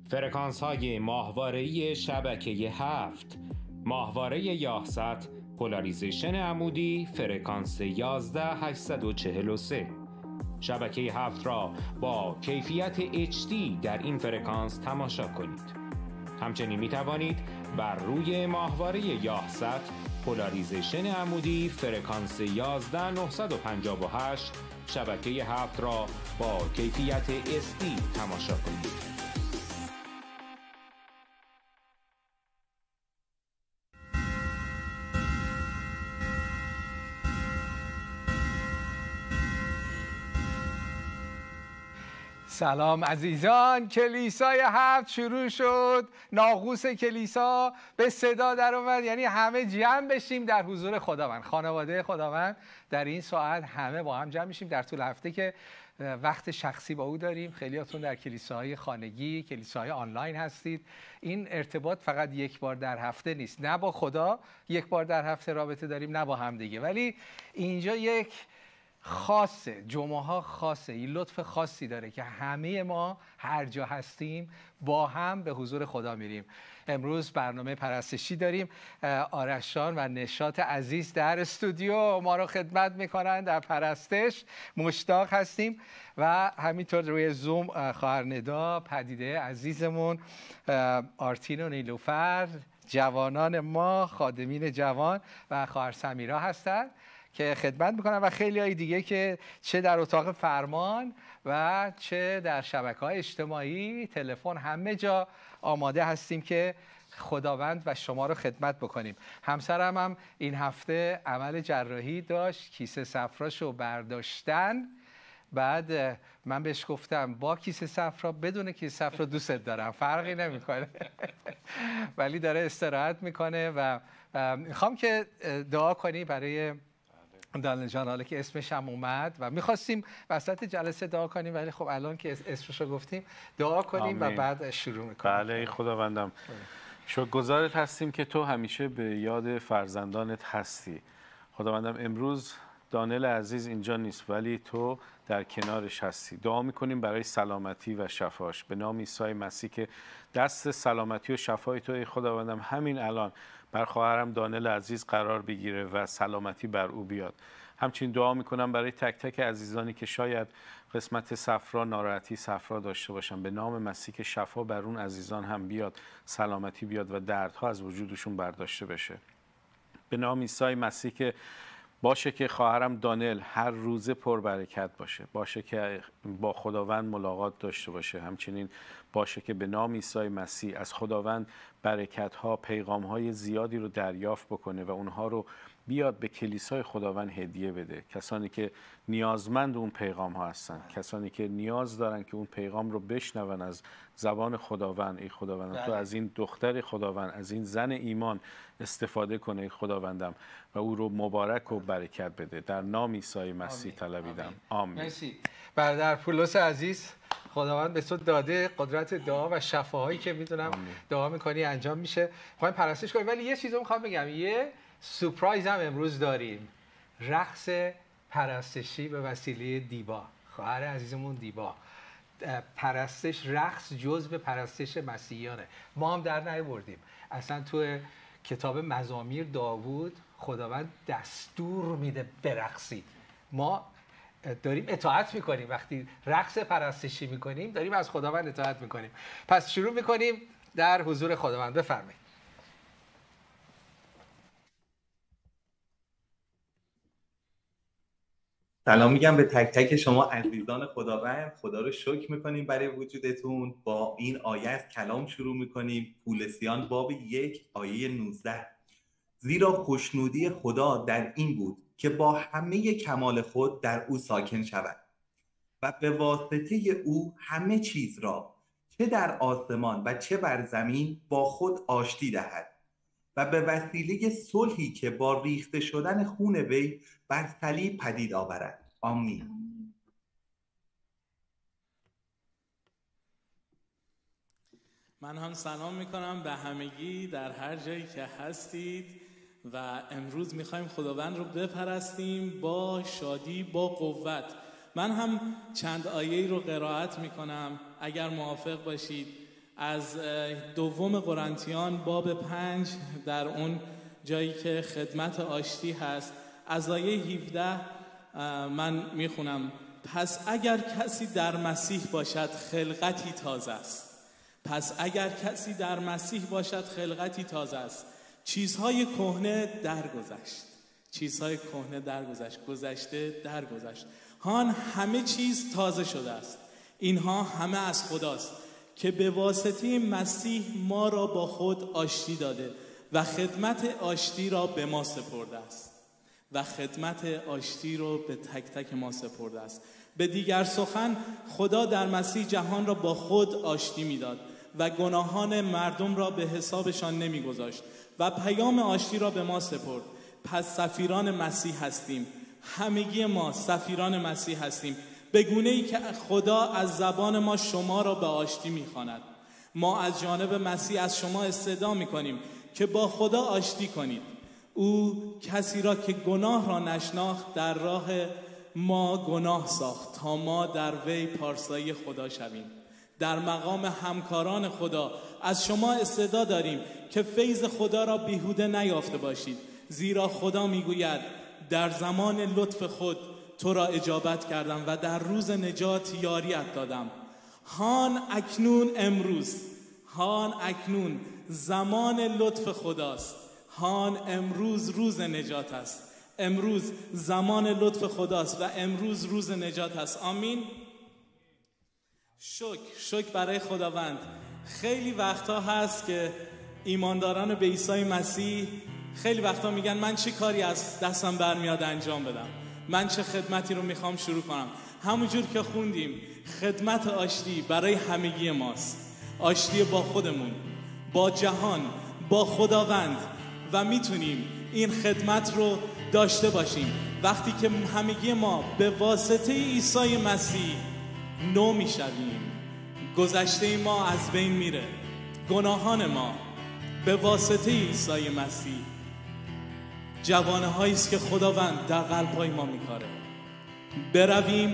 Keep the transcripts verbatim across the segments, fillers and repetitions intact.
فرکانس های ماهواره‌ای شبکه هفت، ماهواره یاهصد، پولاریزیشن عمودی، فرکانس یازده هزار هشتصد و چهل و سه. شبکه هفت را با کیفیت اچ دی در این فرکانس تماشا کنید. همچنین می توانید بر روی ماهواره یاهصد، پولاریزیشن عمودی، فرکانس یازده هزار نهصد و پنجاه و هشت، شبکه هفت را با کیفیت اس دی تماشا کنید. سلام عزیزان، کلیسای هفت شروع شد. ناقوس کلیسا به صدا در اومد، یعنی همه جمع بشیم در حضور خداوند. خانواده خداوند در این ساعت همه با هم جمع میشیم. در طول هفته که وقت شخصی با او داریم، خیلیاتون در کلیساهای خانگی، کلیساهای آنلاین هستید. این ارتباط فقط یک بار در هفته نیست، نه با خدا یک بار در هفته رابطه داریم، نه با هم دیگه، ولی اینجا یک خاصه، جمعه ها خاصه، این لطف خاصی داره که همه ما هر جا هستیم با هم به حضور خدا میریم. امروز برنامه پرستشی داریم. آرشان و نشاط عزیز در استودیو ما رو خدمت میکنن در پرستش. مشتاق هستیم و همینطور روی زوم خواهر ندا، پدیده عزیزمون، آرتین و نیلوفر، جوانان ما، خادمین جوان و خواهر سمیرا هستند که خدمت میکنن و خیلی های دیگه که چه در اتاق فرمان و چه در شبکه‌های اجتماعی، تلفن، همه جا آماده هستیم که خداوند و شما رو خدمت بکنیم. همسرم هم این هفته عمل جراحی داشت، کیسه صفراشو برداشتن. بعد من بهش گفتم با کیسه صفرا بدون کیسه صفرا دوستت دارم، فرقی نمیکنه. ولی داره استراحت میکنه و میخوام که دعا کنی برای دانل جان، حالا که اسمش هم اومد و میخواستیم وسط جلسه دعا کنیم، ولی خب الان که اسمش رو گفتیم دعا کنیم آمین. و بعد شروع میکنیم. بله خداوندم، شکرگزارت هستیم که تو همیشه به یاد فرزندانت هستی. خداوندم امروز دانل عزیز اینجا نیست ولی تو در کنارش هستی. دعا میکنیم برای سلامتی و شفاش به نام عیسی مسیح که دست سلامتی و شفای تو ای خداوندم همین الان بر خواهرم دانل عزیز قرار بگیره و سلامتی بر او بیاد. همچنین دعا میکنم برای تک تک عزیزانی که شاید قسمت صفرا، ناراحتی صفرا داشته باشن، به نام مسیح که شفا بر اون عزیزان هم بیاد، سلامتی بیاد و دردها از وجودشون برداشته بشه. به نام عیسی مسیح که باشه که خواهرم دانل هر روزه پربرکت باشه، باشه که با خداوند ملاقات داشته باشه. همچنین باشه که به نام عیسی مسیح از خداوند برکت ها، پیغام های زیادی رو دریافت بکنه و اونها رو بیاد به کلیسای خداوند هدیه بده. کسانی که نیازمند اون پیغام ها هستن، کسانی که نیاز دارن که اون پیغام رو بشنون از زبان خداوند. ای خداوند تو از این دختر خداوند، از این زن ایمان استفاده کنه ای خداوندم و او رو مبارک و برکت بده. در نام عیسی مسیح طلبیدم. آمین. مرسی. برادر پولس عزیز، خداوند به تو داده قدرت دعا و شفاهایی که میدونم دعا میکنی انجام میشه. خواهیم پرستش کنیم، ولی یه چیزو میخوام بگم، یه سورپرایز هم امروز داریم. رقص پرستشی به وسیله دیبا، خواهر عزیزمون دیبا. پرستش، رقص جزء پرستش مسیحیانه. ما هم در نیاوردیم. اصلا تو کتاب مزامیر داوود خداوند دستور میده برقصید. ما داریم اطاعت میکنیم. وقتی رقص پرستشی میکنیم داریم از خداوند اطاعت میکنیم. پس شروع میکنیم در حضور خداوند. بفرمایید. سلام میگم به تک تک شما عزیزان خداوند. خدا رو شکر میکنیم برای وجودتون. با این آیه از کلام شروع میکنیم. پولسیان باب یک آیه نوزده. زیرا خوشنودی خدا در این بود که با همه کمال خود در او ساکن شود و به واسطه او همه چیز را چه در آسمان و چه بر زمین با خود آشتی دهد و به وسیله صلحی که با ریخته شدن خون وی بر صلیب پدید آورد. آمین. من هم سلام میکنم به همگی در هر جایی که هستید و امروز میخوایم خداوند رو بپرستیم با شادی، با قوت. من هم چند آیه رو قرائت میکنم، اگر موافق باشید از دوم قرنتیان باب پنج در اون جایی که خدمت آشتی هست، از آیه هفده من میخونم: پس اگر کسی در مسیح باشد خلقتی تازه است. پس اگر کسی در مسیح باشد خلقتی تازه است. چیزهای کهنه درگذشت. چیزهای کهنه درگذشت. گذشته درگذشت. هان همه چیز تازه شده است. اینها همه از خداست که به واسطه مسیح ما را با خود آشتی داده و خدمت آشتی را به ما سپرده است. و خدمت آشتی را به تک تک ما سپرده است. به دیگر سخن خدا در مسیح جهان را با خود آشتی می‌داد و گناهان مردم را به حسابشان نمی‌گذاشت و پیام آشتی را به ما سپرد. پس سفیران مسیح هستیم. همگی ما سفیران مسیح هستیم، به گونه‌ای که خدا از زبان ما شما را به آشتی می‌خواند. ما از جانب مسیح از شما استدعا می‌کنیم که با خدا آشتی کنید. او کسی را که گناه را نشناخت در راه ما گناه ساخت تا ما در وی پارسایی خدا شویم. در مقام همکاران خدا از شما استدعا داریم که فیض خدا را بیهوده نیافته باشید، زیرا خدا میگوید در زمان لطف خود تو را اجابت کردم و در روز نجات یاریت دادم. هان اکنون امروز، هان اکنون زمان لطف خداست. هان امروز روز نجات است. امروز زمان لطف خداست و امروز روز نجات است. آمین. شکر شکر برای خداوند. خیلی وقتا هست که ایمانداران به عیسی مسیح خیلی وقتا میگن من چه کاری از دستم برمیاد انجام بدم، من چه خدمتی رو میخوام شروع کنم. همونجور که خوندیم خدمت آشتی برای همگی ماست. آشتی با خودمون، با جهان، با خداوند، و میتونیم این خدمت رو داشته باشیم وقتی که همگی ما به واسطه عیسی مسیح نو میشویم. گذشته ما از بین میره، گناهان ما به واسطه عیسی مسیح جوانه هایی است که خداوند در قلب‌های ما میکاره. برویم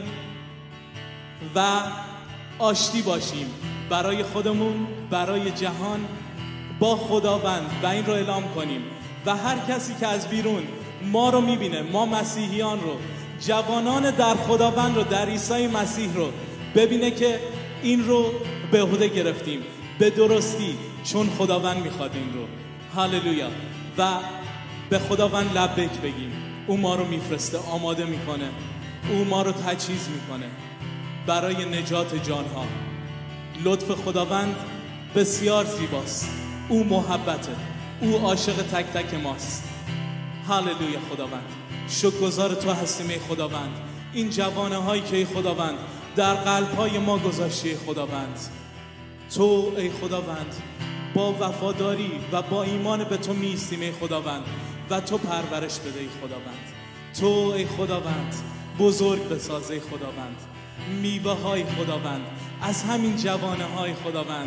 و آشتی باشیم برای خودمون، برای جهان، با خداوند، و این رو اعلام کنیم و هر کسی که از بیرون ما رو میبینه، ما مسیحیان رو، جوانان در خداوند رو، در عیسی مسیح رو ببینه که این رو به عهده گرفتیم به درستی، چون خداوند میخواد این رو. هاللویا. و به خداوند لبیک بگیم. او ما رو میفرسته، آماده میکنه، او ما رو تجهیز میکنه برای نجات جانها. لطف خداوند بسیار زیباست. او محبته، او عاشق تک تک ماست. هاللویا. خداوند شکرگزار تو هستیم ای خداوند. این جوانه هایی که ای خداوند در قلب های ما گذاشتی ای خداوند، تو ای خداوند با وفاداری و با ایمان به تو میستیم ای خداوند و تو پرورش بده ای خداوند. تو ای خداوند بزرگ بساز ای خداوند. میوه های خداوند از همین جوانه های خداوند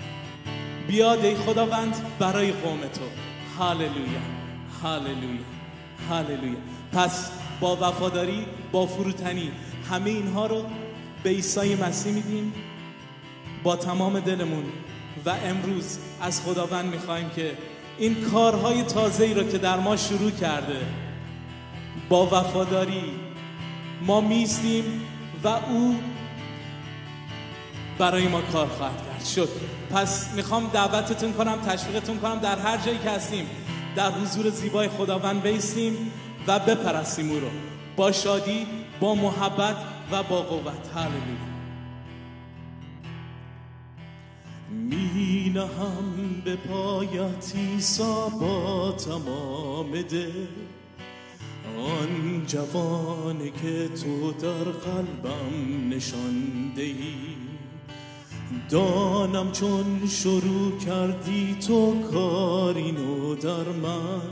بیاد ای خداوند برای قوم تو. هاللویا، هاللویا، هاللویا. پس با وفاداری، با فروتنی همه اینها رو به عیسی مسیح میدیم با تمام دلمون و امروز از خداوند میخوایم که این کارهای تازه‌ای رو که در ما شروع کرده با وفاداری ما میستیم و او برای ما کار خواهد کرد. شکر. پس میخوام دعوتتون کنم، تشویقتون کنم در هر جایی که هستیم در حضور زیبای خداوند بیستیم و بپرستیم او رو با شادی، با محبت و با قوت. هاللویا. می نهم به پایت عیسی با تمام دل، آن جوانی که تو در قلبم نشان دهی. دانم چون شروع کردی تو کاری نو در من،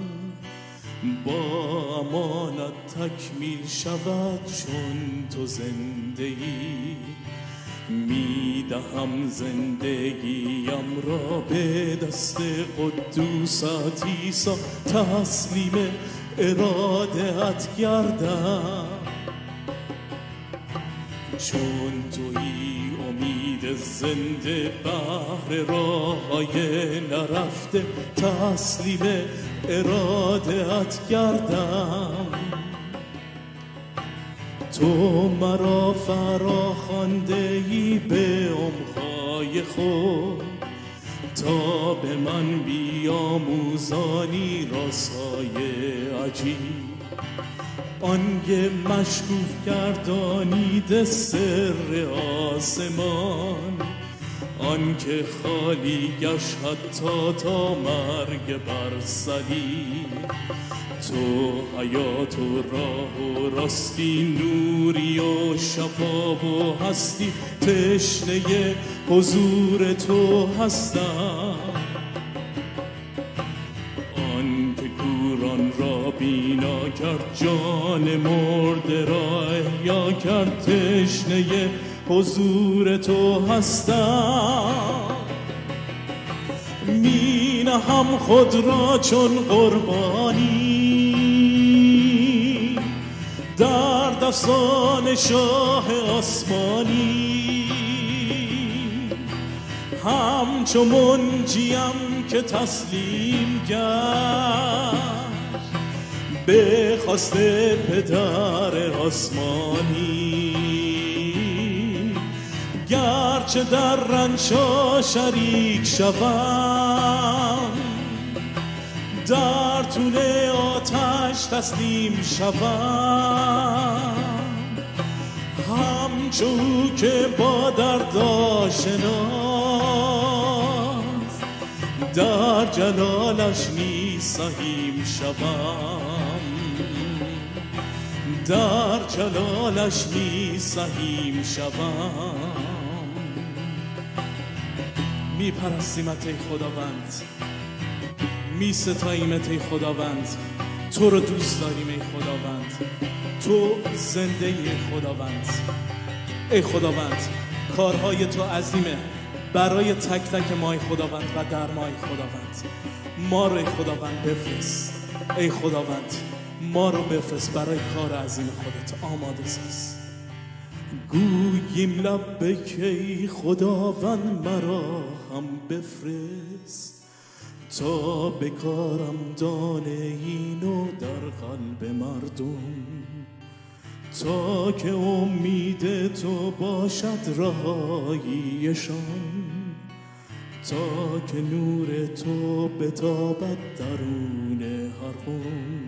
با امانت تکمیل شود چون تو زندگی. میدهم زندگیم را به دست قدوست عیسی، تسلیم ارادت گردم. چون تویی امید زنده بهر راههای نرفته تسلیم اراده‌ات گردم. تو مرا فرا خوانده ای به عمق‌های خود تا به من بیاموزانی راسای عجیب. آنگه مشکوف گردانیده سر آسمان، آنکه خالی گشت حتی تا مرگ بر صلیب. تو حیات و راه و راستی، نوری و شفا و هستی، تشنه حضور تو هستم. آن که کوران را بینا کرد، جان مرده را احیا کرد، تشنه حضور تو هستم. می نهم خود را چون قربانی در دستان شاه آسمانی، همچو منجیم که تسلیم گشت به خواست پدر آسمانی. گرچه در رنج‌ها شریک شوم، در طول آتش تسلیم شوم، همچو او که با درد آشناست، در جلالش می سهیم شوم، در جلالش می سهیم شوم. می پرستیمت ای خداوند، می ستاییمت ای خداوند، تو رو دوست داریم ای خداوند، تو زنده ای خداوند. ای خداوند کارهای تو عظیمه برای تک تک ما ای خداوند و در ما ای خداوند. ما رو ای خداوند بفرست، ای خداوند ما رو بفرست برای کار عظیم خودت. آماده ساز گوییم لبیک ای خداوند، مرا هم بفرست تا بکارم دانه اینو در قلب مردم، تا که امید تو باشد رهاییشان، تا که نور تو بتابد درون هر قوم.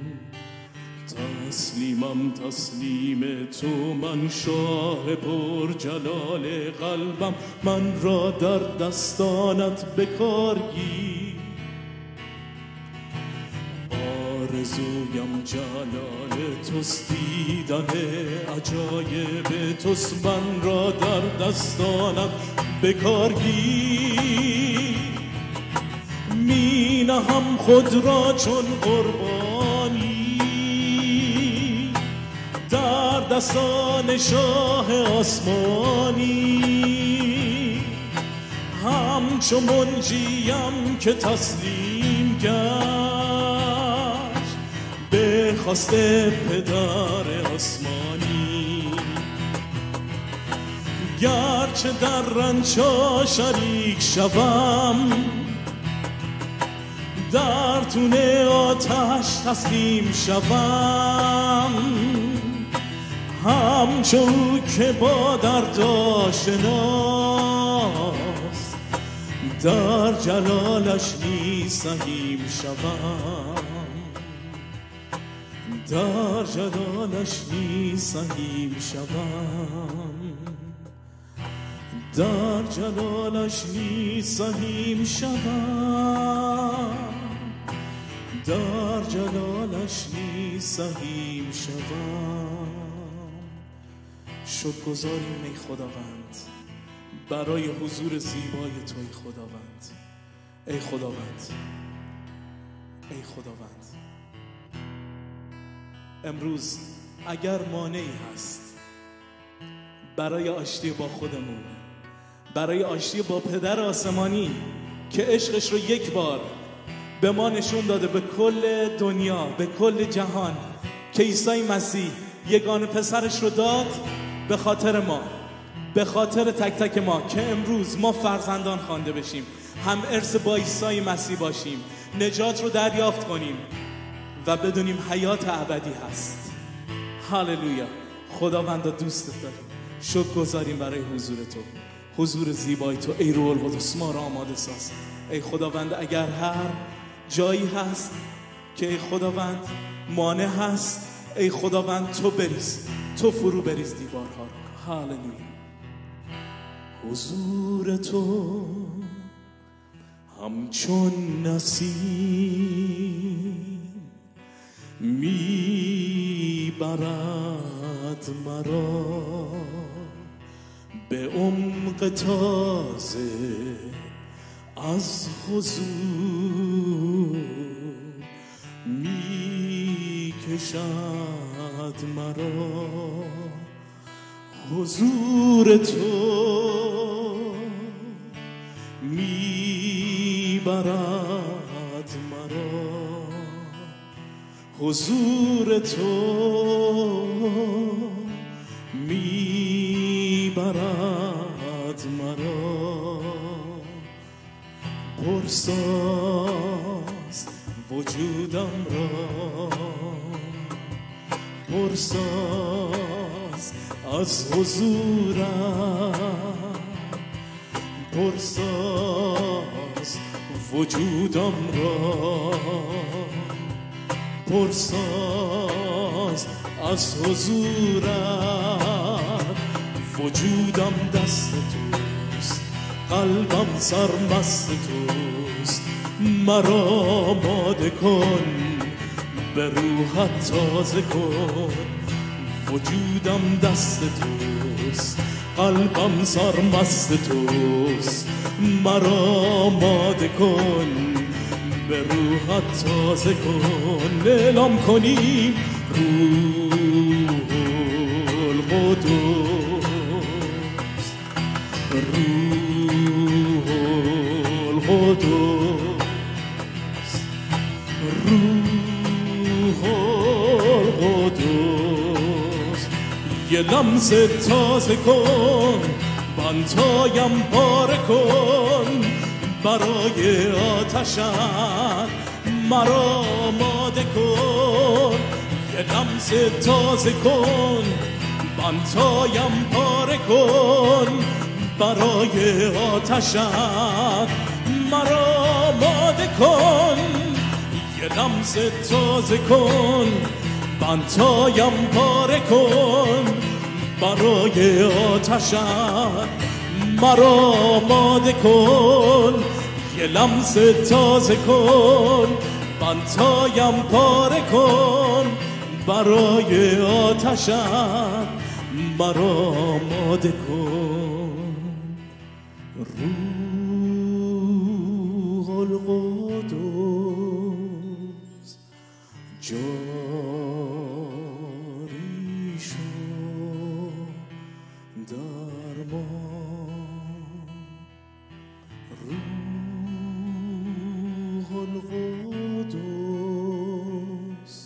تسلیمم تسلیم تو، من شاه پر جلال قلبم، من را در دستانت بکار گیر. آرزویم جلال توست، دیدن عجایب توست، من را در دستانت بکار گیر. می نهم خود را چون قربانی در دستان شاه آسمانی، همچو منجیم که تسلیم گشت به خواست پدر آسمانی. گرچه در رنج‌ها شریک شوم، در طول آتش تسلیم شوم، همچو او که با درد آشناست، در جلالش می سهیم شوم، در جلالش می سهیم شوم، در جلالش می سهیم شوم، در جلالش می سهیم شوم. شکرگزاریم ای خداوند برای حضور زیبای تو ای خداوند. ای خداوند ای خداوند امروز اگر مانعی هست برای آشتی با خودمون، برای آشتی با پدر آسمانی که عشقش رو یک بار به ما نشون داده، به کل دنیا، به کل جهان، که عیسی مسیح یگانه پسرش رو داد به خاطر ما، به خاطر تک تک ما که امروز ما فرزندان خوانده بشیم، هم ارث با عیسی مسیح باشیم، نجات رو دریافت کنیم و بدونیم حیات ابدی هست. هاللویا. خداوندا دوستت داریم، شکر گذاریم برای حضور تو، حضور زیبای تو. ای روح القدس ما را آماده ساز. ای خداوند اگر هر جایی هست که ای خداوند مانع هست، ای خداوند تو بریز، تو فرو بریز دیوارها رو. هاللویا. حضور تو همچون نسیم میبرد مرا به عمق تازه از حضور، میکشد مرا حضور تو، میبرد مرا حضور تو، میبرد مرا. پرساز وجودم را، پرساز از حضورم، پرساز وجودم را، پرساز از حضورم. وجودم دست توست، قلبم سرمست توست، مرا آماده کن، به روحت تازه کن. وجودم دست توست، قلبم سرمست توست، مرا آماده کن، به روحت تازه کن. اعلام کنیم روح القدس، روح القدس، روح القدس. یه لمسه تازه کن، بندهایم پاره کن، برای آتشت مرا آماده کن. یه لمسه تازه کن، بندهایم پاره کن، برای آتشت مرا آماده کن. یه لمسه تازه کن، بندهایم پاره کن، برای آتشت مرا آماده کن. یه لمسه تازه کن، بندهایم پاره کن، برای آتشت مرا آماده کن. روح القدس جاری شو در ما، روح القدس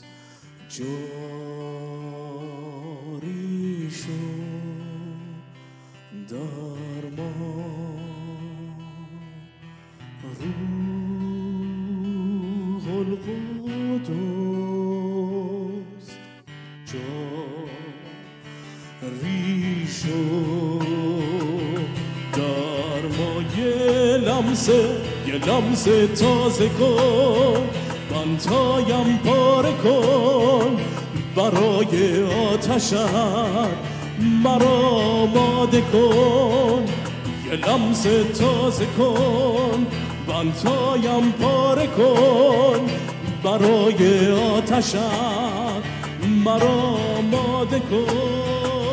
جاری شو در ما، روح القدس جاری شو در ما. یه لمسه یه لمسه تازه کن، بندهایم پاره کن، برای آتشت مرا آماده کن. یه لمسه تازه کن، بندهایم پاره کن، برای آتشت مرا آماده کن.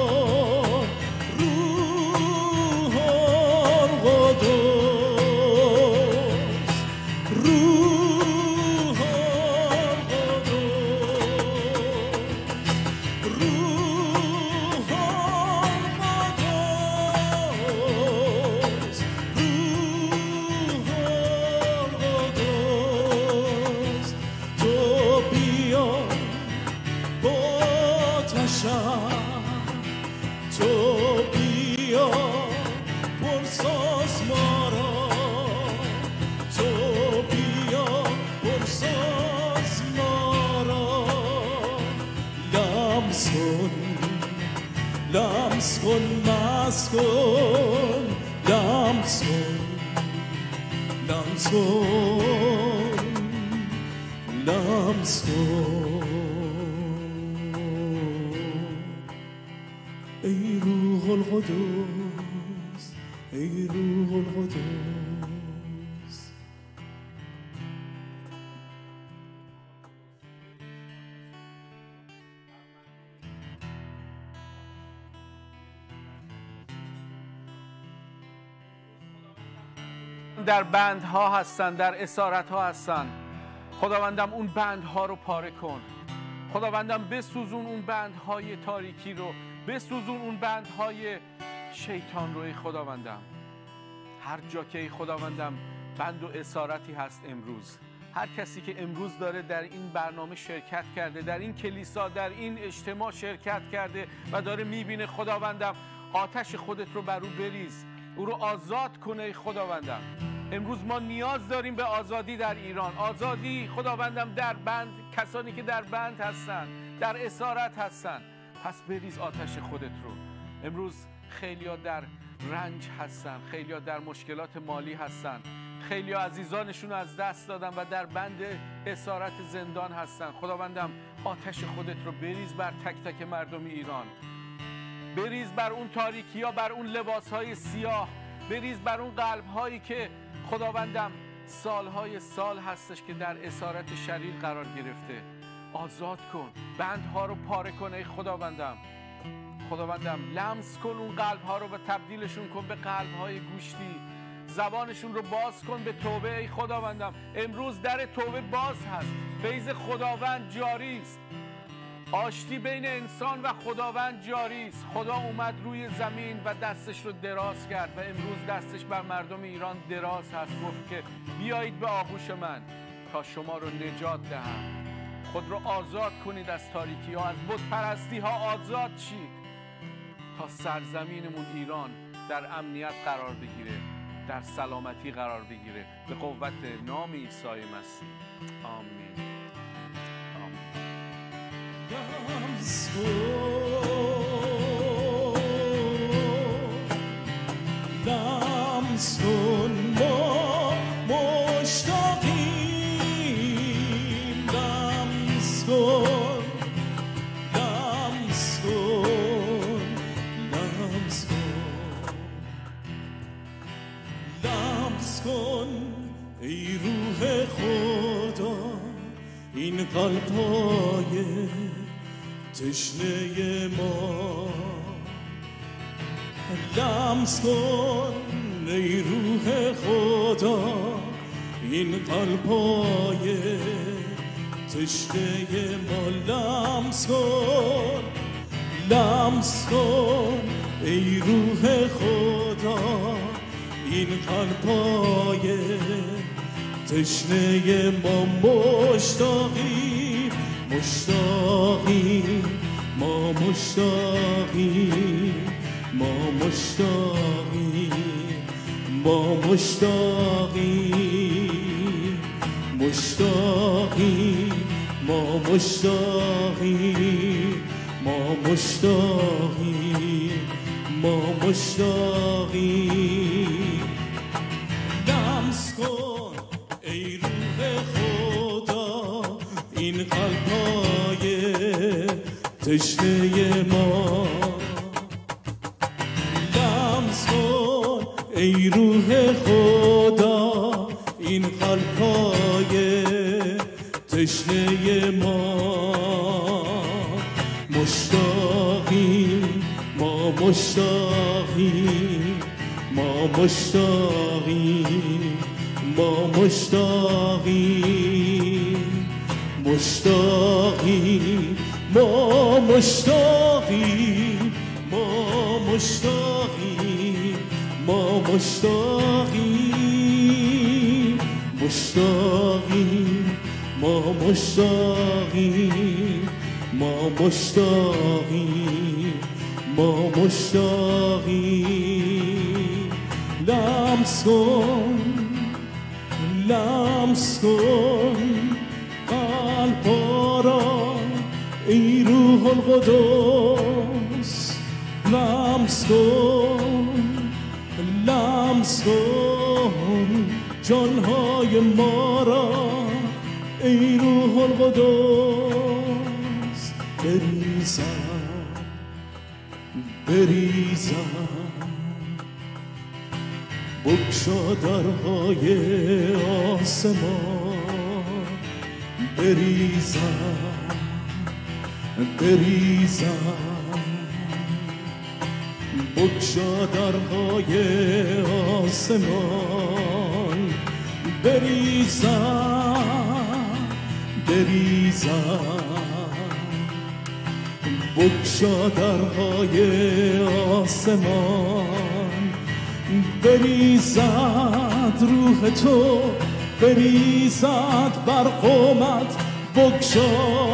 روح القدس، روح القدس، روح القدس، روح القدس. تو بیا با آتشم، تو بیا لمس کن مست کن لمس کن لمس کن لمس کن ای روح القدس ای روح القدس. در بندها هستن، در اسارتها هستن. خداوندم اون بندها رو پاره کن. خداوندم بسوزون اون بندهای تاریکی رو، بسوزون اون بندهای شیطان رو ای خداوندم. هر جا که ای خداوندم بند و اسارتی هست امروز، هر کسی که امروز داره در این برنامه شرکت کرده، در این کلیسا، در این اجتماع شرکت کرده و داره میبینه خداوندم، آتش خودت رو بر او بریز، او رو آزاد کنه ای خداوندم. امروز ما نیاز داریم به آزادی در ایران، آزادی خداوندم در بند، کسانی که در بند هستن، در اسارت هستن. پس بریز آتش خودت رو. امروز خیلیا در رنج هستن، خیلیا در مشکلات مالی هستن، خیلیا عزیزانشون از دست دادن و در بند اسارت زندان هستن. خداوندم آتش خودت رو بریز بر تک تک مردم ایران، بریز بر اون تاریکی ها، بر اون لباس های سیاه، بریز بر اون قلب هایی که خداوندم سالهای سال هستش که در اسارت شریر قرار گرفته. آزاد کن، بندها رو پاره کن ای خداوندم. خداوندم لمس کن اون قلب ها رو و تبدیلشون کن به قلب های گوشتی. زبانشون رو باز کن به توبه ای خداوندم. امروز در توبه باز هست، فیض خداوند جاری است، آشتی بین انسان و خداوند جاری است. خدا اومد روی زمین و دستش رو دراز کرد و امروز دستش بر مردم ایران دراز هست. گفت که بیایید به آغوش من تا شما رو نجات دهم. خود رو آزاد کنید از تاریکی ها، از بت پرستی ها آزاد شید تا سرزمینمون ایران در امنیت قرار بگیره، در سلامتی قرار بگیره، به قوت نام عیسی مسیح. آمین. لمس کن لمس کن ما مشتاقیم. لمس کن لمس کن لمس کن لمس کن ای روح خدا این قلب‌های تشنه ما. لمس کن ای روح خدا این قلب‌های تشنه ما. لمس کن لمس کن ای روح خدا این قلب‌های تشنه ما. مشتاقیم مشتاقیم ما مشتاقیم ما مشتاقیم ما مشتاقیم مشتاقیم ما مشتاقیم ما مشتاقیم ما مشتاقیم. لمس کن ای روح خدا این قلب‌های تشنه ما. لمس کن ای روح خدا این قلب‌های تشنه ما. مشتاقیم ما مشتاقیم ما مشتاقیم ما مشتاقیم مشتاقیم ما مشتاقیم ما مشتاقیم ما مشتاقیم مشتاقیم ما مشتاقیم ما مشتاقیم ما مشتاقیم. لمس کن لمس کن قلبا را ای روح القدس. لمس کن لمس کن جانهای ما را ای روح القدس بریزم بریزم بگشا درهای آسمان بریزم بریزم بگشا درهای آسمان بریزم بریزم بگشا درهای آسمان بریزد روح تو بریزد بر قومت بگشا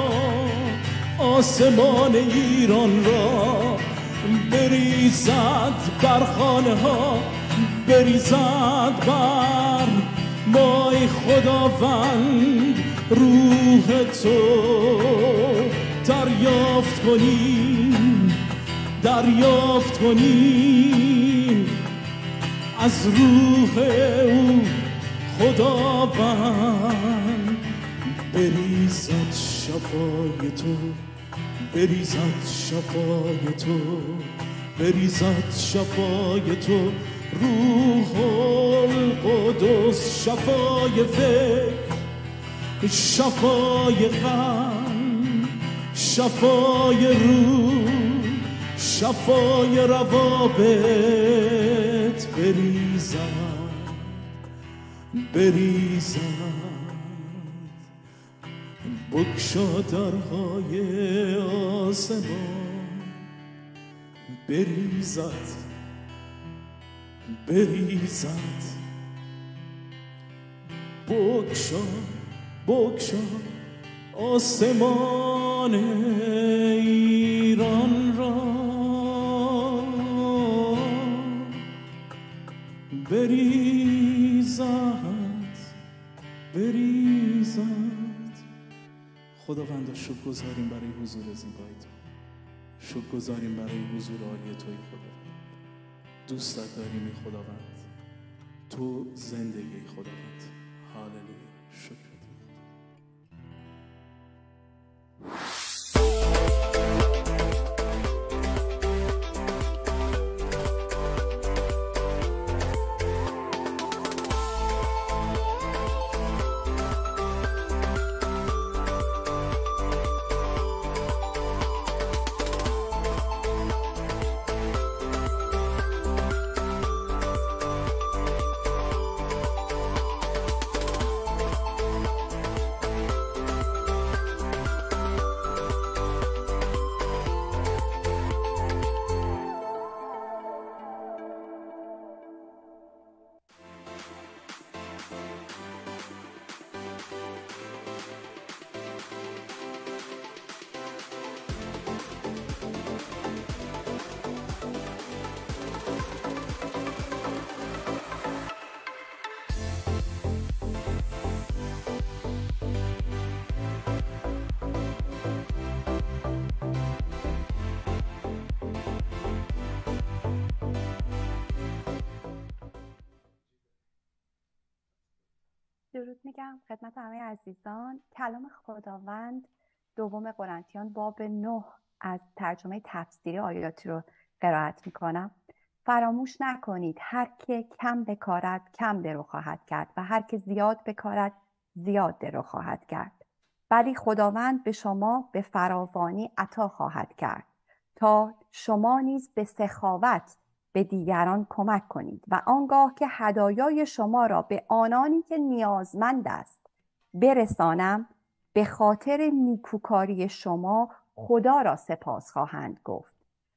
آسمان ایران را بریزد بر خانه ها بریزد بر مای خداوند روح تو دریافت کنیم دریافت کنیم از روح او خداوند بریزد شفای تو بریزد شفای تو بریزد شفای تو روح القدس شفای فکر شفای قلب شفای روح شفای روابط بریزد بریزد بگشا درهای آسمان بریزد بریزد بگشا بگشا آسمان ایران را بریزد بریزد. خداوند شکر گذاریم برای حضور زیبای تو، شکر گذاریم برای حضور عالی توی خداوند. دوستت داریم ای خداوند، تو زندگی خداوند. هاللویا، شکر دی. درود میگم خدمت همه عزیزان. کلام خداوند دوم قرنتیان باب نه از ترجمه تفسیری آیاتی رو قرائت میکنم. فراموش نکنید هر که کم بکارد کم درو خواهد کرد و هر که زیاد بکارد زیاد درو خواهد کرد. ولی خداوند به شما به فراوانی عطا خواهد کرد تا شما نیز به سخاوت به دیگران کمک کنید و آنگاه که هدایای شما را به آنانی که نیازمند است برسانم به خاطر نیکوکاری شما خدا را سپاس خواهند گفت.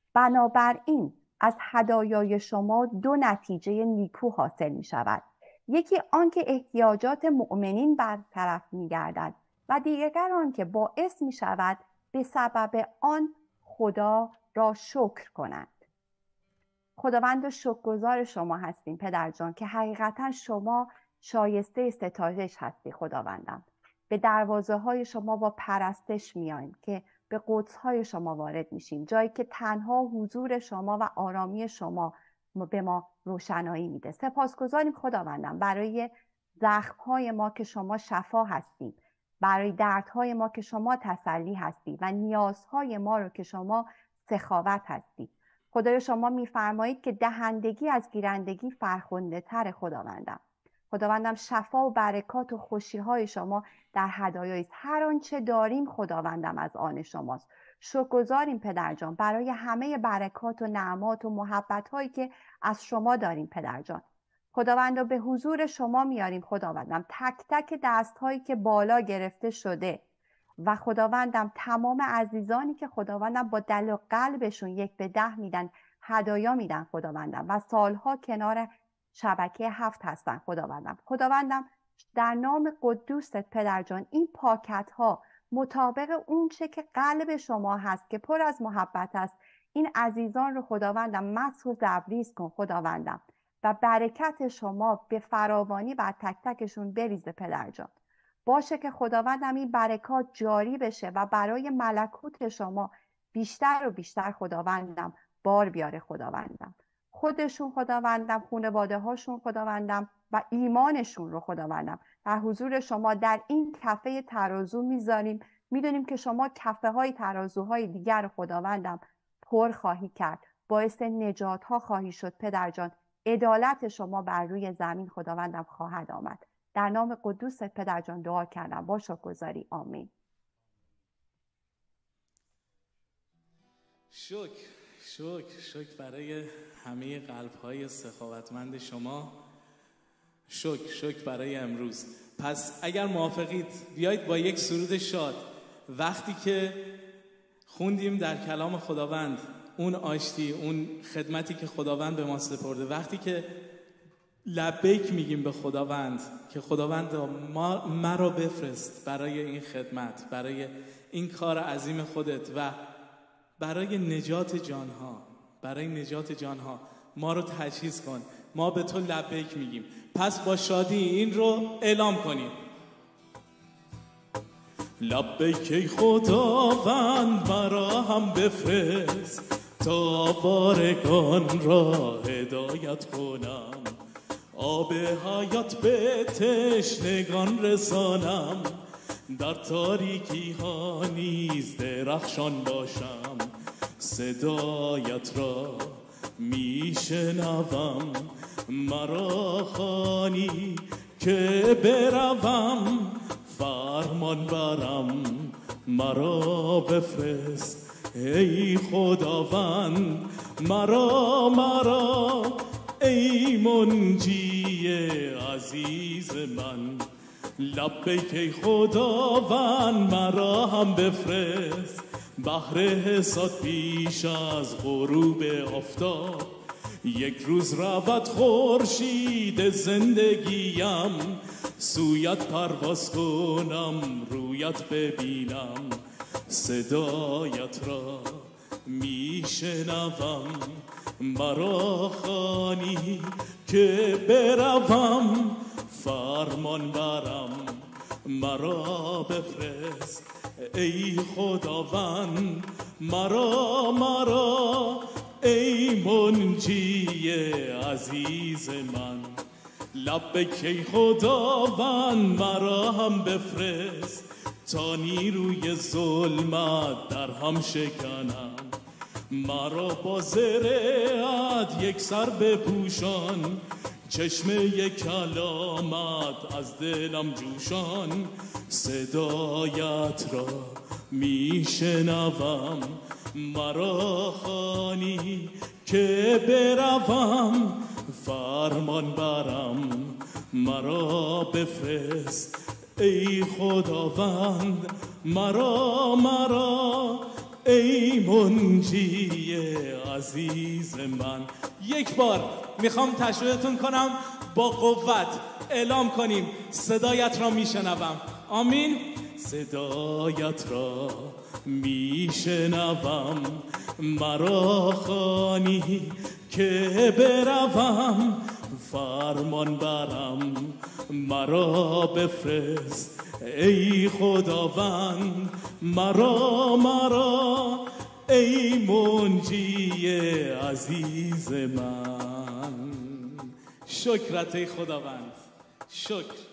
بنابراین از هدایای شما دو نتیجه نیکو حاصل می شود. یکی آنکه احتیاجات مؤمنین برطرف می گردد و دیگر آنکه باعث می شود به سبب آن خدا را شکر کنند. خداوند و شکرگزار شما هستیم پدر جان که حقیقتا شما شایسته ستایش هستی. خداوندم به دروازه های شما با پرستش میاییم که به قدس‌های شما وارد میشیم، جایی که تنها حضور شما و آرامی شما به ما روشنایی میده. سپاسگزاریم خداوندم برای زخم‌های ما که شما شفا هستید، برای دردهای ما که شما تسلی هستید و نیازهای ما رو که شما سخاوت هستید. خدای شما میفرمایید که دهندگی از گیرندگی فرخنده تر خداوندم. خداوندم شفا و برکات و خوشی‌های شما در هدایایی است. هر آنچه داریم خداوندم از آن شماست. شکرگزاریم پدر جان برای همه برکات و نعمات و محبت‌هایی که از شما داریم پدر جان. خداوند به حضور شما میاریم خداوندم تک تک دست‌هایی که بالا گرفته شده و خداوندم تمام عزیزانی که خداوندم با دل و قلبشون یک به ده میدن، هدایا میدن خداوندم و سالها کنار شبکه هفت هستن خداوندم. خداوندم در نام قدوست پدر جان این پاکت ها مطابق اون چه که قلب شما هست که پر از محبت است، این عزیزان رو خداوندم مسح و تبریز کن خداوندم و برکت شما به فراوانی بر تک تکشون بریزه پدر جان. باشه که خداوندم این برکات جاری بشه و برای ملکوت شما بیشتر و بیشتر خداوندم بار بیاره خداوندم. خودشون خداوندم، خانواده هاشون خداوندم و ایمانشون رو خداوندم در حضور شما در این کفه ترازو میذاریم. میدونیم که شما کفه های ترازوهای دیگر رو خداوندم پر خواهی کرد، باعث نجات ها خواهی شد پدر جان. عدالت شما بر روی زمین خداوندم خواهد آمد. در نام قدوس پدر جان دعا کردم با شکرگزاری. آمین. شکر شکر شکر برای همه قلب‌های سخاوتمند شما. شکر شکر برای امروز. پس اگر موافقید بیایید با یک سرود شاد وقتی که خوندیم در کلام خداوند اون آشتی، اون خدمتی که خداوند به ما سپرده، وقتی که لبیک میگیم به خداوند که خداوند ما مرا بفرست برای این خدمت، برای این کار عظیم خودت و برای نجات جانها، برای نجات جانها ما رو تجهیز کن. ما به تو لبیک میگیم. پس با شادی این رو اعلام کنیم. لبیک ای خداوند مرا هم بفرست تا بارگان را هدایت کنم، آب حیات به تشنگان رسانم، در تاریکی ها نیز درخشان باشم. صدایت را میشنوم، مرا خوانی که بروم، فرمان برم مرا بفرست ای خداوند، مرا مرا ای منجی عزیز من. لبیک ای خداوند مرا هم بفرست، بهر حساد پیش از غروب آفتاب، یک روز رود خورشید زندگیم، سویت پرواز کنم رویت ببینم، صدایت را میشنوم، مرا خوانی که بروم، فرمان برم مرا بفرست ای خداوند، مرا مرا ای منجی عزیز من. لبیک ای خداوند مرا هم بفرست تا نیروی ظلمت در هم شکنم، مرا با زرعت یک سر بپوشان، چشمه کلامت از دلم جوشان، صدایت را میشنوم، مرا خوانی که بروم، فرمان برم مرا بفرست ای خداوند، مرا مرا ای منجی عزیز من. یک بار میخوام تشویقتون کنم با قوت اعلام کنیم صدایت را میشنوم. آمین. صدایت را میشنوم، مرا خوانی که بروم، فرمان برم مرا بفرست ای خداوند مرا مرا، ای منجی عزیز من. شکرت ای خداوند، شکر.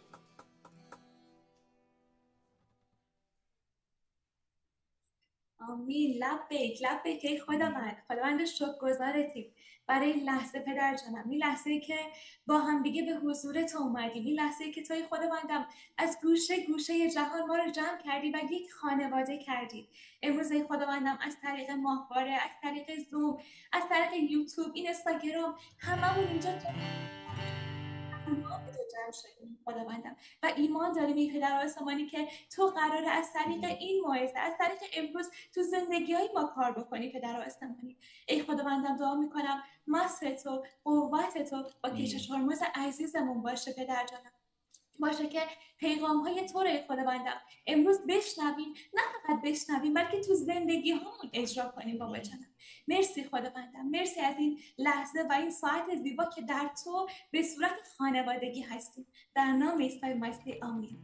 آمین. لبیک لبیک ای خداوند. خداوند شکرگزارتیم برای این لحظه پدر جانم، این لحظه ای که با هم دیگه به حضور تو اومدیم، این لحظه ای که توی خداوندم از گوشه گوشه جهان ما رو جمع کردی و یک خانواده کردی. امروز ای خداوندم از طریق ماهواره، از طریق زوم، از طریق یوتیوب، این اینستاگرام، هممون اینجا ما به تو جمع شدیم خداوندم و ایمان داریم ای پدر آسمانی که تو قراره از طریق این موعظه، از طریق امروز تو زندگی های ما کار بکنی پدر آسمانی. ای خداوندم دعا میکنم مصر تو، قوت تو با کشش هرمز عزیزمون باشه پدر جانم، باشه که پیغام های تو رو خداوندم امروز بشنویم، نه فقط بشنویم بلکه تو زندگی هامون اجرا کنیم بابا جانم. مرسی خداوندم، مرسی از این لحظه و این ساعت زیبا که در تو به صورت خانوادگی هستیم. در نام عیسی مسیح آمین.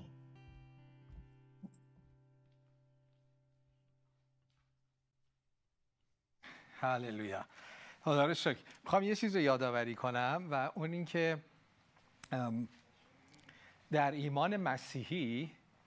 هللویا. خدا رو شکر. میخوام یه چیز رو یادآوری کنم و اون این که در ایمان مسیحی،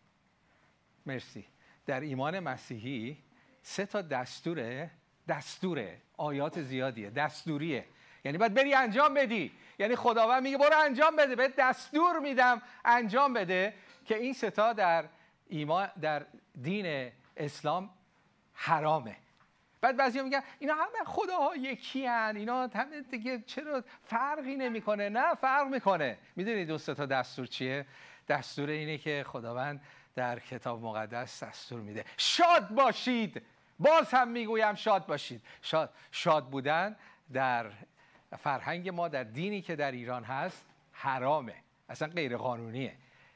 مرسی، در ایمان مسیحی سه تا دستوره، دستوره، آیات زیادیه، دستوریه، یعنی باید بری انجام بدی. یعنی خداوند میگه برو انجام بده، بهت دستور میدم انجام بده، که این سه تا در ایمان، در دین اسلام حرامه. بعد بعضیا میگن اینا همه خداها یکی ان، اینا همه دیگه چرا فرقی نمیکنه؟ نه فرق میکنه. میدونید دو سه تا دستور چیه؟ دستور اینه که خداوند در کتاب مقدس دستور میده شاد باشید. باز هم میگویم شاد باشید. شاد شاد بودن در فرهنگ ما، در دینی که در ایران هست، حرامه، اصلا غیر قانونیه.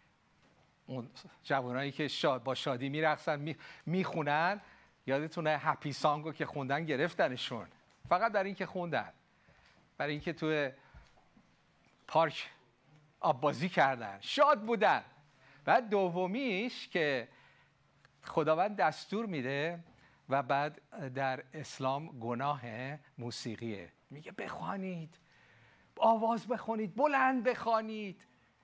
اون جوانایی که شاد با شادی میرقصن، میخونن، یادتونه هپی سانگو که خوندن گرفتنشون، فقط برای اینکه خوندن، برای اینکه توی پارک آب بازی کردن، شاد بودن. بعد دومیش که خداوند دستور میده و بعد در اسلام گناه موسیقیه، میگه بخوانید، آواز بخونید، بلند بخوانید،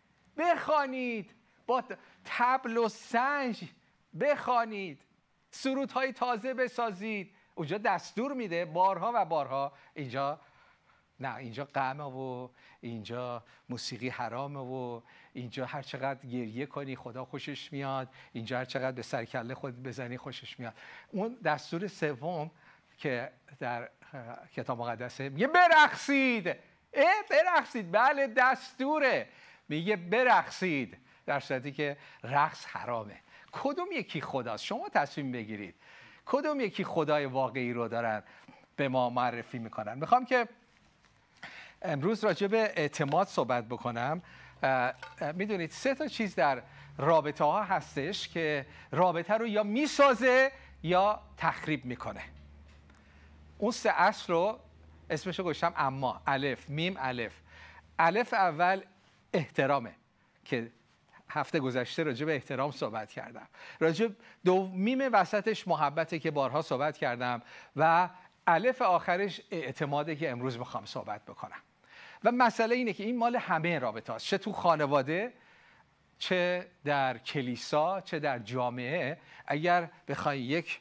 بخوانید، با طبل و سنج بخوانید، سرودهای تازه بسازید. اونجا دستور میده بارها و بارها. اینجا نه، اینجا غمه و اینجا موسیقی حرامه و اینجا هر چقدر گریه کنی خدا خوشش میاد، اینجا هر چقدر به سرکله خود بزنی خوشش میاد. اون دستور سوم که در کتاب مقدسه میگه برقصید. اه برقصید، بله دستوره، میگه برقصید، در صورتی که رقص حرامه. کدوم یکی خداست؟ شما تصمیم بگیرید کدوم یکی خدای واقعی رو دارن به ما معرفی میکنن. میخوام که امروز راجع به اعتماد صحبت بکنم. میدونید سه تا چیز در رابطه ها هستش که رابطه رو یا میسازه یا تخریب میکنه. اون سه اصل رو اسمشو گذاشتم اما، الف میم الف. الف اول احترامه که هفته گذشته راجع به احترام صحبت کردم. راجع دو میم وسطش محبته که بارها صحبت کردم و الف آخرش اعتماده که امروز میخوام صحبت بکنم. و مسئله اینه که این مال همه رابطه هست، چه تو خانواده، چه در کلیسا، چه در جامعه. اگر بخوای یک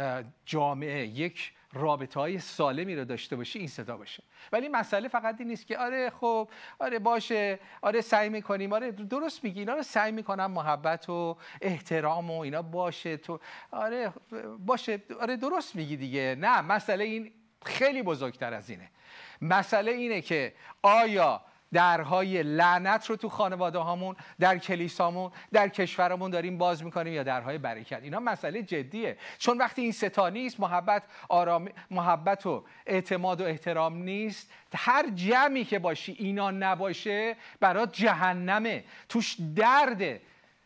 جامعه، یک رابطه های سالمی رو داشته باشی، این صدا باشه. ولی مسئله فقط این نیست که آره خب آره باشه، آره سعی میکنیم، آره درست میگی، اینا رو سعی میکنم محبت و احترام و اینا باشه، تو آره باشه، آره درست میگی دیگه. نه، مسئله این خیلی بزرگتر از اینه. مسئله اینه که آیا درهای لعنت رو تو خانواده هامون، در کلیسامون، در کشورمون داریم باز میکنیم یا درهای برکت؟ اینا مسئله جدیه. چون وقتی این ستا نیست، محبت، آرام، محبت و اعتماد و احترام نیست، هر جمعی که باشی اینا نباشه برات جهنمه، توش درده.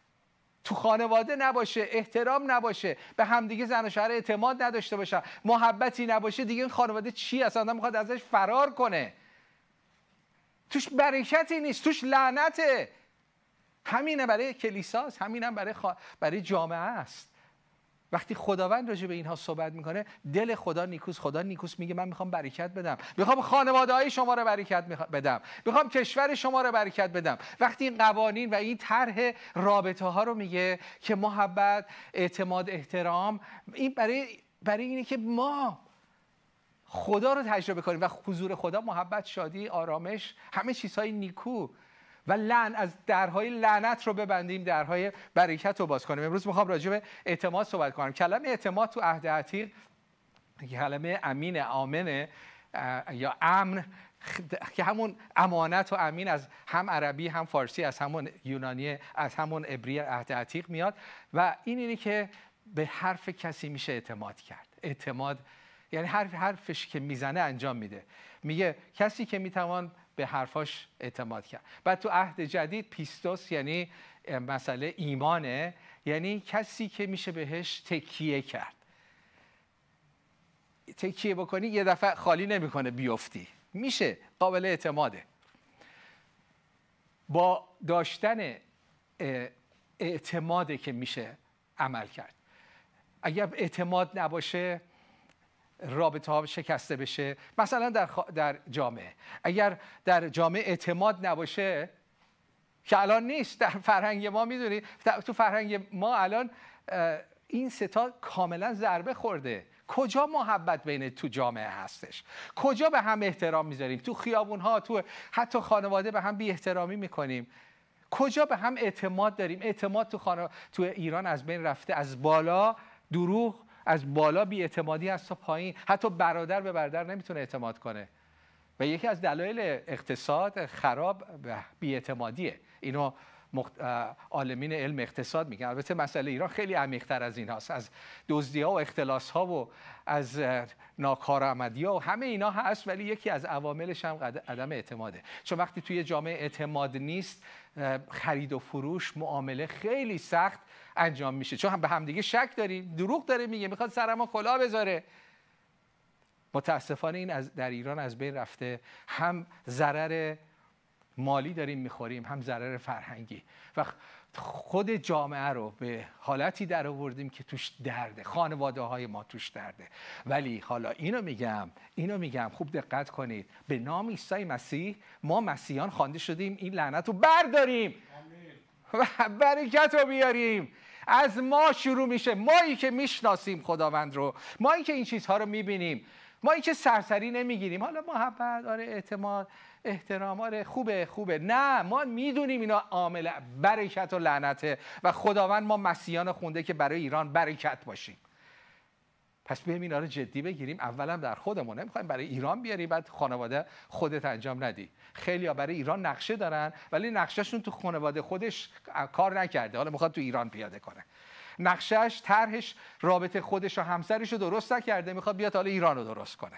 تو خانواده نباشه، احترام نباشه، به همدیگه زن و شوهر اعتماد نداشته باشه، محبتی نباشه، دیگه این خانواده چی اصلا؟ آدم میخواد ازش فرار کنه. توش برکتی نیست، توش لعنته. همینه برای کلیساست، همینم برای خوا... برای جامعه است. وقتی خداوند راجع به اینها صحبت میکنه، دل خدا نیکوست. خدا نیکوست میگه من میخوام برکت بدم، میخوام خانواده های شما رو برکت بدم، میخوام کشور شما رو برکت بدم. وقتی این قوانین و این طرح رابطه ها رو میگه که محبت، اعتماد، احترام، این برای برای اینه که ما خدا رو تجربه کنیم و حضور خدا، محبت، شادی، آرامش، همه چیزهای نیکو و لعن از درهای لعنت رو ببندیم، درهای برکت رو باز کنیم. امروز میخوام راجع به اعتماد صحبت کنم. کلمه اعتماد تو عهد عتیق کلمه امین، آمنه یا امن، که همون امانت و امین از هم عربی هم فارسی، از همون یونانی، از همون عبری عهد عتیق میاد و این اینه که به حرف کسی میشه اعتماد کرد. اعتماد یعنی حرف حرفش که میزنه انجام میده. میگه کسی که میتوان به حرفاش اعتماد کرد. بعد تو عهد جدید پیستوس یعنی مسئله ایمانه، یعنی کسی که میشه بهش تکیه کرد. تکیه بکنی یه دفعه خالی نمیکنه بیفتی، میشه قابل اعتماده. با داشتن اعتماده که میشه عمل کرد. اگر اعتماد نباشه رابطه ها شکسته بشه. مثلا در, خ... در جامعه، اگر در جامعه اعتماد نباشه که الان نیست، در فرهنگ ما میدونی، تو فرهنگ ما الان این ستا کاملا ضربه خورده. کجا محبت بین تو جامعه هستش؟ کجا به هم احترام میذاریم؟ تو خیابون ها، تو حتی خانواده به هم بی احترامی میکنیم. کجا به هم اعتماد داریم؟ اعتماد تو خانو... تو ایران از بین رفته. از بالا دروغ، از بالا بی‌اعتمادی از تا پایین. حتی برادر به برادر نمیتونه اعتماد کنه و یکی از دلایل اقتصاد خراب بی‌اعتمادیه. اینو مخت... عالمین علم اقتصاد میگن. البته مسئله ایران خیلی عمیق‌تر از این هاست، از دزدی‌ها و اختلاس‌ها و از ناکارآمدی‌ها و همه اینا هست، ولی یکی از عواملش هم عدم اعتماده. چون وقتی توی جامعه اعتماد نیست، خرید و فروش، معامله خیلی سخت انجام میشه، چون هم به همدیگه شک داریم. دروغ داره میگه، میخواد سر ما کلاه بذاره. متاسفانه این از در ایران از بین رفته. هم ضرر مالی داریم میخوریم، هم ضرر فرهنگی و خود جامعه رو به حالتی در آوردیم که توش درده، خانواده های ما توش درده. ولی حالا اینو میگم اینو میگم خوب دقت کنید، به نام عیسی مسیح ما مسیحیان خوانده شدیم این لعنت رو برداریم و برکت رو بیاریم. از ما شروع میشه، مایی که میشناسیم خداوند رو، مایی که این چیزها رو میبینیم، مایی که سرسری نمیگیریم حالا محبت، آره اعتماد، احترام، آره خوبه خوبه، نه، ما میدونیم اینا عامل برکت و لعنته و خداوند ما مسیحیان خونده که برای ایران برکت باشیم. پس بیایم اینا رو جدی بگیریم. اولا در خودمون، نمیخوایم برای ایران بیاری بعد خانواده خودت انجام ندی. خیلیا برای ایران نقشه دارن ولی نقشهشون تو خانواده خودش کار نکرده، حالا میخواد تو ایران پیاده کنه. نقشهش، طرحش، رابطه خودش و همسرش رو درست نکرده، میخواد بیاد حالا ایران رو درست کنه.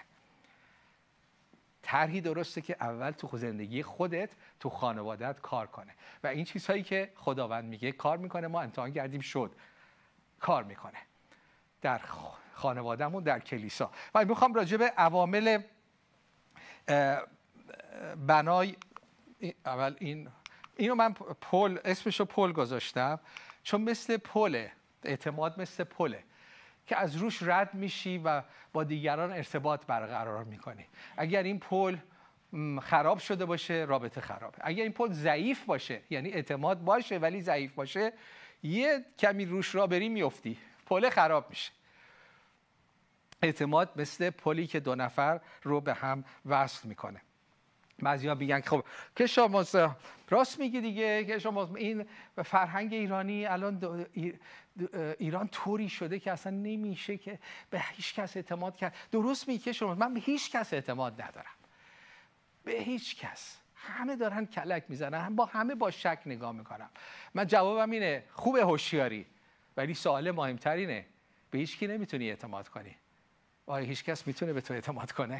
طرحی درسته که اول تو زندگی خودت، تو خانواده‌ات کار کنه و این چیزهایی که خداوند میگه کار میکنه، ما امتحان کردیم شد، کار میکنه در خانوادهمون، در کلیسا. و میخوام راجع به عوامل بنای، اول این اینو من پل، اسمشو پل گذاشتم چون مثل پله، اعتماد مثل پله که از روش رد میشی و با دیگران ارتباط برقرار میکنی. اگر این پل خراب شده باشه رابطه خرابه. اگر این پل ضعیف باشه، یعنی اعتماد باشه ولی ضعیف باشه، یه کمی روش را بری میفتی، پل خراب میشه. اعتماد مثل پلی که دو نفر رو به هم وصل میکنه. بعضیا میگن خب که شما راست میگی دیگه، که شما این فرهنگ ایرانی الان ایران طوری شده که اصلا نمیشه که به هیچ کس اعتماد کرد. درست میگی که شما، من به هیچ کس اعتماد ندارم، به هیچ کس. همه دارن کلک میزنن، با همه با شک نگاه میکنم. من جوابم اینه خوبه هوشیاری، ولی سوال مهمتر اینه به هیچ کی نمیتونی اعتماد کنی. آیا هیچ کس میتونه به تو اعتماد کنه؟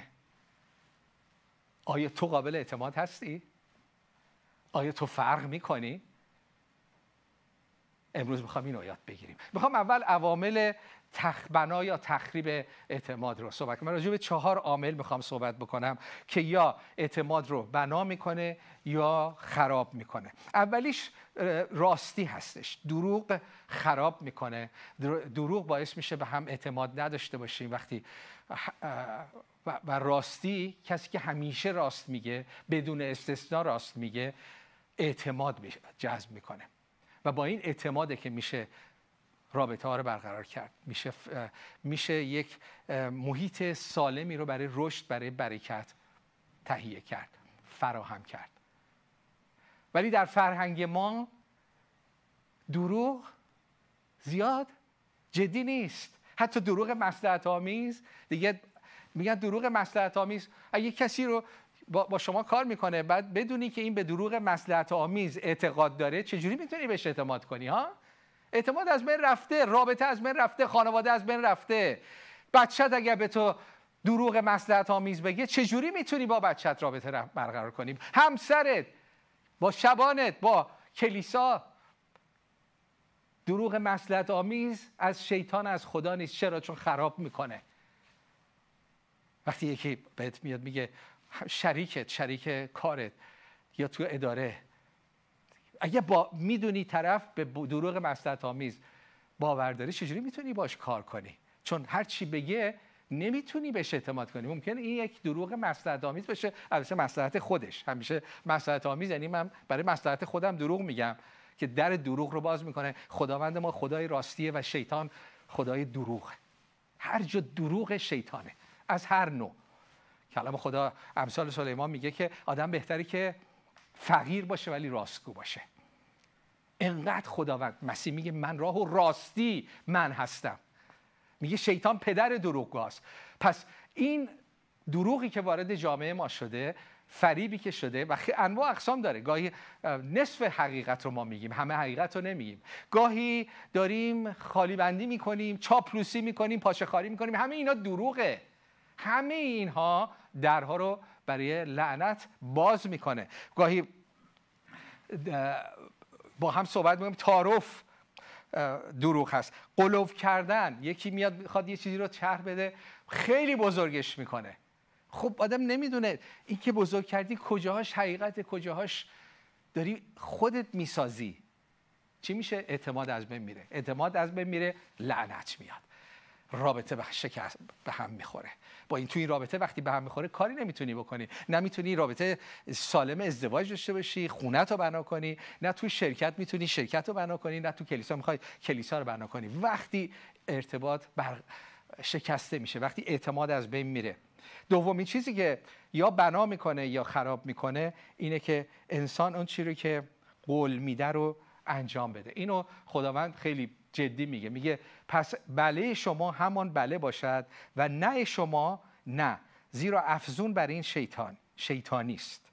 آیا تو قابل اعتماد هستی؟ آیا تو فرق میکنی؟ امروز میخوام اینو یاد بگیریم. میخوام اول عوامل تخبنا یا تخریب اعتماد رو صحبت کنم. من راجع به چهار عامل میخوام صحبت بکنم که یا اعتماد رو بنا میکنه یا خراب میکنه. اولیش راستی هستش. دروغ خراب میکنه. دروغ باعث میشه به هم اعتماد نداشته باشیم. وقتی و راستی، کسی که همیشه راست میگه، بدون استثنا راست میگه، اعتماد جذب میکنه و با این اعتماده که میشه رابطه ها رو برقرار کرد، میشه میشه یک محیط سالمی رو برای رشد، برای برکت تهیه کرد، فراهم کرد. ولی در فرهنگ ما دروغ زیاد جدی نیست. حتی دروغ مصلحت آمیز، دیگه میگن دروغ مصلحت آمیز. اگه کسی رو با, با شما کار میکنه بعد بدونی که این به دروغ مصلحت آمیز اعتقاد داره، چجوری میتونی بهش اعتماد کنی ها؟ اعتماد از بین رفته، رابطه از بین رفته، خانواده از بین رفته. بچت اگر به تو دروغ مصلحت آمیز بگه، چجوری میتونی با بچت رابطه برقرار کنی؟ همسرت، با شبانت، با کلیسا. دروغ مصلحت آمیز از شیطان، از خدا نیست. چرا؟ چون خراب میکنه. وقتی یکی بهت میاد میگه شریکت، شریک کارت یا تو اداره، اگه با میدونی طرف به دروغ مصلحت آمیز باور داری، چجوری میتونی باش کار کنی؟ چون هر چی بگه نمیتونی بهش اعتماد کنی. ممکنه این یک دروغ مصلحت آمیز باشه، البته مصلحت خودش. همیشه مصلحت آمیز یعنی من برای مصلحت خودم دروغ میگم که در دروغ رو باز میکنه. خداوند ما خدای راستیه و شیطان خدای دروغ. هر جا دروغ شیطانه، از هر نوع. کلام خدا امثال سلیمان میگه که آدم بهتری که فقیر باشه ولی راستگو باشه. انقدر خداوند، مسیح میگه من راه و راستی من هستم. میگه شیطان پدر دروغگوست. پس این دروغی که وارد جامعه ما شده، فریبی که شده و انواع اقسام داره. گاهی نصف حقیقت رو ما میگیم، همه حقیقت رو نمیگیم. گاهی داریم خالی بندی میکنیم، چاپلوسی میکنیم، پاچه خاری میکنیم. همه اینا دروغه. همه اینها درها رو برای لعنت باز میکنه. گاهی با هم صحبت میکنیم، تعارف دروغ هست. قلوف کردن، یکی میاد میخواد یه چیزی رو طرح بده، خیلی بزرگش میکنه. خب آدم نمیدونه این که بزرگ کردی کجاهاش حقیقت، کجاهاش داری خودت میسازی. چی میشه؟ اعتماد از بین میره. اعتماد از بین میره، لعنت میاد. رابطه به شکست به هم میخوره. با این تو این رابطه وقتی به هم میخوره کاری نمیتونی بکنی. نمیتونی رابطه سالم ازدواج داشته باشی، خونت رو بنا کنی. نه تو شرکت میتونی شرکت رو بنا کنی، نه تو کلیسا میخوای کلیسا رو بنا کنی. وقتی ارتباط بر شکسته میشه، وقتی اعتماد از بین میره. دومین چیزی که یا بنا میکنه یا خراب میکنه اینه که انسان اون چیزی رو که قول میده رو انجام بده. اینو خداوند خیلی جدی میگه. میگه پس بله شما همان بله باشد و نه شما نه، زیرا افزون بر این شیطان شیطانی است.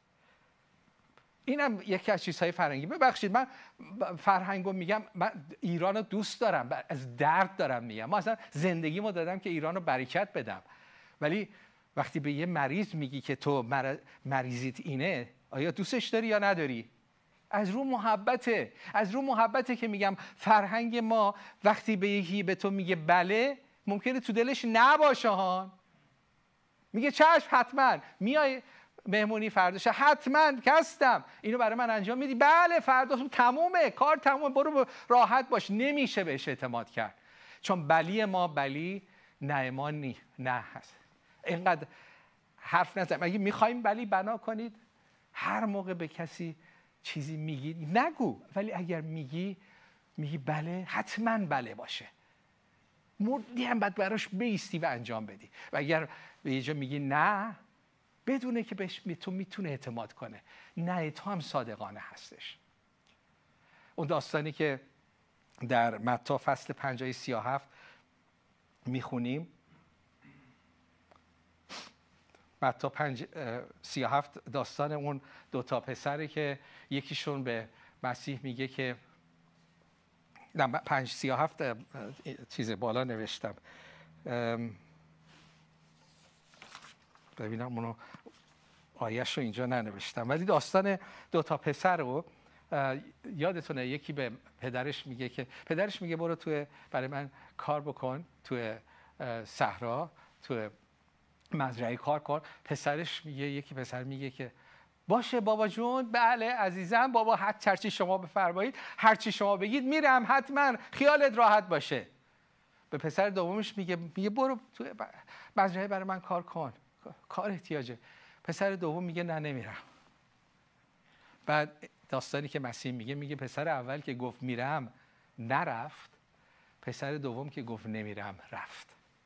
اینم یکی از چیزهای فرهنگی. ببخشید من فرهنگو میگم، من ایران رو دوست دارم، از درد دارم میگم. ما اصلا زندگیمو دادم که ایران رو برکت بدم. ولی وقتی به یه مریض میگی که تو مریضیت اینه، آیا دوستش داری یا نداری؟ از رو محبته. از رو محبته که میگم فرهنگ ما وقتی به یکی به تو میگه بله، ممکنه تو دلش نباشه ها. میگه چشم، حتما میای مهمونی فرداش، حتما که هستم، اینو برای من انجام میدی؟ بله فردا تمومه، کار تمومه، برو راحت باش. نمیشه بهش اعتماد کرد، چون بلی ما بلی نه نه هست. اینقدر حرف نزن. اگه میخوایم بلی بنا کنید، هر موقع به کسی چیزی میگی نگو، ولی اگر میگی میگی بله، حتما بله باشه. مردی هم باید براش بیستی و انجام بدی. و اگر به یه جا میگی نه، بدونه که بهش تو میتونه اعتماد کنه. نه تو هم صادقانه هستش. اون داستانی که در متی فصل پنج آیه سی و هفت میخونیم، متی پنج سی و هفت داستان اون دوتا پسره که یکیشون به مسیح میگه که نه پنج سی و هفت چیز بالا نوشتم، ببینم اونو آیش رو اینجا ننوشتم، ولی داستان دوتا پسر رو یادتونه یکی به پدرش میگه که پدرش میگه برو توی برای من کار بکن توی صحرا توی مزرعه کار کن. پسرش میگه یکی پسر میگه که باشه بابا جون، بله عزیزم بابا، هر چی شما بفرمایید، هر چی شما بگید میرم حتما، خیالت راحت باشه. به پسر دومش میگه میگه برو توی مزرعه برای من کار کن، کار احتیاجه. پسر دوم میگه نه نمیرم. بعد داستانی که مسیح میگه میگه پسر اول که گفت میرم نرفت، پسر دوم که گفت نمیرم رفت.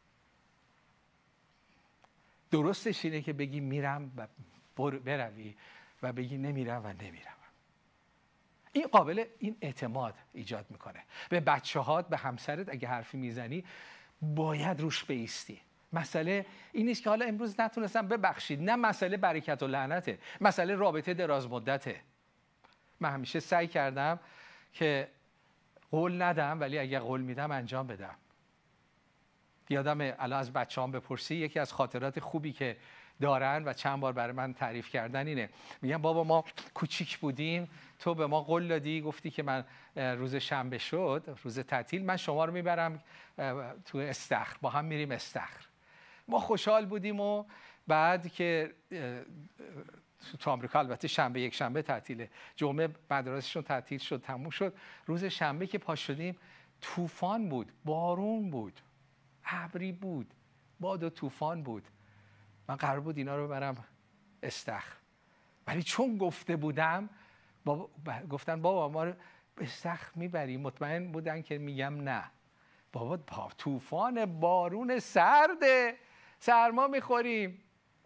درستش اینه که بگی میرم و بروی و بگی نمیرم و نمیرم. این قابل این اعتماد ایجاد میکنه. به بچه هات، به همسرت اگه حرفی میزنی باید روش بایستی. مسئله این نیست که حالا امروز نتونستم ببخشید، نه، مسئله برکت و لعنته، مسئله رابطه دراز مدته. من همیشه سعی کردم که قول ندم، ولی اگه قول میدم انجام بدم. یادم الان از بچه‌هام بپرسی، یکی از خاطرات خوبی که دارن و چند بار برای من تعریف کردن اینه، میگن بابا ما کوچیک بودیم تو به ما قول دادی، گفتی که من روز شنبه شد، روز تعطیل، من شما رو میبرم تو استخر، با هم میریم استخر. ما خوشحال بودیم و بعد که تو آمریکا البته شنبه یک شنبه تعطیله، جمعه مدارسشون تعطیل شد، تموم شد. روز شنبه که پا شدیم طوفان بود، بارون بود، ابری بود، باد و طوفان بود. من قرار بود اینا رو برم استخر، ولی چون گفته بودم بابا گفتن بابا ما رو استخر میبری، مطمئن بودن که میگم نه. بابا با طوفان بارون سرده، سرما میخوریم.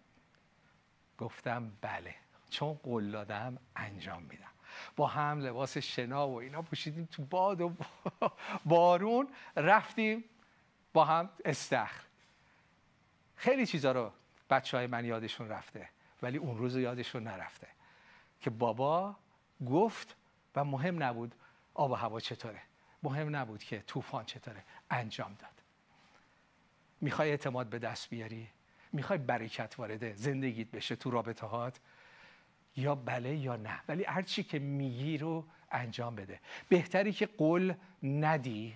گفتم بله، چون قول دادم انجام میدم. با هم لباس شنا و اینا پوشیدیم، تو باد و بارون رفتیم با هم استخر. خیلی چیزا رو بچه های من یادشون رفته، ولی اون روز یادشون نرفته که بابا گفت و مهم نبود آب و هوا چطوره، مهم نبود که طوفان چطوره، انجام داد. میخوای اعتماد به دست بیاری؟ میخوای برکت وارد زندگیت بشه تو رابطه هات؟ یا بله یا نه، ولی هر چی که میگی رو انجام بده. بهتری که قول ندی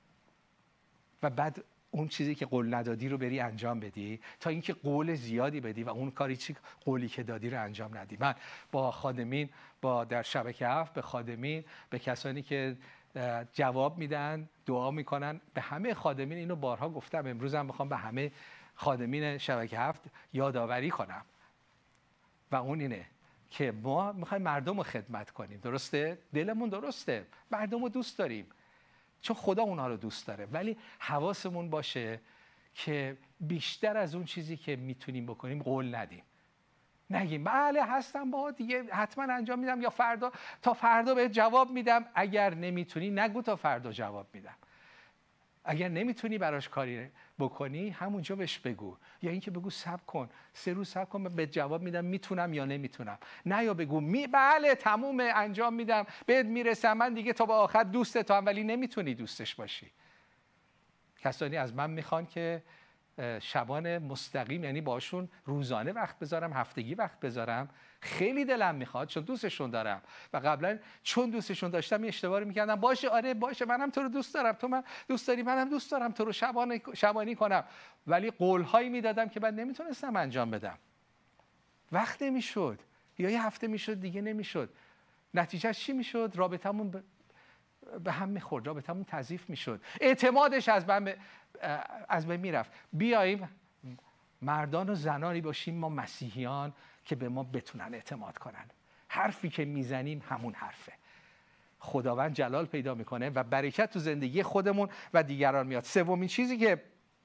و بعد اون چیزی که قول ندادی رو بری انجام بدی، تا اینکه قول زیادی بدی و اون کاری چی قولی که دادی رو انجام ندی. من با خادمین، با در شبکه هفت به خادمین، به کسانی که جواب میدن، دعا میکنن، به همه خادمین اینو بارها گفتم، امروز هم میخوام به همه خادمین شبکه هفت یادآوری کنم و اون اینه که ما میخوایم مردم رو خدمت کنیم. درسته؟ دلمون درسته، مردم رو دوست داریم چون خدا اونها رو دوست داره، ولی حواسمون باشه که بیشتر از اون چیزی که میتونیم بکنیم قول ندیم. نگیم بله هستم با دیگه حتما انجام میدم، یا فردا تا فردا بهت جواب میدم. اگر نمیتونی نگو تا فردا جواب میدم. اگر نمیتونی براش کاری بکنی همونجا بهش بگو، یا اینکه بگو صبر کن، سه روز صبر کن به جواب میدم میتونم یا نمیتونم. نه یا بگو می بله تمومه انجام میدم، بهت میرسم، من دیگه تا به آخر دوستت هم، ولی نمیتونی دوستش باشی. کسانی از من میخوان که شبان مستقیم، یعنی باشون روزانه وقت بذارم، هفتگی وقت بذارم. خیلی دلم میخواد چون دوستشون دارم و قبلا چون دوستشون داشتم یه اشتباهی میکردم. باشه آره باشه منم تو رو دوست دارم، تو من دوست داری منم دوست دارم تو رو شبانی شبانی کنم، ولی قولهایی میدادم که بعد نمیتونستم انجام بدم. وقت نمیشد، یا یه هفته میشد دیگه نمیشد. نتیجه چی میشد؟ رابطمون ب... به هم میخورد، رابطمون تضعیف میشد، اعتمادش از من از بین میرفت. بیاییم مردان و زنانی باشیم ما مسیحیان که به ما بتونن اعتماد کنن. حرفی که میزنیم همون حرفه. خداوند جلال پیدا میکنه و برکت تو زندگی خودمون و دیگران میاد. سومین چیزی که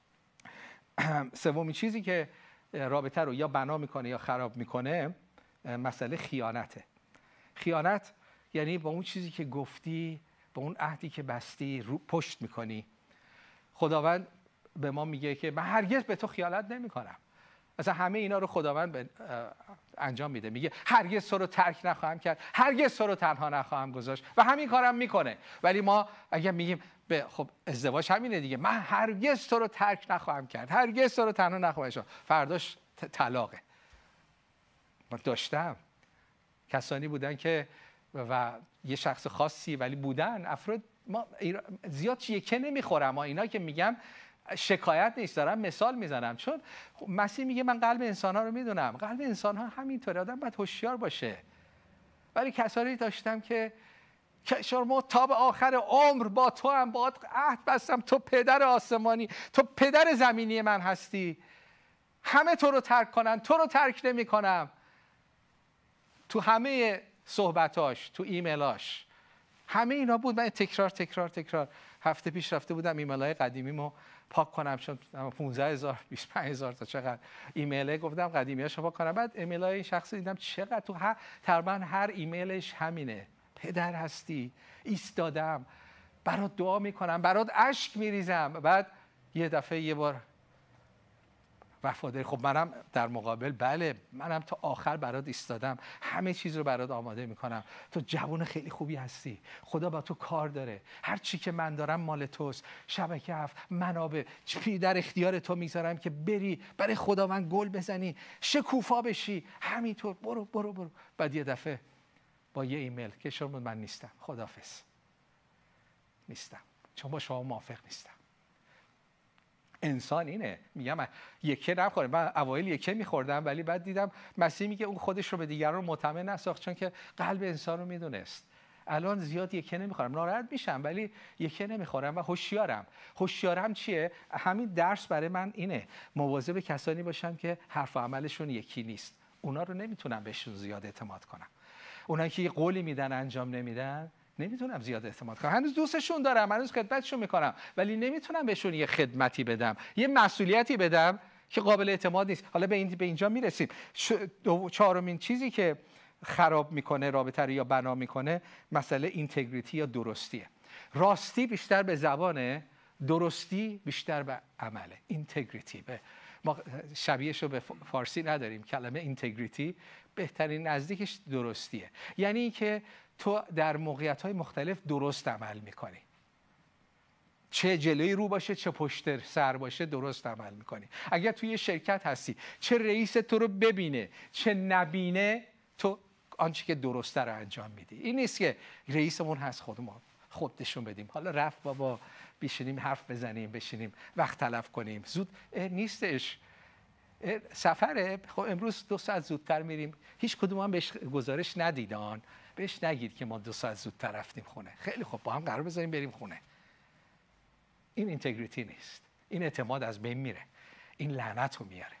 سومین چیزی که رابطه رو یا بنا میکنه یا خراب میکنه مسئله خیانته. خیانت یعنی با اون چیزی که گفتی، با اون عهدی که بستی رو پشت میکنی. خداوند به ما میگه که من هرگز به تو خیانت نمیکنم. مثلا همه اینا رو خداوند انجام میده، میگه هرگز تو رو ترک نخواهم کرد، هرگز تو رو تنها نخواهم گذاشت و همین کارم میکنه. ولی ما اگه میگیم خب ازدواج همینه دیگه، من هرگز تو رو ترک نخواهم کرد، هرگز تو رو تنها نخواهم گذاشت، فرداش طلاقه. من داشتم کسانی بودن که و یه شخص خاصی ولی بودن افراد. ما زیاد یکه نمیخورم، ما اینا که میگم شکایت نیست، دارم مثال میزنم، چون مسیح میگه من قلب انسان ها رو میدونم. قلب انسان ها همینطوره، آدم باید هوشیار باشه. ولی کسانی داشتم که کشور تا به آخر عمر با تو هم باید عهد بستم، تو پدر آسمانی، تو پدر زمینی من هستی، همه تو رو ترک کنن، تو رو ترک نمی کنم. تو همه صحبتاش، تو ایمیلاش، همه اینا بود. من تکرار تکرار تکرار هفته پیش رفته بودم ایمیل‌های قدیمیمو پاک کنم، چون پانزده هزار بیست و پنج هزار تا چقدر ایمیله گفتم قدیمیاشو پاک کنم. بعد ایمیل‌های این شخصی دیدم چقدر تو هر تقریبا هر ایمیلش همینه: پدر هستی، ایستادم برات دعا میکنم، برات اشک میریزم. بعد یه دفعه یه بار وفاداری، خب منم در مقابل بله منم تا آخر برات ایستادم، همه چیز رو برات آماده میکنم، تو جوان خیلی خوبی هستی، خدا با تو کار داره، هر چی که من دارم مال توست، شبکه هفت منابع در اختیار تو میذارم که بری برای خداوند گل بزنی، شکوفا بشی، همینطور برو برو برو. بعد یه دفعه با یه ایمیل که شما من نیستم، خداحافظ، نیستم، چون با شما موافق نیستم. انسان اینه، میگم یکه نخورم. من اوایل یکه میخوردم ولی بعد دیدم مسیح میگه اون خودش رو به دیگران مطمئن نساخت، چون که قلب انسان رو میدونست. الان زیاد یکه نمیخورم، ناراحت میشم ولی یکه نمیخورم و هوشیارم. هوشیارم چیه؟ همین درس برای من اینه، مواظب کسانی باشم که حرف و عملشون یکی نیست. اونا رو نمیتونم بهشون زیاد اعتماد کنم. اونایی که یه قولی میدن انجام نمیدن نمیتونم زیاد اعتماد کنم. هنوز دوستشون دارم، هنوز خدمتشون میکنم، ولی نمیتونم بهشون یه خدمتی بدم، یه مسئولیتی بدم که قابل اعتماد نیست. حالا به, این به اینجا میرسیم. چهارمین چیزی که خراب میکنه رابطه رو یا بنا میکنه مسئله اینتگریتی یا درستیه. راستی بیشتر به زبانه، درستی بیشتر به عمله. اینتگریتی به ما شبیهش رو به فارسی نداریم. کلمه اینتگریتی بهترین نزدیکش درستیه، یعنی که تو در موقعیت‌های مختلف درست عمل میکنی، چه جلوی رو باشه چه پشت سر باشه درست عمل میکنی. اگر توی یه شرکت هستی چه رئیس تو رو ببینه چه نبینه، تو آنچه که درسته رو انجام میدی. این نیست که رئیسمون هست خودمون خودشون بدیم، حالا رفت بابا بشینیم حرف بزنیم، بشینیم وقت تلف کنیم، زود نیستش. سفره، خب امروز دو ساعت زودتر میریم، هیچ کدوم هم بهش گزارش ندیدان، بهش نگید که ما دو ساعت زودتر رفتیم خونه. خیلی خب با هم قرار بذاریم بریم خونه. این اینتگریتی نیست، این اعتماد از بین میره، این لعنت رو میاره.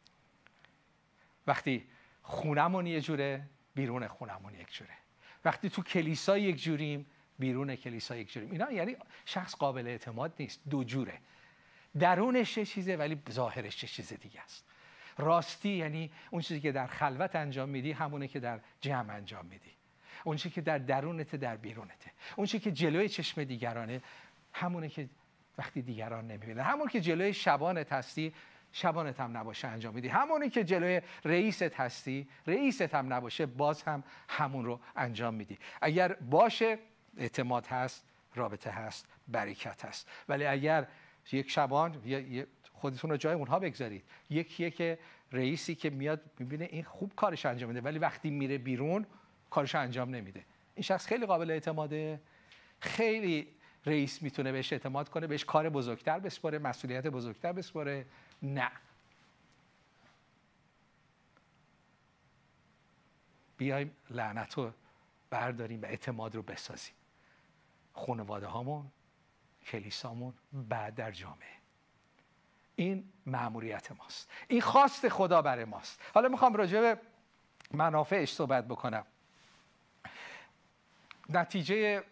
وقتی خونمون یه جوره بیرون خونمون یک جوره، وقتی تو کلیسا یک جوریم بیرون کلیسا یک جوریم. اینا یعنی شخص قابل اعتماد نیست، دو جوره، درونش یه چیزه ولی ظاهرش یه چیز دیگه است. راستی یعنی اون چیزی که در خلوت انجام میدی همونه که در جمع انجام میدی، اون چیزی که در درونته در بیرونته، اون چیزی که جلوی چشم دیگرانه همونه که وقتی دیگران نمیبینن، همون که جلوی شبانت هستی شبانت هم نباشه انجام میدی، همونی که جلوی رئیست هستی رئیست هم نباشه باز هم همون رو انجام میدی. اگر باشه اعتماد هست، رابطه هست، برکت هست. ولی اگر یک شبان خودتون رو جای اونها بگذارید، یکیه که رئیسی که میاد میبینه این خوب کارش انجام میده ولی وقتی میره بیرون کارش انجام نمیده، این شخص خیلی قابل اعتماده؟ خیلی رئیس میتونه بهش اعتماد کنه، بهش کار بزرگتر بسپاره، مسئولیت بزرگتر بسپاره؟ نه. بیایم لعنت رو برداریم و اعتماد رو بسازیم. خانواده هامون، کلیسامون، بعد در جامعه. این مأموریت ماست، این خواست خدا برای ماست. حالا میخوام راجع به منافعش صحبت بکنم. نتیجه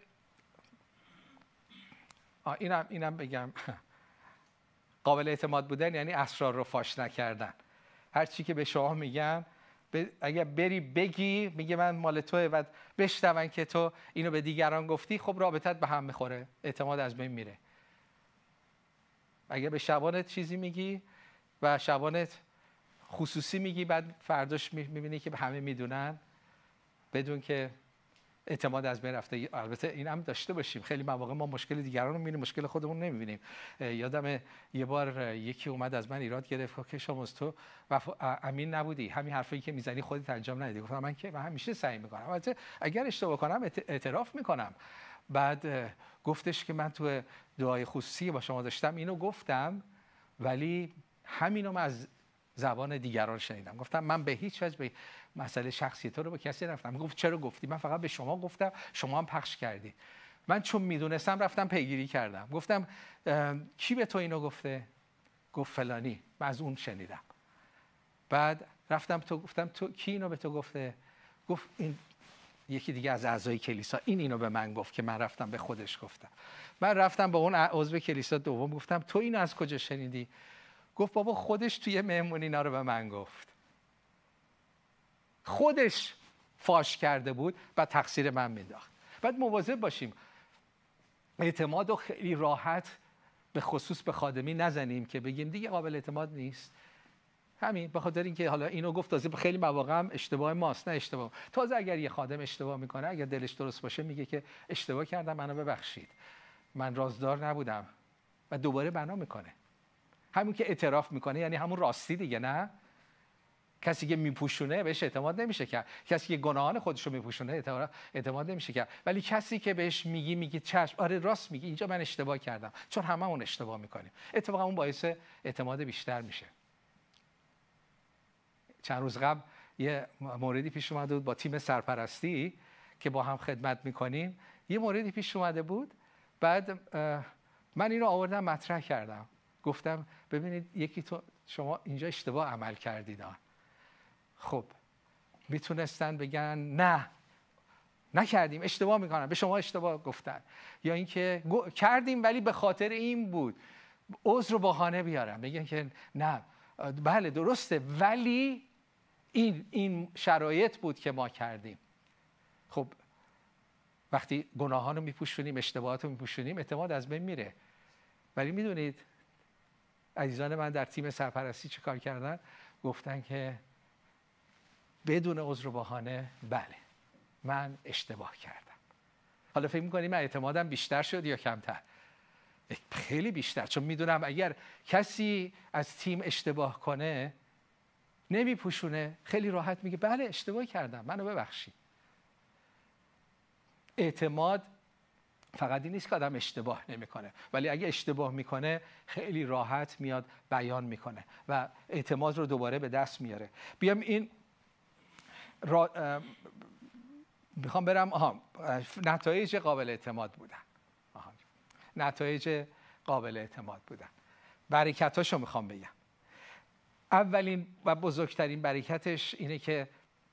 اینم اینم بگم قابل اعتماد بودن یعنی اسرار رو فاش نکردن. هر چی که به شما میگن ب... اگر بری بگی میگه من مال توئه و بشنون که تو اینو به دیگران گفتی، خب رابطت به هم میخوره، اعتماد از بین میره. اگر به شبانت چیزی میگی و شبانت خصوصی میگی بعد فرداش میبینی که همه میدونن بدون که اعتماد از بین رفته. البته این هم داشته باشیم، خیلی مواقع ما مشکل دیگران رو می‌بینیم، مشکل خودمون نمی‌بینیم. یادم یه بار یکی اومد از من ایراد گرفت که شما تو وفا... امین نبودی، همین حرفایی که میزنی خودت انجام ندیدی. گفتم من که من همیشه سعی میکنم، البته اگر اشتباه کنم اعتراف میکنم. بعد گفتش که من تو دعای خصوصی با شما داشتم اینو گفتم، ولی همینو من از زبان دیگران شنیدم. گفتم من به هیچ وجه به مسئله شخصی تو رو با کسی رفتم. گفت چرا گفتی؟ من فقط به شما گفتم، شما هم پخش کردی. من چون میدونستم رفتم پیگیری کردم. گفتم کی به تو اینو گفته؟ گفت فلانی. من از اون شنیدم. بعد رفتم تو گفتم تو کی اینو به تو گفته؟ گفت این یکی دیگه از اعضای کلیسا این اینو به من گفت که من رفتم به خودش گفتم. من رفتم با اون عضو کلیسا دوم گفتم تو اینو از کجا شنیدی؟ گفت بابا خودش توی مهمونی اینا رو به من گفت. خودش فاش کرده بود و تقصیر من مینداخت. بعد مواظب باشیم اعتماد رو خیلی راحت به خصوص به خادمی نزنیم که بگیم دیگه قابل اعتماد نیست. همین به خاطر اینکه حالا اینو گفت، تازه خیلی مواقع هم اشتباه ماست، نه اشتباه. تازه اگر یه خادم اشتباه میکنه، اگر دلش درست باشه میگه که اشتباه کردم، منو ببخشید، من رازدار نبودم، و دوباره بنا میکنه. همون که اعتراف میکنه یعنی همون راستی دیگه. نه کسی که میپوشونه بهش اعتماد نمیشه کرد، کسی که گناهان خودش رو میپوشونه اعتماد نمیشه کرد. ولی کسی که بهش میگی میگی چشم آره راست میگی، اینجا من اشتباه کردم، چون هممون اشتباه میکنیم، اتفاقا اون باعث اعتماد بیشتر میشه. چند روز قبل یه موردی پیش اومده بود با تیم سرپرستی که با هم خدمت میکنیم. یه موردی پیش اومده بود، بعد من اینو آوردم مطرح کردم، گفتم ببینید یکی تو شما اینجا اشتباه عمل کردید. خب میتونستن بگن نه نکردیم، اشتباه میکنن، به شما اشتباه گفتن، یا اینکه کردیم ولی به خاطر این بود، عذر و بهانه بیارن، بگن که نه بله درسته ولی این این شرایط بود که ما کردیم. خب وقتی گناهان رو میپوشونیم، اشتباهات رو میپوشونیم، اعتماد از بین میره. ولی میدونید عزیزان من در تیم سرپرستی چه کار کردن؟ گفتن که بدون عذر و بهانه بله من اشتباه کردم. حالا فکر می‌کنیم من اعتمادم بیشتر شد یا کمتر؟ خیلی بیشتر، چون میدونم اگر کسی از تیم اشتباه کنه نمیپوشونه، خیلی راحت میگه بله اشتباه کردم، منو ببخشید. اعتماد فقط این نیست که آدم اشتباه نمیکنه، ولی اگه اشتباه میکنه خیلی راحت میاد بیان میکنه و اعتماد رو دوباره به دست میاره. بیام این را... میخوام برم آها نتایج قابل اعتماد بودن. آها. نتایج قابل اعتماد بودن، برکتاشو میخوام بگم. اولین و بزرگترین برکتش اینه که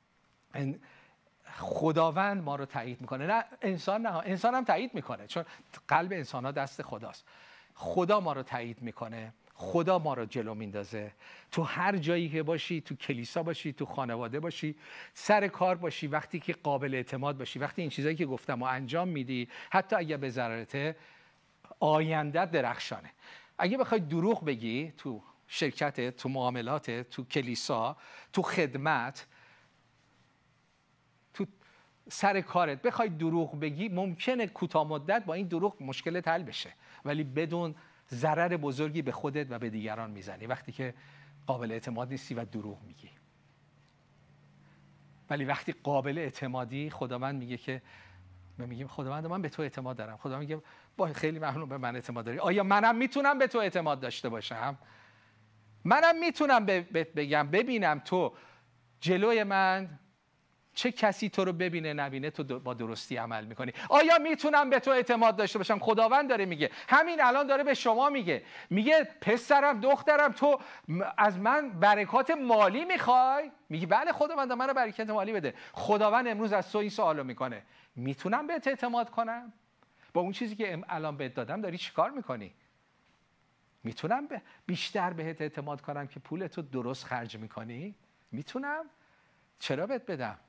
خداوند ما رو تایید میکنه، نه انسان، نه انسان هم تایید میکنه چون قلب انسان ها دست خداست. خدا ما رو تایید میکنه، خدا ما رو جلو میندازه. تو هر جایی که باشی، تو کلیسا باشی، تو خانواده باشی، سر کار باشی، وقتی که قابل اعتماد باشی، وقتی این چیزایی که گفتم و انجام میدی، حتی اگه به ضررته، آیندت درخشانه. اگه بخوای دروغ بگی تو شرکت، تو معاملات، تو کلیسا، تو خدمت، تو سر کارت بخوای دروغ بگی، ممکنه کوتاه مدت با این دروغ مشکلت حل بشه، ولی بدون ضرر بزرگی به خودت و به دیگران میزنی وقتی که قابل اعتماد نیستی و دروغ میگی. ولی وقتی قابل اعتمادی، خداوند میگه که میگیم خداوند من به تو اعتماد دارم. خدا میگه با خیلی ممنون به من اعتماد داری. آیا منم میتونم به تو اعتماد داشته باشم؟ منم میتونم بگم ببینم تو جلوی من چه کسی تو رو ببینه نبینه تو با درستی عمل میکنی. آیا میتونم به تو اعتماد داشته باشم؟ خداوند داره میگه، همین الان داره به شما میگه، میگه پسرم دخترم تو از من برکات مالی میخوای؟ میگی بله خداوند منو برکت مالی بده. خداوند امروز از تو این سوالو میکنه، میتونم بهت اعتماد کنم؟ با اون چیزی که الان بهت دادم داری چیکار میکنی؟ میتونم به بیشتر بهت اعتماد کنم که پولتو درست خرج میکنی؟ میتونم؟ چرا بهت بدم؟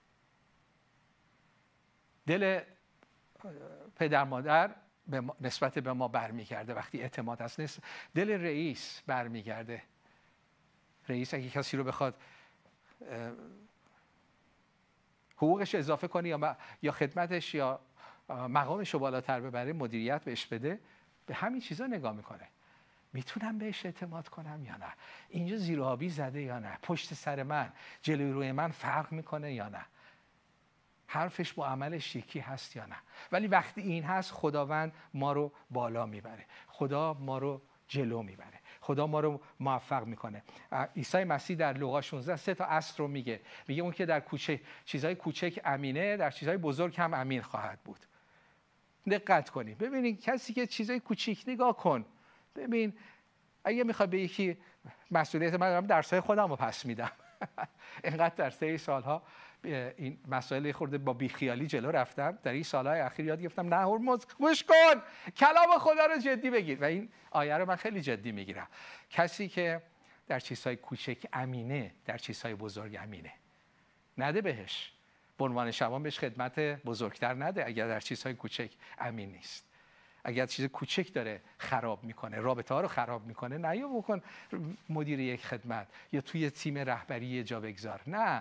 دل پدر مادر به ما، نسبت به ما برمیگرده وقتی اعتماد هست. دل رئیس برمیگرده. رئیس اگه کسی رو بخواد حقوقش اضافه کنی یا یا خدمتش یا مقامش رو بالاتر ببره، مدیریت بهش بده، به همین چیزا نگاه میکنه. میتونم بهش اعتماد کنم یا نه؟ اینجا زیر آبی زده یا نه؟ پشت سر من، جلوی روی من فرق میکنه یا نه؟ حرفش با عملش یکی هست یا نه؟ ولی وقتی این هست، خداوند ما رو بالا میبره، خدا ما رو جلو میبره، خدا ما رو موفق میکنه. عیسی مسیح در لوقا شانزده سه تا اصل رو میگه. میگه اون که در کوچه چیزای کوچک امینه، در چیزای بزرگ هم امین خواهد بود. دقت کنید، ببینید کسی که چیزای کوچیک نگاه کن. ببین اگه میخوای به یکی مسئولیت، من دارم درسای خودم رو پس میدم. اینقدر در سه سالها این مسائل خورده با بیخیالی جلو رفتم. در این سالهای اخیر یاد گرفتم نه هرمز گوش کن، کلام خدا رو جدی بگیر و این آیه رو من خیلی جدی میگیرم. کسی که در چیزهای کوچک امینه، در چیزهای بزرگ امینه. نده بهش، به عنوان شبان بهش خدمت بزرگتر نده اگر در چیزهای کوچک امین نیست. اگر چیز کوچک داره خراب میکنه، رابطه ها رو خراب میکنه، نه یا بکن مدیر یک خدمت یا توی تیم رهبری جا بگذار. نه،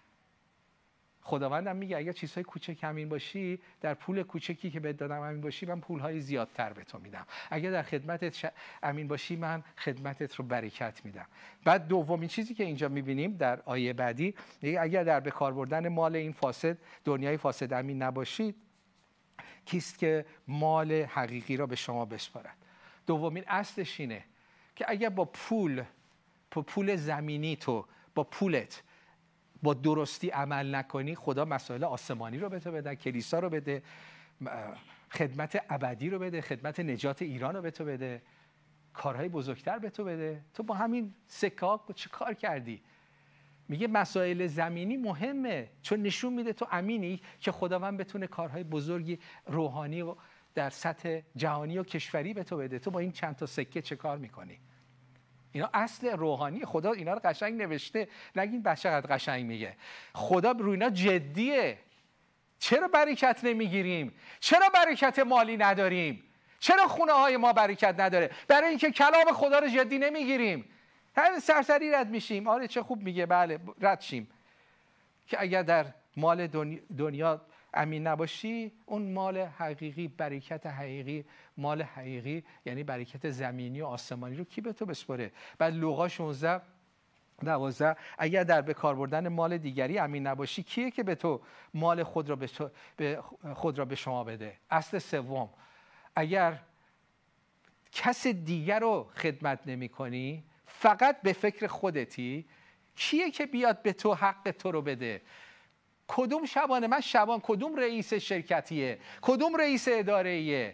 خداوندم میگه اگر چیزهای کوچک امین باشی، در پول کوچکی که بهت دادم امین باشی، من پولهای زیادتر به تو میدم. اگر در خدمتت ش... امین باشی، من خدمتت رو برکت میدم. بعد دومین چیزی که اینجا میبینیم در آیه بعدی، اگر در به کار بردن مال این فاسد، دنیای فاسد امین نباشید، کیست که مال حقیقی را به شما بسپارد. دومین اصلش اینه که اگر با پول با پول زمینی تو با پولت با درستی عمل نکنی، خدا مسائل آسمانی رو به تو بده، کلیسا رو بده، خدمت ابدی رو بده، خدمت نجات ایران رو به تو بده، کارهای بزرگتر به تو بده. تو با همین سکه چه کار کردی؟ میگه مسائل زمینی مهمه، چون نشون میده تو امینی که خداوند بتونه کارهای بزرگی روحانی و در سطح جهانی و کشوری به تو بده. تو با این چند تا سکه چه کار میکنی؟ اینا اصل روحانی. خدا اینا رو قشنگ نوشته، نگین بچه قد قشنگ میگه. خدا روی اینا جدیه. چرا برکت نمیگیریم؟ چرا برکت مالی نداریم؟ چرا خونه های ما برکت نداره؟ برای اینکه کلام خدا رو جدی نمیگیریم. همین سرسری رد میشیم. آره چه خوب میگه، بله رد شیم. که اگر در مال دنیا امین نباشی، اون مال حقیقی، برکت حقیقی، مال حقیقی یعنی برکت زمینی و آسمانی رو کی به تو بسپره؟ بعد لوقا شانزده دوازده، اگر در به کار بردن مال دیگری امین نباشی، کیه که به تو مال خود را به, تو به خود را به شما بده؟ اصل سوم، اگر کس دیگر رو خدمت نمی کنی، فقط به فکر خودتی، کیه که بیاد به تو حق تو رو بده؟ کدوم شبانه؟ من شبان کدوم رئیس شرکتیه؟ کدوم رئیس اداره‌ایه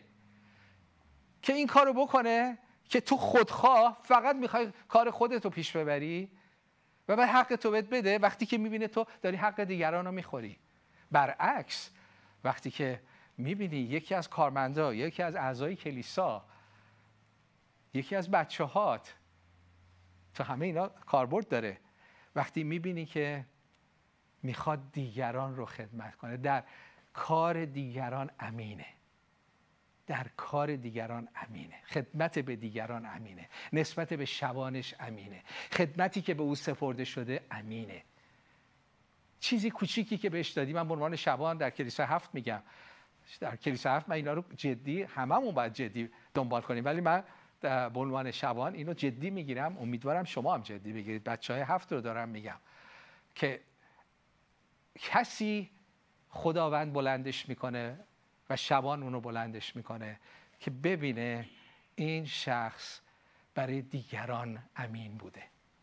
که این کارو بکنه که تو خودخواه فقط میخوای کار خودتو پیش ببری و بعد حق تو بهت بده وقتی که میبینه تو داری حق دیگران رو میخوری؟ برعکس، وقتی که میبینی یکی از کارمندا، یکی از اعضای کلیسا، یکی از بچه‌هات، تو همه اینا کاربرد داره، وقتی میبینی که میخواد دیگران رو خدمت کنه، در کار دیگران امینه، در کار دیگران امینه، خدمت به دیگران امینه، نسبت به شبانش امینه، خدمتی که به او سپرده شده امینه. چیزی کوچیکی که بهش دادی، من به عنوان شبان در کلیسا هفت میگم، در کلیسا هفت من اینا رو جدی، هممون باید جدی دنبال کنیم، ولی من به عنوان شبان اینو جدی میگیرم، امیدوارم شما هم جدی بگیرید. بچهای هفت رو دارم میگم که کسی خداوند بلندش میکنه و شبان اونو بلندش میکنه که ببینه این شخص برای دیگران امین بوده،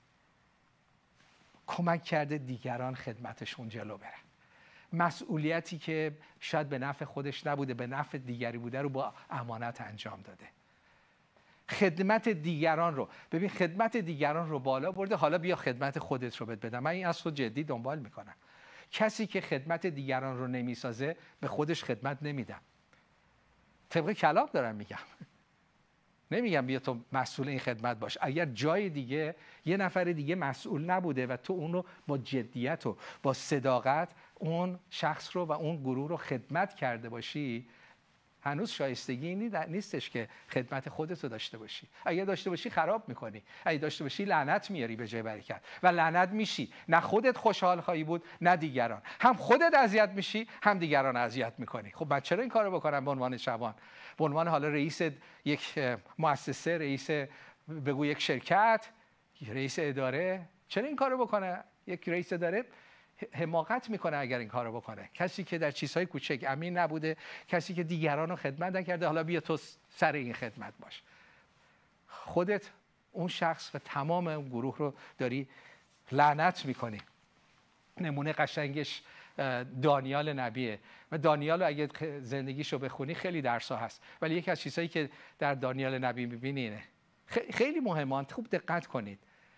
کمک کرده دیگران خدمتشون جلو بره، مسئولیتی که شاید به نفع خودش نبوده به نفع دیگری بوده رو با امانت انجام داده. خدمت دیگران رو ببین، خدمت دیگران رو بالا برده، حالا بیا خدمت خودت رو بهت بدم. من این اصل رو جدی دنبال میکنم. کسی که خدمت دیگران رو نمیسازه به خودش خدمت نمیدم. طبق کلام دارم میگم، نمیگم بیا تو مسئول این خدمت باش. اگر جای دیگه یه نفر دیگه مسئول نبوده و تو اون رو با جدیت و با صداقت اون شخص رو و اون گروه رو خدمت کرده باشی، هنوز شایستگی اینی نیستش که خدمت خودت رو داشته باشی. اگه داشته باشی خراب میکنی، اگه داشته باشی لعنت میاری به جای برکت و لعنت میشی. نه خودت خوشحال خواهی بود نه دیگران. هم خودت اذیت میشی هم دیگران اذیت میکنی. خب من چرا این کارو بکنم به عنوان شبان، به عنوان حالا رئیس یک مؤسسه، رئیس بگو یک شرکت، رئیس اداره؟ چرا این کارو بکنه؟ یک رئیس اداره حماقت میکنه اگر این کارو بکنه. کسی که در چیزهای کوچک امین نبوده، کسی که دیگران رو خدمت نکرده، حالا بیا تو سر این خدمت باش. خودت اون شخص و تمام اون گروه رو داری لعنت میکنی. نمونه قشنگش دانیال نبیه و دانیال رو اگه زندگیشو بخونی خیلی درسا هست، ولی یکی از چیزهایی که در دانیال نبی میبینی اینه، خیلی مهمه، خوب دقت کنید.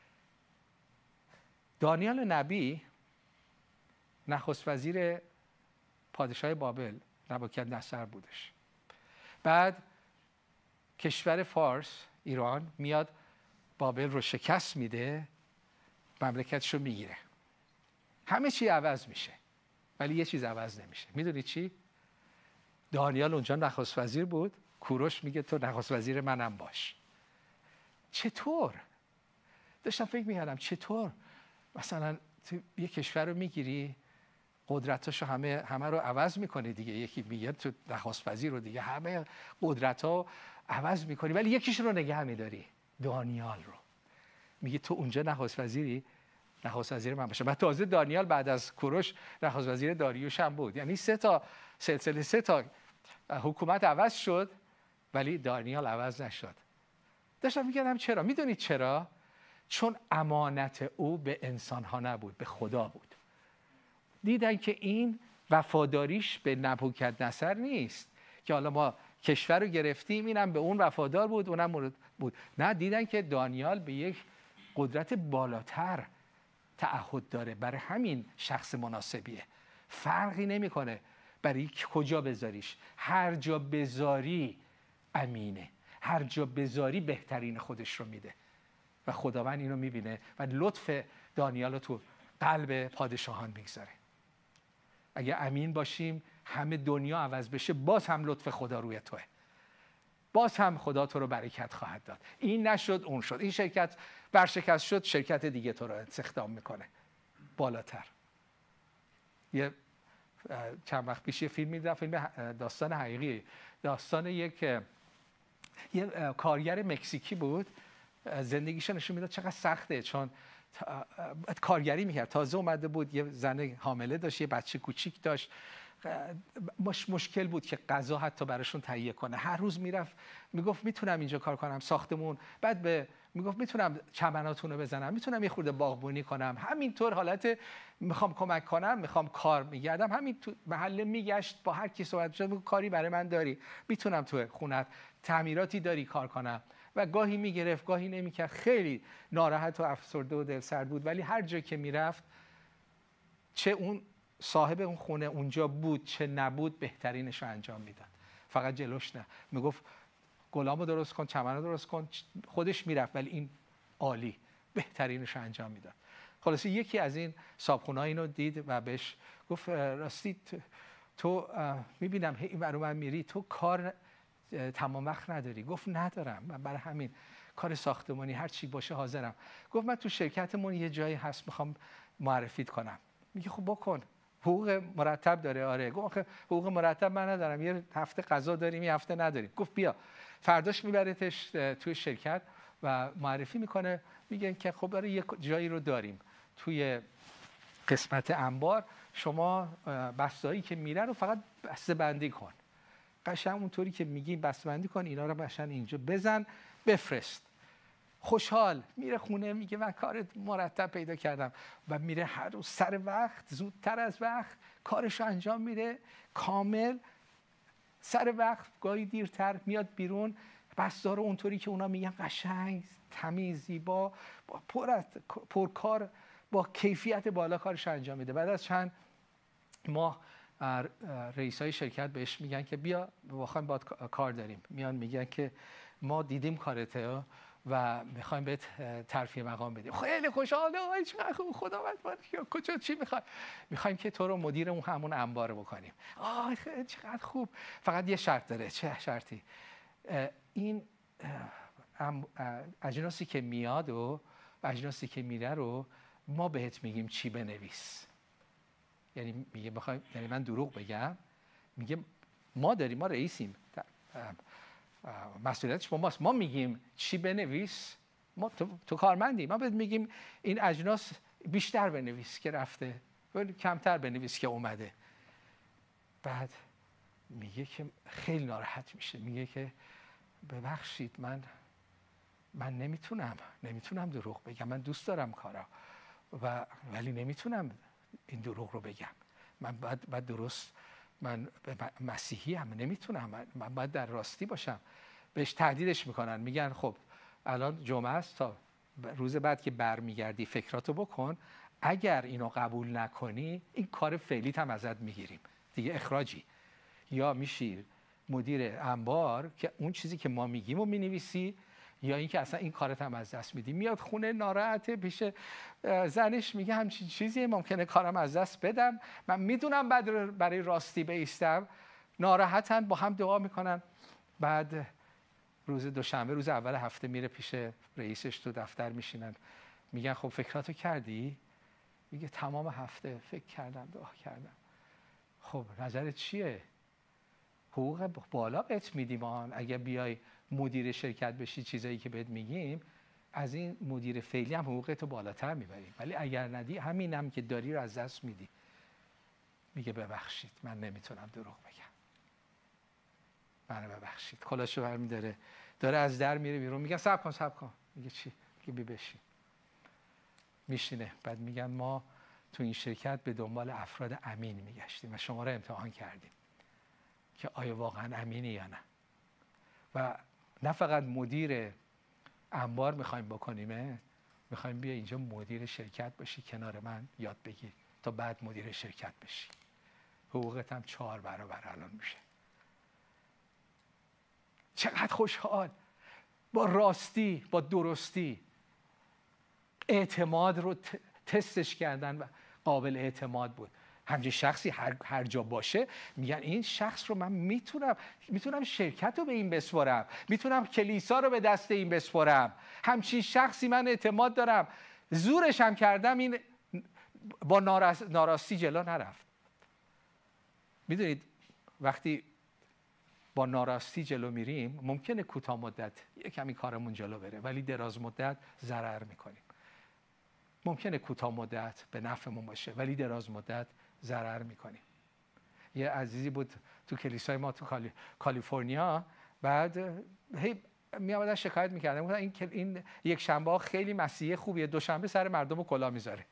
دانیال نبی نخست وزیر پادشاه بابل نبوکدنصر بودش. بعد کشور فارس، ایران، میاد بابل رو شکست میده، مملکتش رو میگیره. همه چی عوض میشه ولی یه چیز عوض نمیشه. میدونی چی؟ دانیال اونجا نخست وزیر بود، کوروش میگه تو نخست وزیر منم باش. چطور؟ داشتم فکر میکردم چطور مثلا تو یه کشور رو میگیری، قدرتاشو همه همه رو عوض میکنی دیگه. یکی میگه تو نخست وزیر رو دیگه همه قدرت‌ها عوض میکنی ولی یکیش رو نگه میداری، دانیال رو. میگه تو اونجا نخست وزیری، نخست وزیر من باشه. بعد تازه دانیال بعد از کوروش نخست وزیر داریوش هم بود. یعنی سه تا سلسله سه تا حکومت عوض شد ولی دانیال عوض نشد. داشتم میگم چرا؟ میدونید چرا؟ چون امانت او به انسان‌ها نبود، به خدا بود. دیدن که این وفاداریش به نبوکدنصر نیست که حالا ما کشور رو گرفتیم اینم به اون وفادار بود اونم مورد بود. نه، دیدن که دانیال به یک قدرت بالاتر تعهد داره، برای همین شخص مناسبیه. فرقی نمیکنه برای کجا بذاریش، هر جا بذاری امینه، هر جا بذاری بهترین خودش رو میده و خداوند اینو میبینه و لطف دانیال رو تو قلب پادشاهان میگذاره. اگه امین باشیم همه دنیا عوض بشه باز هم لطف خدا روی توه، باز هم خدا تو رو برکت خواهد داد. این نشد اون شد، این شرکت ورشکست شد شرکت دیگه تو رو استخدام میکنه بالاتر. یه چند وقت پیش یه فیلم دیدم، فیلم داستان حقیقی، داستان یک یه کارگر مکزیکی بود، زندگیش نشون میداد چقدر سخته، چون کارگری میکرد، تازه اومده بود، یه زن حامله داشت، یه بچه کوچیک داشت، مش مشکل بود که غذا حتی براشون تهیه کنه. هر روز میرفت میگفت میتونم اینجا کار کنم ساختمون، بعد به میگفت میتونم چمناتون رو بزنم، میتونم یه خورده باغبونی کنم، همینطور حالت میخوام کمک کنم، میخوام کار میگردم، همین تو محله میگشت با هر کی صحبت می‌کرد، کاری برای من داری، میتونم تو خونت تعمیراتی داری کار کنم. و گاهی میگرفت گاهی نمیکرد، خیلی ناراحت و افسرده و دلسرد بود، ولی هر جا که میرفت چه اون صاحب اون خونه اونجا بود چه نبود بهترینش رو انجام میداد. فقط جلوش نه، میگفت گلامو درست کن، چمنو درست کن، خودش میرفت ولی این عالی بهترینش رو انجام میداد. خلاصه یکی از این صاحبخونه‌ها اینو دید و بهش گفت راستی تو میبینم این برای من میری، تو کار تمام وقت نداری؟ گفت ندارم، من برای همین کار ساختمانی هر چی باشه حاضرم. گفت من تو شرکتمون یه جایی هست میخوام معرفیت کنم. میگه خب بکن، حقوق مرتب داره؟ آره. گفت حقوق مرتب من ندارم، یه هفته قضا داریم یه هفته نداریم. گفت بیا. فرداش میبرتش توی شرکت و معرفی میکنه، میگه که خب برای یه جایی رو داریم توی قسمت انبار، شما بسته‌هایی که میره رو فقط بسته بندی کن، قشنگ اونطوری که میگیم بسته بندی کن، اینا رو قشنگ اینجا بزن بفرست. خوشحال میره خونه، میگه من کار مرتب پیدا کردم و میره هر روز سر وقت، زودتر از وقت کارشو انجام میده، کامل سر وقت، گاهی دیرتر میاد بیرون، بسته رو اونطوری که اونا میگن قشنگ تمیز زیبا پر پرکار با کیفیت بالا کارش انجام میده. بعد از چند ماه رئیسای شرکت بهش میگن که بیا واقعا باید کار داریم. میان میگن که ما دیدیم کارته و میخوایم بهت ترفیع مقام بدیم. خیلی خوشحاله، آی چقدر خوب، خداوند کجا چی میخوای؟ میخوایم که تو رو مدیر اون همون انبار بکنیم. آی خیلی چقدر خوب. فقط یه شرط داره. چه شرطی؟ این اجناسی که میاد و اجناسی که میره رو ما بهت میگیم چی بنویس. یعنی میگه بخوایم، یعنی من دروغ بگم، میگه ما داریم، ما رئیسیم، مسئولیتش با ماست، ما میگیم چی بنویس، ما تو, تو کارمندی، ما بهت میگیم این اجناس بیشتر بنویس که رفته، کمتر بنویس که اومده. بعد میگه که خیلی ناراحت میشه، میگه که ببخشید من من نمیتونم نمیتونم دروغ بگم، من دوست دارم کارا و ولی نمیتونم این دروغ رو بگم، من باید, باید درست، من مسیحی هم نمیتونم، من, من باید در راستی باشم. بهش تهدیدش میکنن، میگن خب الان جمعه است، تا روز بعد که برمیگردی فکراتو بکن، اگر اینو قبول نکنی این کار فعلیت هم ازت میگیریم دیگه، اخراجی، یا میشی مدیر انبار که اون چیزی که ما میگیم رو مینویسی، یا اینکه اصلا این کارت هم از دست میدی. میاد خونه ناراحته، پیش زنش میگه همچین چیزی ممکنه کارم از دست بدم، من میدونم بعد برای راستی بیستم. ناراحتن، با هم دعا میکنن. بعد روز دوشنبه، روز اول هفته، میره پیش رئیسش، تو دفتر میشینن، میگن خب فکراتو کردی؟ میگه تمام هفته فکر کردم، دعا کردم. خب نظرت چیه؟ حقوق بالا بهت میدیم، اگه بیای مدیر شرکت بشی، چیزایی که بهت میگیم، از این مدیر فعلی هم حقوقتو بالاتر میبریم، ولی اگر ندی همین هم که داری رو از دست میدی. میگه ببخشید من نمیتونم دروغ بگم، منو ببخشید. کلاشو برمی داره داره از در میره بیرون. میگن صبر کن صبر کن. میگه چی؟ میگه بی بشین. میشینه. بعد میگن ما تو این شرکت به دنبال افراد امین میگشتیم و شما رو امتحان کردیم که آیا واقعا امینی یا نه. و نه فقط مدیر انبار میخوایم بکنیم، میخوایم بیا اینجا مدیر شرکت باشی، کنار من یاد بگیر تا بعد مدیر شرکت بشی. حقوقت هم چهار برابر الان میشه. چقدر خوشحال، با راستی، با درستی اعتماد رو تستش کردن و قابل اعتماد بود. همچین شخصی هر, هر جا باشه میگن این شخص رو من میتونم میتونم شرکت رو به این بسپارم، میتونم کلیسا رو به دست این بسپارم. همچین شخصی من اعتماد دارم. زورش هم کردم، این با ناراستی جلو نرفت. میدونید وقتی با ناراستی جلو میریم ممکنه کوتاه مدت یه کمی کارمون جلو بره، ولی دراز مدت ضرر میکنیم. ممکنه کوتاه مدت به نفعمون باشه ولی دراز مدت ضرر میکنیم. یه عزیزی بود تو کلیسای ما تو کالی... کالیفرنیا، بعد هی می آمدن شکایت میکردن، میگفتن این این یک شنبه خیلی مسیحی خوبیه، دوشنبه سر مردم رو کلاه میذاره.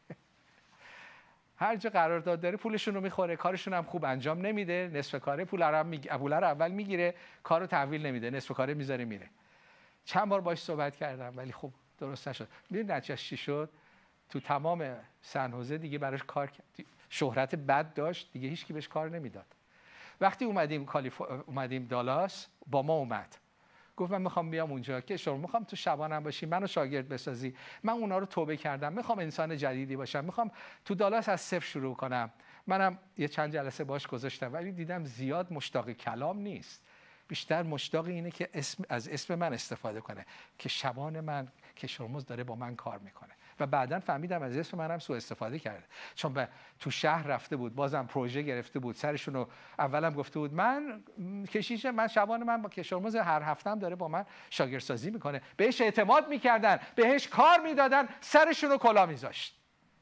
هر جا قرارداد داره پولشون رو میخوره، کارشون هم خوب انجام نمیده، نصف کاره پول رو می... پول رو اول میگیره، کارو تحویل نمیده، نصف کاره میذاره میره. چند بار باهاش صحبت کردم ولی خب درست نشد. میدونید نتیجهش چی شد؟ تو تمام سن حوزه دیگه براش کار کرد. شهرت بد داشت دیگه، هیچ کی بهش کار نمیداد. وقتی اومدیم کالیف... اومدیم دالاس، با ما اومد، گفت من میخوام بیام اونجا که شما میخوام تو شبانم باشی، منو شاگرد بسازی. من اونا رو توبه کردم، میخوام انسان جدیدی باشم، میخوام تو دالاس از صفر شروع کنم. منم یه چند جلسه باش گذاشتم ولی دیدم زیاد مشتاق کلام نیست، بیشتر مشتاق اینه که اسم از اسم من استفاده کنه، که شبان من که شرموز داره با من کار میکنه. و بعداً فهمیدم از اسم منم سوء استفاده کرده، چون به تو شهر رفته بود، بازم پروژه گرفته بود سرشون رو. اولم گفته بود من کشیش من شبان من با کشورموز هر هفتم داره با من شاگردسازی میکنه، بهش اعتماد میکردن، بهش کار میدادن، سرشون رو کلاه میذاشت.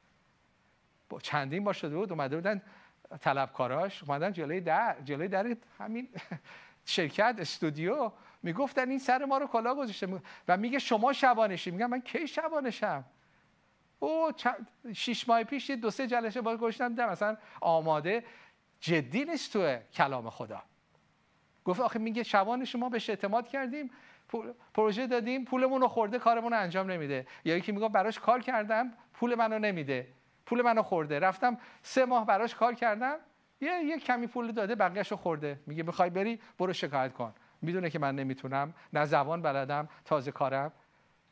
با چندین بار شده بود اومده بودن طلبکاراش، اومدن جلوی در جلوی در همین شرکت استودیو، میگفتن این سر ما رو کلاه گذاشته و میگه شما شبانشی. میگم من کی شبانشم؟ او شش ماه پیش دو سه جلسه باز گذاشتم دیدم مثلا آماده، جدی نیست تو کلام خدا. گفت آخه میگه شبان شما بهش اعتماد کردیم، پروژه دادیم، پولمون رو خورده، کارمون رو انجام نمیده. یا یکی میگه براش کار کردم پول منو نمیده، پول منو خورده، رفتم سه ماه براش کار کردم، یه یه کمی پول داده بقیه‌شو خورده. میگه میخوای بری برو شکایت کن. میدونه که من نمیتونم، نه زبان بلدم، تازه کارم.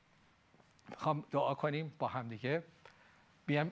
میخوام دعا کنیم با هم دیگه، بیایم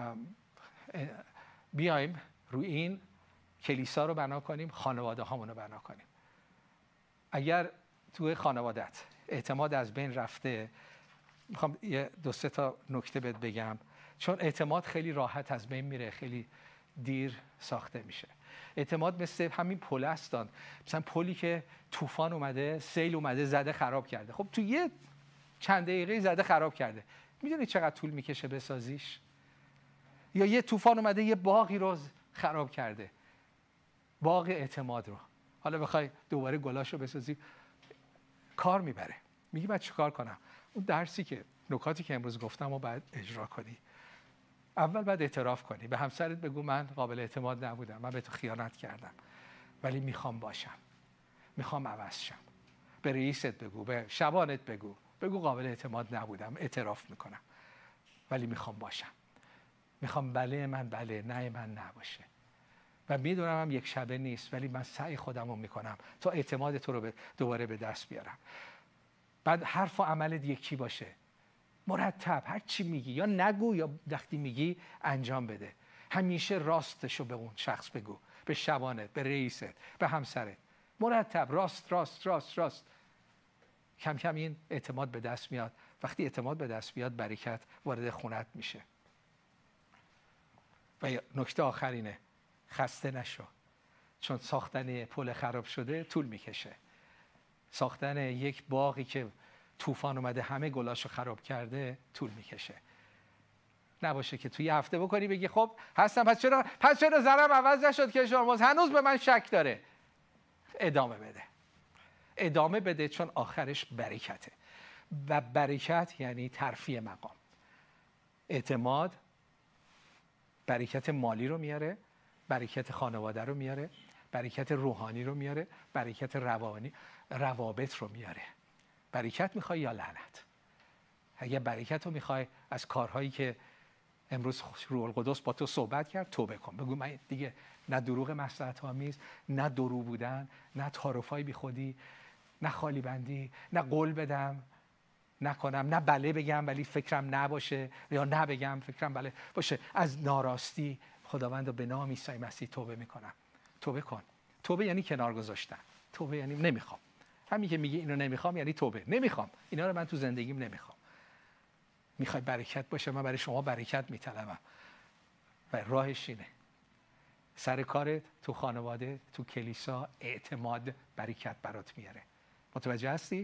بیایم روی این کلیسا رو بنا کنیم، خانواده هامون رو بنا کنیم. اگر توی خانوادت اعتماد از بین رفته، میخوام یه دو سه تا نکته بهت بگم، چون اعتماد خیلی راحت از بین میره، خیلی دیر ساخته میشه. اعتماد مثل همین پل هستن، مثلا پلی که طوفان اومده، سیل اومده، زده خراب کرده. خب تو یه چند دقیقه زده خراب کرده، میدونی چقدر طول میکشه بسازیش؟ یا یه طوفان اومده یه باغی رو خراب کرده، باغ اعتماد رو. حالا بخوای دوباره گلاشو بسازی کار میبره. میگی بعد چیکار کنم؟ اون درسی که نکاتی که امروز گفتم رو باید اجرا کنی. اول باید اعتراف کنی، به همسرت بگو من قابل اعتماد نبودم، من به تو خیانت کردم، ولی میخوام باشم، میخوام عوض شم. به رئیست بگو، به شبانت بگو، بگو قابل اعتماد نبودم، اعتراف میکنم، ولی میخوام باشم. میخوام بله من بله، نه من نباشه. و میدونم هم یک شبه نیست، ولی من سعی خودم رو میکنم تا اعتماد تو رو دوباره به دست بیارم. بعد حرف و عملت یکی باشه، مرتب هر چی میگی یا نگو یا وقتی میگی انجام بده. همیشه راستشو به اون شخص بگو، به شبانت، به رئیست، به همسرت. مرتب راست راست راست راست. کم کم این اعتماد به دست میاد. وقتی اعتماد به دست بیاد، برکت وارد خونت میشه. و نکته آخرینه، خسته نشو، چون ساختن پل خراب شده طول میکشه. ساختن یک باغی که طوفان اومده همه گلاشو خراب کرده طول میکشه. نباشه که توی هفته بکنی بگی خب هستم، پس چرا پس چرا زرم عوض نشد که شرمز هنوز به من شک داره. ادامه بده، ادامه بده، چون آخرش برکته. و برکت یعنی ترفیع مقام. اعتماد برکت مالی رو میاره، برکت خانواده رو میاره، برکت روحانی رو میاره، برکت روانی روابط رو میاره. برکت میخوای یا لعنت؟ اگه برکت رو میخوای، از کارهایی که امروز روح القدس با تو صحبت کرد توبه کن. بگو من دیگه نه دروغ مصلحت آمیز، نه درو بودن، نه تعارفای بی خودی، نه خالی بندی، نه قول بدم نکنم، نه بله بگم ولی فکرم نباشه، یا نه بگم فکرم بله باشه. از ناراستی خداوند رو به نام عیسی مسیح توبه میکنم. توبه کن. توبه یعنی کنار گذاشتن. توبه یعنی نمیخوام. همین که میگی اینو نمیخوام یعنی توبه. نمیخوام اینا رو، من تو زندگیم نمیخوام. میخوای برکت باشه، من برای شما برکت میطلبم و راهش اینه. سر کارت، تو خانواده، تو کلیسا، اعتماد برکت برات میاره. متوجه هستی؟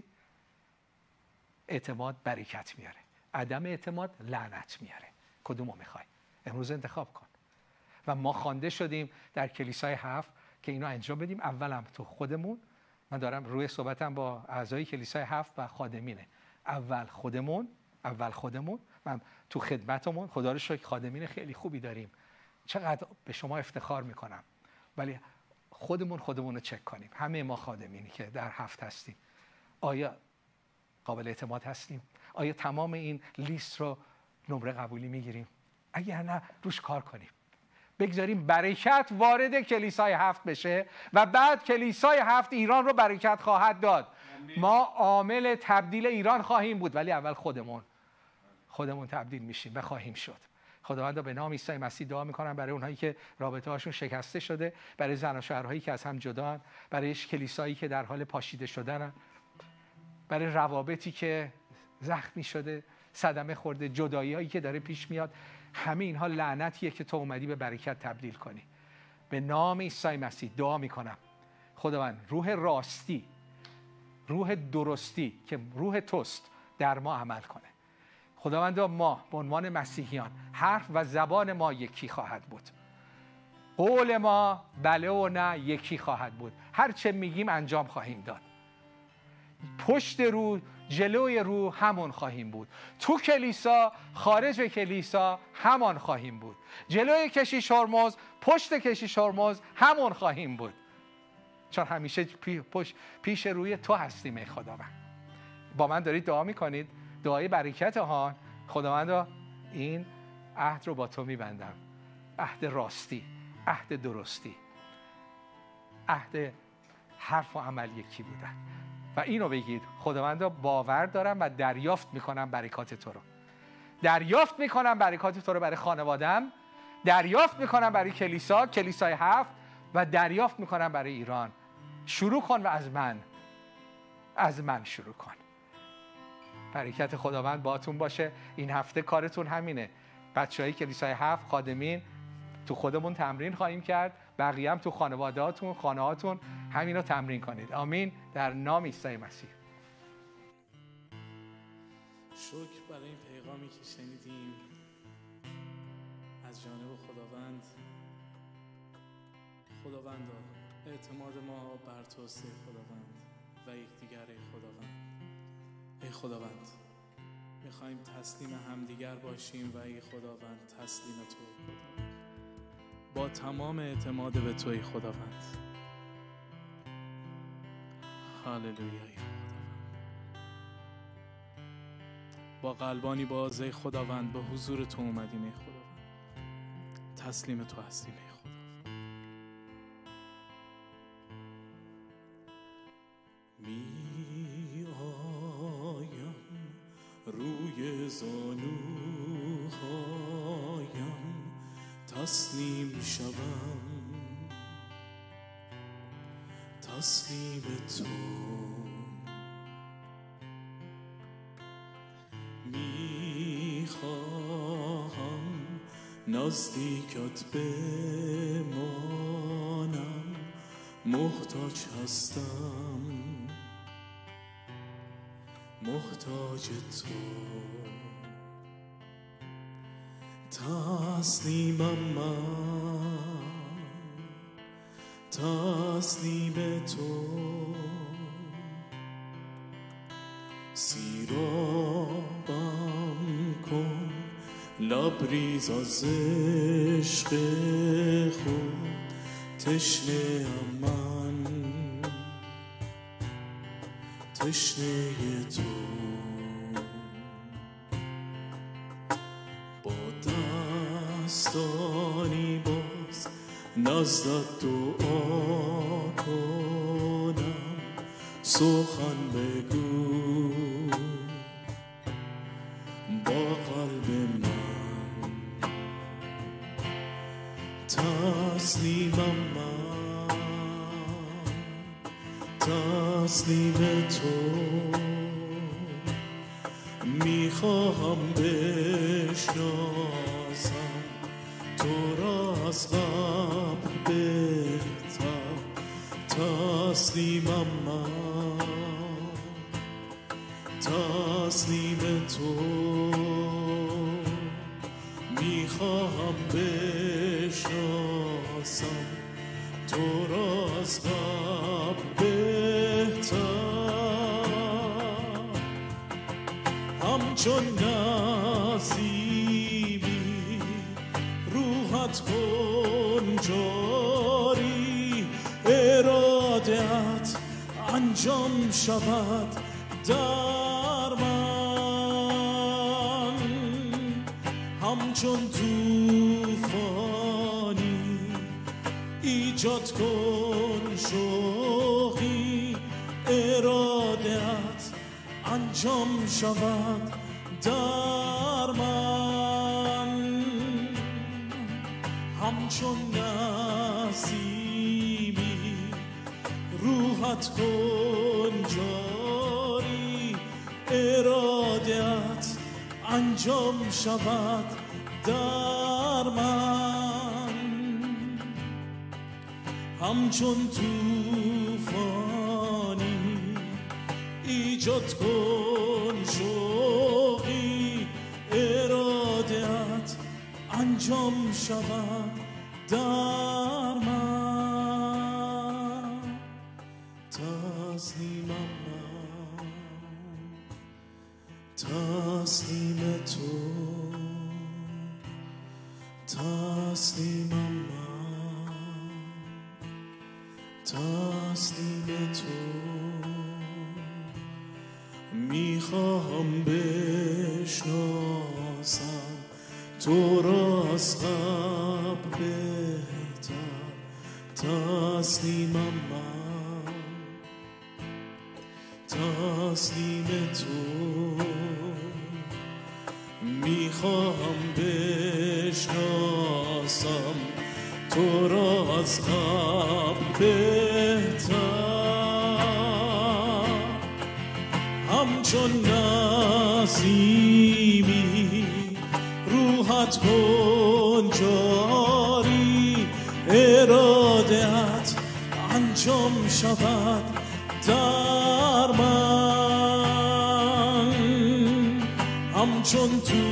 اعتماد برکت میاره، عدم اعتماد لعنت میاره. کدومو میخوای؟ امروز انتخاب کن. و ما خوانده شدیم در کلیسای هفت که اینو انجام بدیم. اولم تو خودمون، من دارم روی صحبتم با اعضای کلیسای هفت و خادمینه. اول خودمون، اول خودمون. من تو خدمتمون خدا رو شکر خادمین خیلی خوبی داریم، چقدر به شما افتخار میکنم. ولی خودمون خودمون رو چک کنیم. همه ما خادمینی که در هفت هستیم، آیا قابل اعتماد هستیم؟ آیا تمام این لیست رو نمره قبولی میگیریم؟ اگر نه روش کار کنیم، بگذاریم برکت وارد کلیسای هفت بشه و بعد کلیسای هفت ایران رو برکت خواهد داد. ما عامل تبدیل ایران خواهیم بود، ولی اول خودمون خودمون تبدیل میشیم و خواهیم شد. خداوند به نام عیسی مسیح دعا میکنم برای اونهایی که رابطه هاشون شکسته شده، برای زن و شوهرهایی که از هم جدان، برای کلیسایی که در حال پاشیده شدن، برای روابطی که زخمی شده، صدمه خورده، جدایی هایی که داره پیش میاد. همه اینها لعنتیه که تو اومدی به برکت تبدیل کنی. به نام عیسی مسیح دعا میکنم خداوند روح راستی، روح درستی که روح توست در ما عمل کنه. خداوند ما به عنوان مسیحیان حرف و زبان ما یکی خواهد بود، قول ما بله و نه یکی خواهد بود. هر چه میگیم انجام خواهیم داد. پشت رو، جلوی رو همون خواهیم بود. تو کلیسا، خارج کلیسا همان خواهیم بود. جلوی کشیش هرمز، پشت کشیش هرمز همون خواهیم بود، چون همیشه پی پیش روی تو هستیم. ای خداوند، با من دارید دعا میکنید، دعای برکت ها. خداوند این عهد رو با تو میبندم، عهد راستی، عهد درستی، عهد حرف و عمل یکی بودن. و اینو بگید خداوندا باور دارم و دریافت میکنم برکات تو رو. دریافت میکنم برکات تو رو برای خانوادم، دریافت میکنم برای کلیسا، کلیسای هفت، و دریافت میکنم برای ایران. شروع کن و از من از من شروع کن. برکت خداوند باهاتون باشه. این هفته کارتون همینه. بچهای کلیسای هفت، خادمین، تو خودمون تمرین خواهیم کرد، بقیه هم تو خانوادهاتون، خانه‌هاتون همین رو تمرین کنید. آمین. در نام عیسی مسیح. شکر برای این پیغامی که شنیدیم از جانب خداوند. خداوند اعتماد ما بر توست ای خداوند و یکدیگر ای خداوند. ای خداوند میخوایم تسلیم همدیگر باشیم و ای خداوند تسلیم تو ای خداوند، با تمام اعتماد به تو ای خداوند. هاللویا ای خداوند. با قلبانی باز ای خداوند به حضور تو اومدیم ای خداوند. تسلیم تو هستیم ای خداوند. می آیم روی زانوهایم تسلیم شوم، تسلیم تو. می خواهم نزدیکت بمانم، محتاج هستم، محتاج تو. تسلیمم من، تسلیم تو. سیرابم کن لبریز از عشق خود، تشنه ام من، تشنه تو. با دستانی باز نزدت دعا کنم، سخن بگو با قلب من. تسلیمم من، تسلیم تو. میخواهم بشناسم تو را از قبل بهتر. تسلیمم من، تسلیم تو. میخواهم بشناسم تو را از قبل بهتر. همچون نسیمی روحت کن جاری، ارادت انجام شود در من. همچون توفانی ایجاد کن شوقی، ارادت انجام شود در من. همچون نسیمی روحت کن جاری، ارادت انجام شود در من. همچون توفانی ایجاد کن شوقی، ارادت انجام شود در من. تسلیمم من، تسلیم تو. تسلیمم من، تسلیم تو. میخواهم بشناسم تو را از قبل بهتر. تسلیمم من، تسلیم تو میخوام بشناسم تو را از قبل بهتر، همچون نسیمی روحت کن جاری، اراده‌ات انجام شود در من، همچون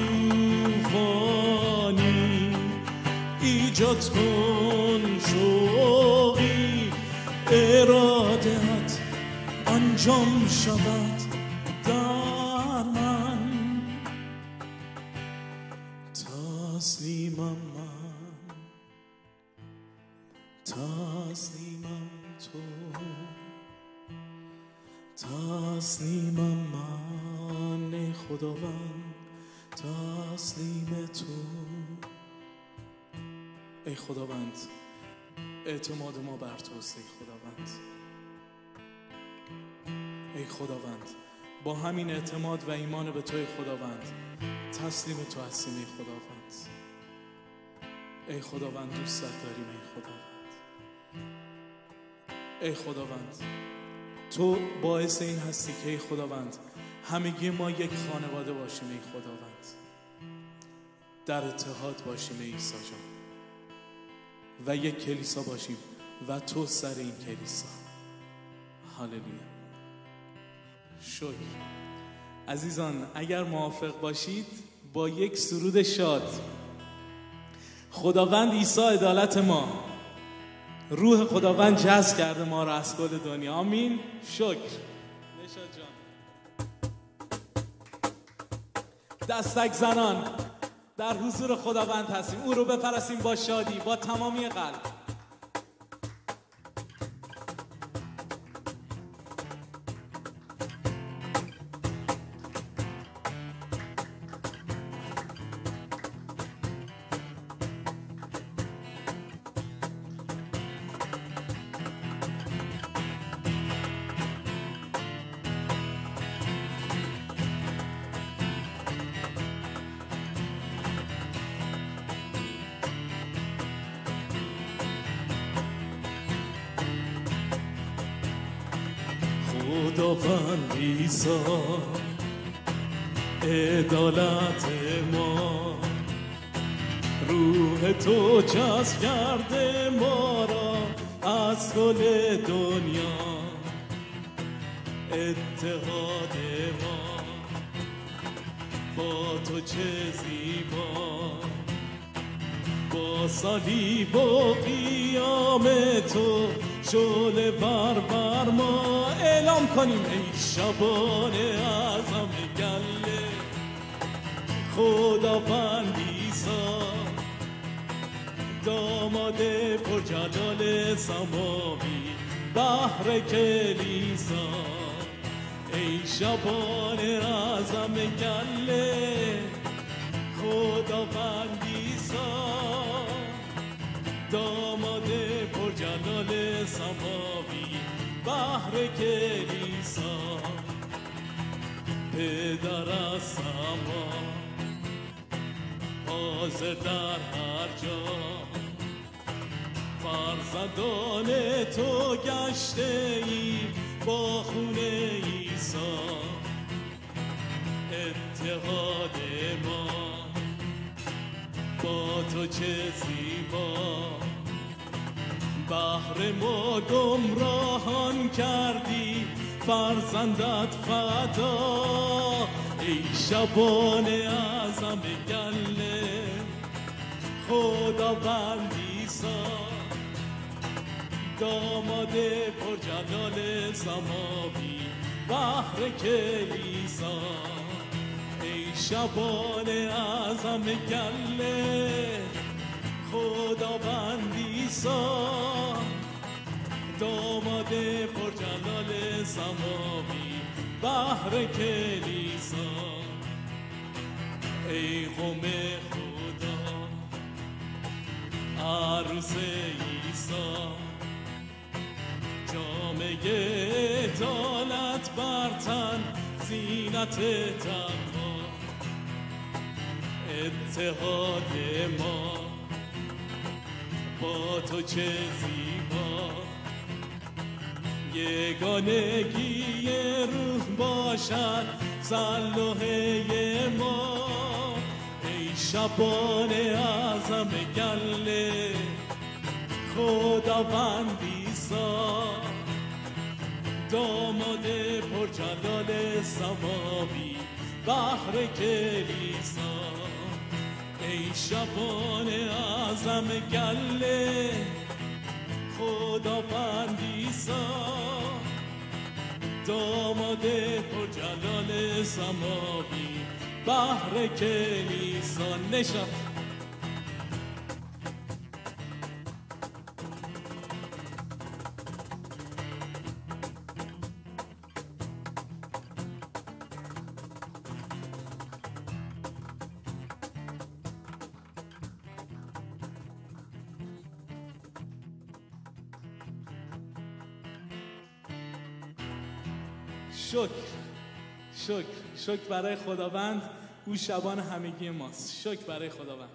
توفانی ایجاد کن شوقی، اراده‌ات انجام شود در من. تسلیمم من، تسلیمم تو، تسلیمم من ای خداوند، تسلیم تو. ای خداوند اعتماد ما بر توست. ای خداوند، ای خداوند با همین اعتماد و ایمان به توی خداوند تسلیم تو هستیم. ای خداوند، ای خداوند دوست داریم. ای خداوند، ای خداوند تو باعث این هستی که ای خداوند همگی ما یک خانواده باشیم. ای خداوند در اتحاد باشیم ای عیسی جان و یک کلیسا باشیم و تو سر این کلیسا. هاللویا. شکر. عزیزان اگر موافق باشید با یک سرود شاد، خداوند عیسی عدالت ما، روح خداوند جذب کرده ما را از کل دنیا. آمین. شکر. نشاد جان دستک زنان در حضور خداوند هستیم، او رو بپرستیم با شادی، با تمامی قلب. خداوند عیسی عدالت ما، روح تو جذب کرده ما را از کل دنیا، اتحاد ما با تو چه زیبا، با صلیب و قیام تو شعله بر بر ما. اعلام کنیم ای شبان اعظم گله، خداوند عیسی داماد پرجلال سماوی بحر کلیسا. ای شبان اعظم گله، خداوند عیسی داماد پرجلال سماوی بحر کلیسا. پدر از سما حاضر در هر جا، فرزندان تو گشته ای با خون عیسی. اتحاد ما با تو چه زیبا، بحر ما گمراهان کردی فرزندت فدا. ای شبان اعظم گله، خداوند عیسی داماد پرجلال سماوی بحر کلیسا. ای شبان اعظم گله، خداوند عیسی داماد پرجلال سماوی بحر کلیسا. ای قوم خدا عروس عیسی، جامه عدالت برتن زینت تنها اتحاد ما با تو چه زیبا یگانگی روح باشد صلوحه ما ای شبان اعظم گله خداوند عیسی داماد پرجلال سماوی بحر کلیسا ای شبان اعظم گله خداوند عیسی داماد پرجلال سماوی بحر کلیسا نشان شکر شکر شکر برای خداوند او شبان همگی ماست. شکر برای خداوند.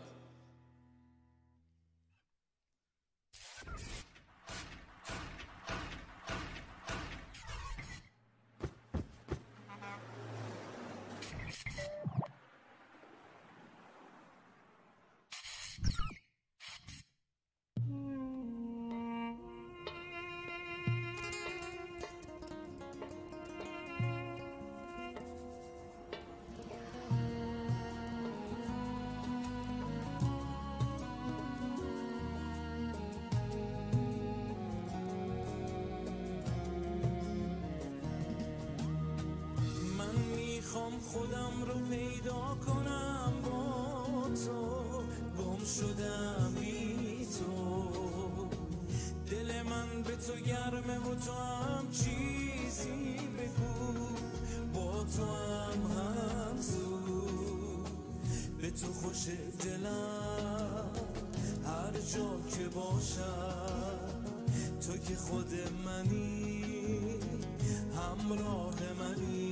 خودم رو پیدا کنم با تو گم شدم بی تو دل من به تو گرمه و تو هم چیزی بگو با تو هم همسو به تو خوش دلم هر جا که باشم تو که خود منی همراه منی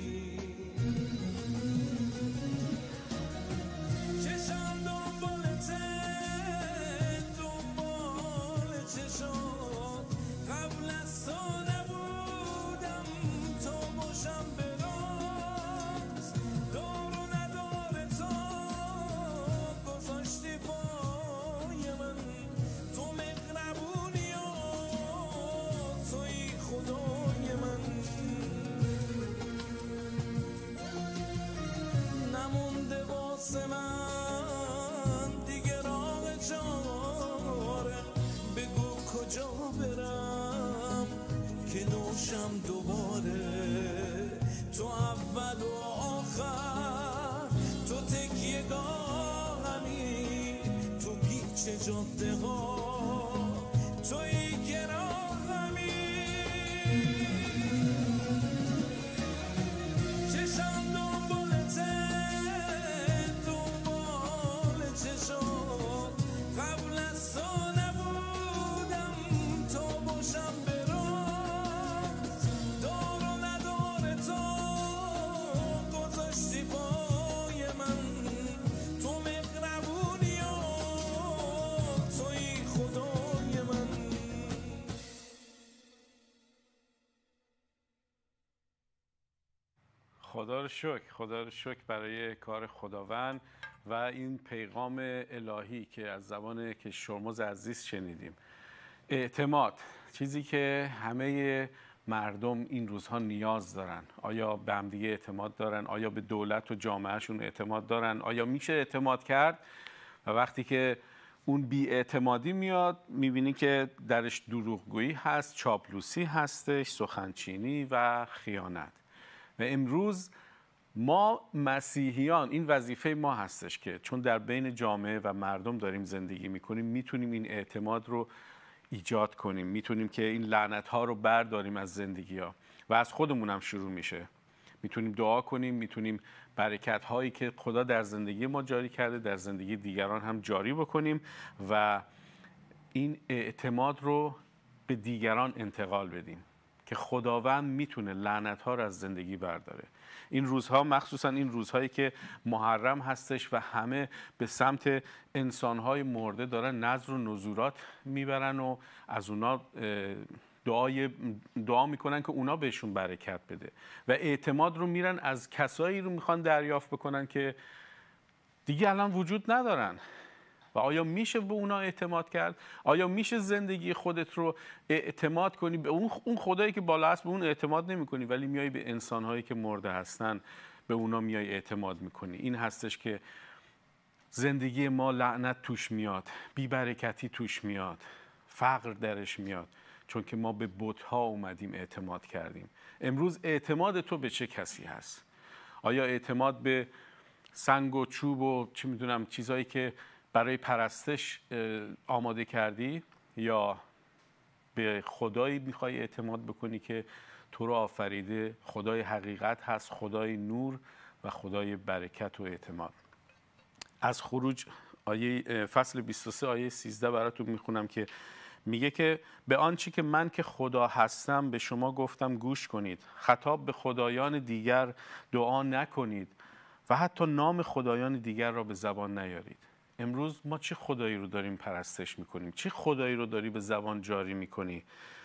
چشم دنبالته دنبال چشم قبل از تو نبودم تو باشم به راست دار و ندار تو گذاشتی پای من تو مهربونی و توی خدای من نمونده واسه من دیگه راه چاره بگو کجا برم که نوشم دوباره تو اول و آخر تو تکیه گاهمی تو پیچ جاده ها توی که راهمی چشم دنبالته دنبال چشم قبل از تو نبودم تو باشم به راست دار و ندار تو گذاشتی پای من تو مهربونی و توی خدای من خدا رو شکر خدا رو شکر برای کار خداوند و این پیغام الهی که از زبان کشورمز عزیز شنیدیم. اعتماد، چیزی که همه مردم این روزها نیاز دارن. آیا به همدیگه اعتماد دارن؟ آیا به دولت و جامعهشون اعتماد دارن؟ آیا میشه اعتماد کرد؟ و وقتی که اون بی‌اعتمادی میاد میبینی که درش دروغگویی هست، چاپلوسی هستش، سخنچینی و خیانت. و امروز ما مسیحیان این وظیفه ما هستش که چون در بین جامعه و مردم داریم زندگی میکنیم میتونیم این اعتماد رو ایجاد کنیم، میتونیم که این لعنت ها رو برداریم از زندگی ها و از خودمون هم شروع میشه. میتونیم دعا کنیم، میتونیم برکت هایی که خدا در زندگی ما جاری کرده در زندگی دیگران هم جاری بکنیم و این اعتماد رو به دیگران انتقال بدیم. که خداوند میتونه لعنت‌ها رو از زندگی برداره. این روزها، مخصوصا این روزهایی که محرم هستش و همه به سمت انسان‌های مرده دارن نذر و نذورات میبرن و از اونا دعای دعا میکنن که اونا بهشون برکت بده و اعتماد رو میرن از کسایی رو میخوان دریافت بکنن که دیگه الان وجود ندارن. و آیا میشه به اونا اعتماد کرد؟ آیا میشه زندگی خودت رو اعتماد کنی به اون خدایی که بالا هست؟ به اون اعتماد نمی کنی ولی میای به انسانهایی که مرده هستن به اونا میای اعتماد میکنی. این هستش که زندگی ما لعنت توش میاد، بی‌برکتی توش میاد، فقر درش میاد، چون که ما به بت‌ها اومدیم اعتماد کردیم. امروز اعتماد تو به چه کسی هست؟ آیا اعتماد به سنگ و چوب و چی میدونم چیزایی که برای پرستش آماده کردی، یا به خدایی میخوای اعتماد بکنی که تو رو آفریده، خدای حقیقت هست، خدای نور و خدای برکت و اعتماد؟ از خروج آیه فصل بیست و سه آیه سیزده براتون میخونم که میگه که به آنچه که من که خدا هستم به شما گفتم گوش کنید، خطاب به خدایان دیگر دعا نکنید و حتی نام خدایان دیگر را به زبان نیارید. امروز ما چه خدایی رو داریم پرستش میکنیم؟ چه خدایی رو داری به زبان جاری میکنی؟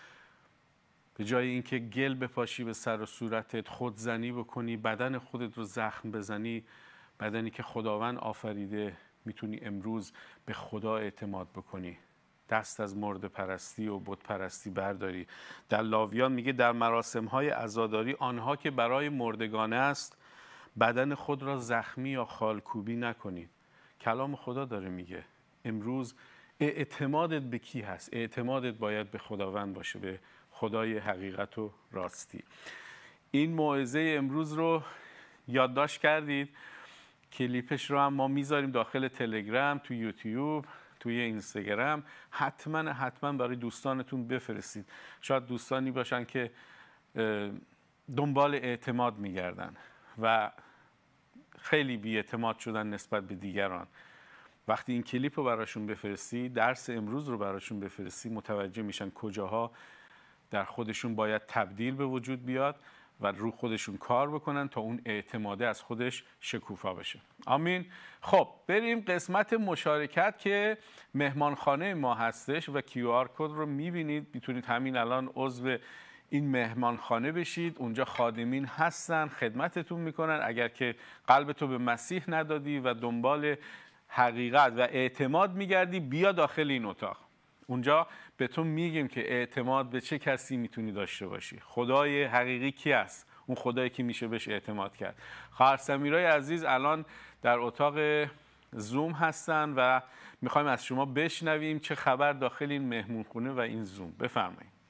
به جای اینکه گل بپاشی به سر و صورتت، خودزنی بکنی، بدن خودت رو زخم بزنی، بدنی که خداوند آفریده، میتونی امروز به خدا اعتماد بکنی، دست از مرده پرستی و بت پرستی برداری. در لاویان میگه در مراسم‌های عزاداری آنها که برای مردگان است بدن خود را زخمی یا خالکوبی نکنید. کلام خدا داره میگه. امروز اعتمادت به کی هست؟ اعتمادت باید به خداوند باشه، به خدای حقیقت و راستی. این موعظه امروز رو یادداشت کردید؟ کلیپش رو هم ما میذاریم داخل تلگرام، تو یوتیوب، توی اینستاگرام. حتما حتما برای دوستانتون بفرستید. شاید دوستانی باشن که دنبال اعتماد میگردن و خیلی بی‌اعتماد شدن نسبت به دیگران. وقتی این کلیپ رو براشون بفرستی، درس امروز رو براشون بفرستی، متوجه میشن کجاها در خودشون باید تبدیل به وجود بیاد و رو خودشون کار بکنن تا اون اعتماده از خودش شکوفا بشه. آمین. خب بریم قسمت مشارکت که مهمانخانه ما هستش و کیو آر کد رو میبینید. میتونید همین الان عضو این مهمانخانه بشید. اونجا خادمین هستن، خدمتتون میکنن. اگر که قلبتو به مسیح ندادی و دنبال حقیقت و اعتماد میگردی، بیا داخل این اتاق. اونجا به تو میگیم که اعتماد به چه کسی میتونی داشته باشی. خدای حقیقی کی است؟ اون خدایی که میشه بهش اعتماد کرد. خواهر سمیرای عزیز الان در اتاق زوم هستن و میخوایم از شما بشنویم چه خبر داخل این مهمونخونه و این زوم. بفرمایید.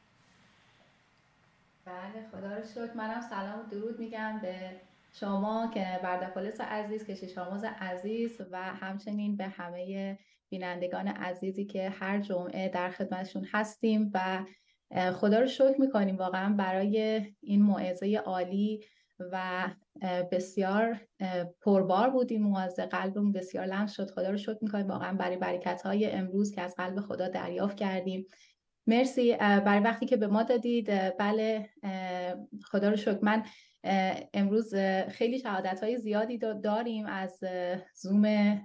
بله، خدا رو شکر. منم سلام و درود میگم به شما که بردپولس عزیز، کشیش آموز عزیز و همچنین به همه بینندگان عزیزی که هر جمعه در خدمتشون هستیم و خدا رو شکر میکنیم واقعا برای این موعظه عالی و بسیار پربار بود. این موعظه قلبمون بسیار لمس شد. خدا رو شکر میکنیم واقعا برای برکت‌های امروز که از قلب خدا دریافت کردیم. مرسی برای وقتی که به ما دادید. بله، خدا رو شکر. من امروز خیلی شهادت‌های زیادی داریم از زوم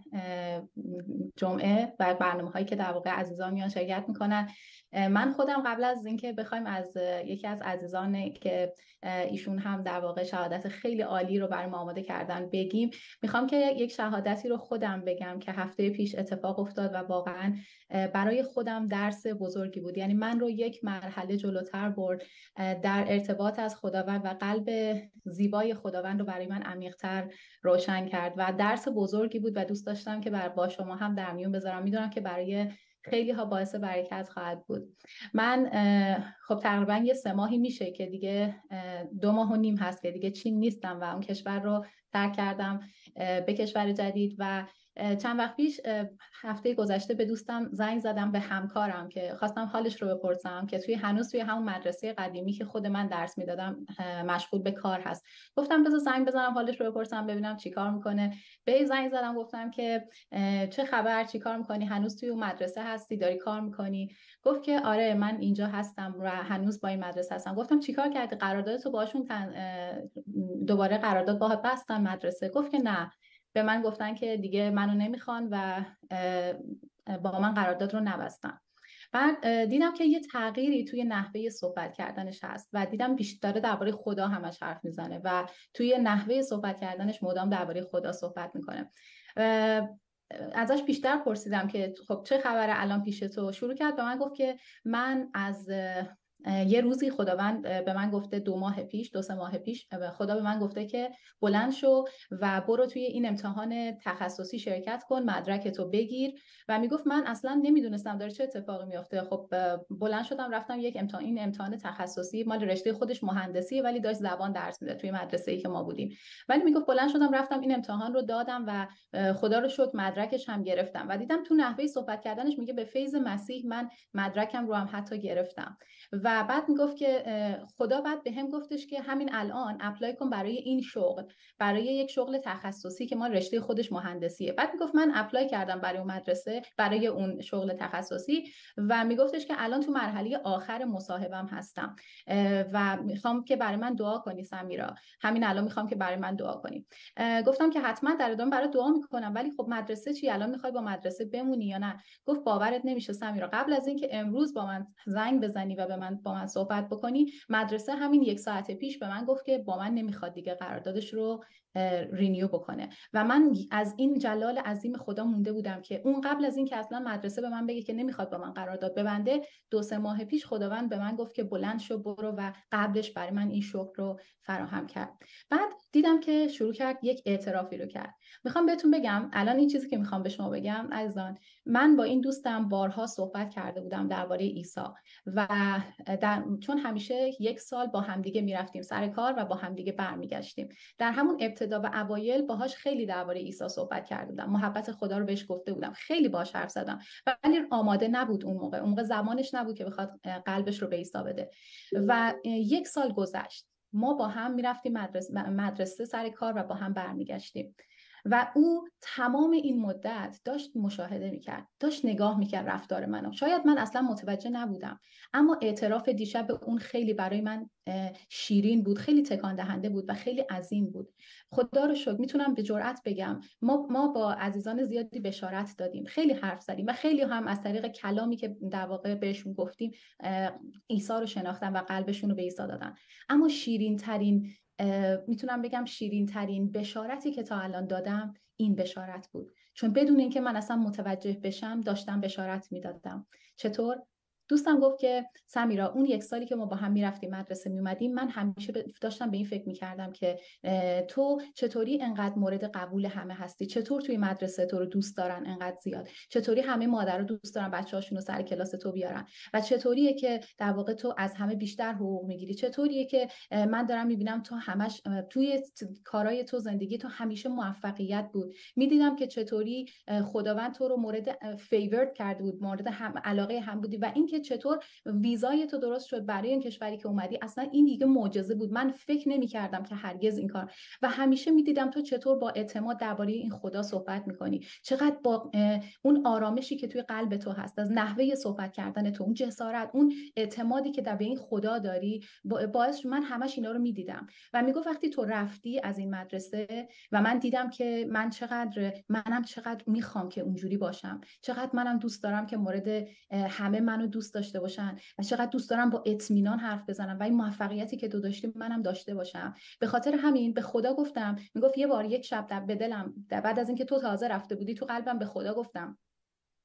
جمعه و برنامه‌هایی که در واقع عزیزان میان شرکت میکنن. من خودم قبل از اینکه بخوایم از یکی از عزیزان که ایشون هم در واقع شهادت خیلی عالی رو برای ما آماده کردن بگیم، میخوام که یک شهادتی رو خودم بگم که هفته پیش اتفاق افتاد و واقعا برای خودم درس بزرگی بود. یعنی من رو یک مرحله جلوتر برد در ارتباط از خداوند و قلب زیبای خداوند رو برای من عمیق‌تر روشن کرد و درس بزرگی بود و دوست داشتم که بر با شما هم در میون بذارم. میدونم که برای خیلی ها باعث برکت خواهد بود. من خب تقریبا یه سه ماهی میشه که دیگه دو ماه و نیم هست که دیگه چین نیستم و اون کشور رو ترک کردم به کشور جدید و چند وقت پیش هفته گذشته به دوستم زنگ زدم، به همکارم، که خواستم حالش رو بپرسم که توی هنوز توی همون مدرسه قدیمی که خود من درس میدادم مشغول به کار هست. گفتم بذار زنگ بزنم حالش رو بپرسم ببینم چیکار میکنه. به زنگ زدم گفتم که چه خبر، چیکار میکنی، هنوز توی اون مدرسه هستی، داری کار میکنی؟ گفت که آره من اینجا هستم و هنوز با این مدرسه هستم. گفتم چیکار کردی، قراردادتو باهاشون دوباره قرارداد با بستن مدرسه؟ گفت که نه، به من گفتن که دیگه منو نمیخوان و با من قرارداد رو نبستن. بعد دیدم که یه تغییری توی نحوه صحبت کردنش هست و دیدم بیشتر درباره خدا همش حرف میزنه و توی نحوه صحبت کردنش مدام درباره خدا صحبت میکنه. ازش بیشتر پرسیدم که خب چه خبره الان پیش تو؟ شروع کرد به من گفت که من از یه روزی خداوند به من گفته، دو ماه پیش دو سه ماه پیش خدا به من گفته که بلند شو و برو توی این امتحان تخصصی شرکت کن، مدرک تو بگیر. و میگفت من اصلا نمیدونستم داره چه اتفاقی میفته. خب بلند شدم رفتم یک امتحان، این امتحان تخصصی مال رشته خودش مهندسیه ولی داشت زبان درس میده توی مدرسه‌ای که ما بودیم. ولی میگفت بلند شدم رفتم این امتحان رو دادم و خدا رو شکر مدرکش هم گرفتم. و دیدم تو نحوه صحبت کردنش میگه به فیض مسیح من مدرکم رو هم حتی گرفتم. و بعد میگفت که خدا بعد به هم گفتش که همین الان اپلای کن برای این شغل، برای یک شغل تخصصی که ما رشته خودش مهندسیه. بعد میگفت من اپلای کردم برای اون مدرسه، برای اون شغل تخصصی و میگفتش که الان تو مرحله آخر مصاحبم هستم و میخوام که برای من دعا کنی سمیرا، همین الان میخوام که برای من دعا کنی. گفتم که حتما در ادامه برای دعا میکنم، ولی خب مدرسه چی، الان میخوای با مدرسه بمونی یا نه؟ گفت باورت نمیشه سمیرا، قبل از اینکه امروز با من زنگ بزنی و به من با من صحبت بکنی، مدرسه همین یک ساعت پیش به من گفت که با من نمیخواد دیگه قراردادش رو رینیو بکنه. و من از این جلال عظیم خدا مونده بودم که اون قبل از این که اصلا مدرسه به من بگه که نمیخواد با من قرارداد ببنده، دو سه ماه پیش خداوند به من گفت که بلند شو برو و قبلش برای من این شغل رو فراهم کرد. بعد دیدم که شروع کرد یک اعترافی رو کرد. میخوام بهتون بگم الان این چیزی که میخوام به شما بگم عزیزان، من با این دوستم بارها صحبت کرده بودم درباره عیسی و در چون همیشه یک سال با همدیگه میرفتیم سر کار و با همدیگه برمیگشتیم. در همون ابتدا و اوایل باهاش خیلی درباره عیسی صحبت کرده بودم، محبت خدا رو بهش گفته بودم، خیلی باهاش حرف زدم، ولی آماده نبود اون موقع، اون موقع زمانش نبود که بخواد قلبش رو به عیسی بده. و یک سال گذشت، ما با هم میرفتیم مدرسه مدرسه سر کار و با هم برمیگشتیم و او تمام این مدت داشت مشاهده میکرد، داشت نگاه میکرد رفتار منو. شاید من اصلا متوجه نبودم، اما اعتراف دیشب به اون خیلی برای من شیرین بود، خیلی تکان دهنده بود و خیلی عظیم بود. خدا رو شکر میتونم به جرئت بگم ما ما با عزیزان زیادی بشارت دادیم، خیلی حرف زدیم و خیلی هم از طریق کلامی که در واقع بهشون گفتیم عیسی رو شناختن و قلبشون رو به عیسی دادن. اما شیرین ترین میتونم بگم شیرین ترین بشارتی که تا الان دادم این بشارت بود، چون بدون اینکه من اصلا متوجه بشم داشتم بشارت میدادم. چطور؟ دوستم گفت که سمیرا اون یک سالی که ما با هم میرفتیم مدرسه میومدیم، من همیشه داشتم به این فکر میکردم که تو چطوری انقدر مورد قبول همه هستی، چطور توی مدرسه تو رو دوست دارن انقدر زیاد، چطوری همه مادر رو دوست دارن بچه‌هاشون رو سر کلاس تو بیارن و چطوریه که در واقع تو از همه بیشتر حقوق میگیری، چطوریه که من دارم میبینم تو همش توی کارهای تو زندگی تو همیشه موفقیت بود. میدیدم که چطوری خداوند تو رو مورد فیورد کرده بود، مورد هم علاقه هم بودی و این که چطور ویزای تو درست شد برای این کشوری که اومدی. اصلا این دیگه معجزه بود، من فکر نمی‌کردم که هرگز این کار. و همیشه می‌دیدم تو چطور با اعتماد درباره این خدا صحبت می‌کنی، چقدر با اون آرامشی که توی قلب تو هست، از نحوه صحبت کردن تو، اون جسارت، اون اعتمادی که در به این خدا داری، باعث من همش اینا رو می‌دیدم. و میگفت وقتی تو رفتی از این مدرسه و من دیدم که من چقدر منم چقدر می‌خوام که اونجوری باشم، چقدر منم دوست دارم که مورد همه منو دوست داشته باشن و چقدر دوست دارم با اطمینان حرف بزنم و این موفقیتی که تو داشتی منم داشته باشم. به خاطر همین به خدا گفتم، میگفت یه بار یک شب در بدلم بعد از اینکه تو تازه رفته بودی تو قلبم به خدا گفتم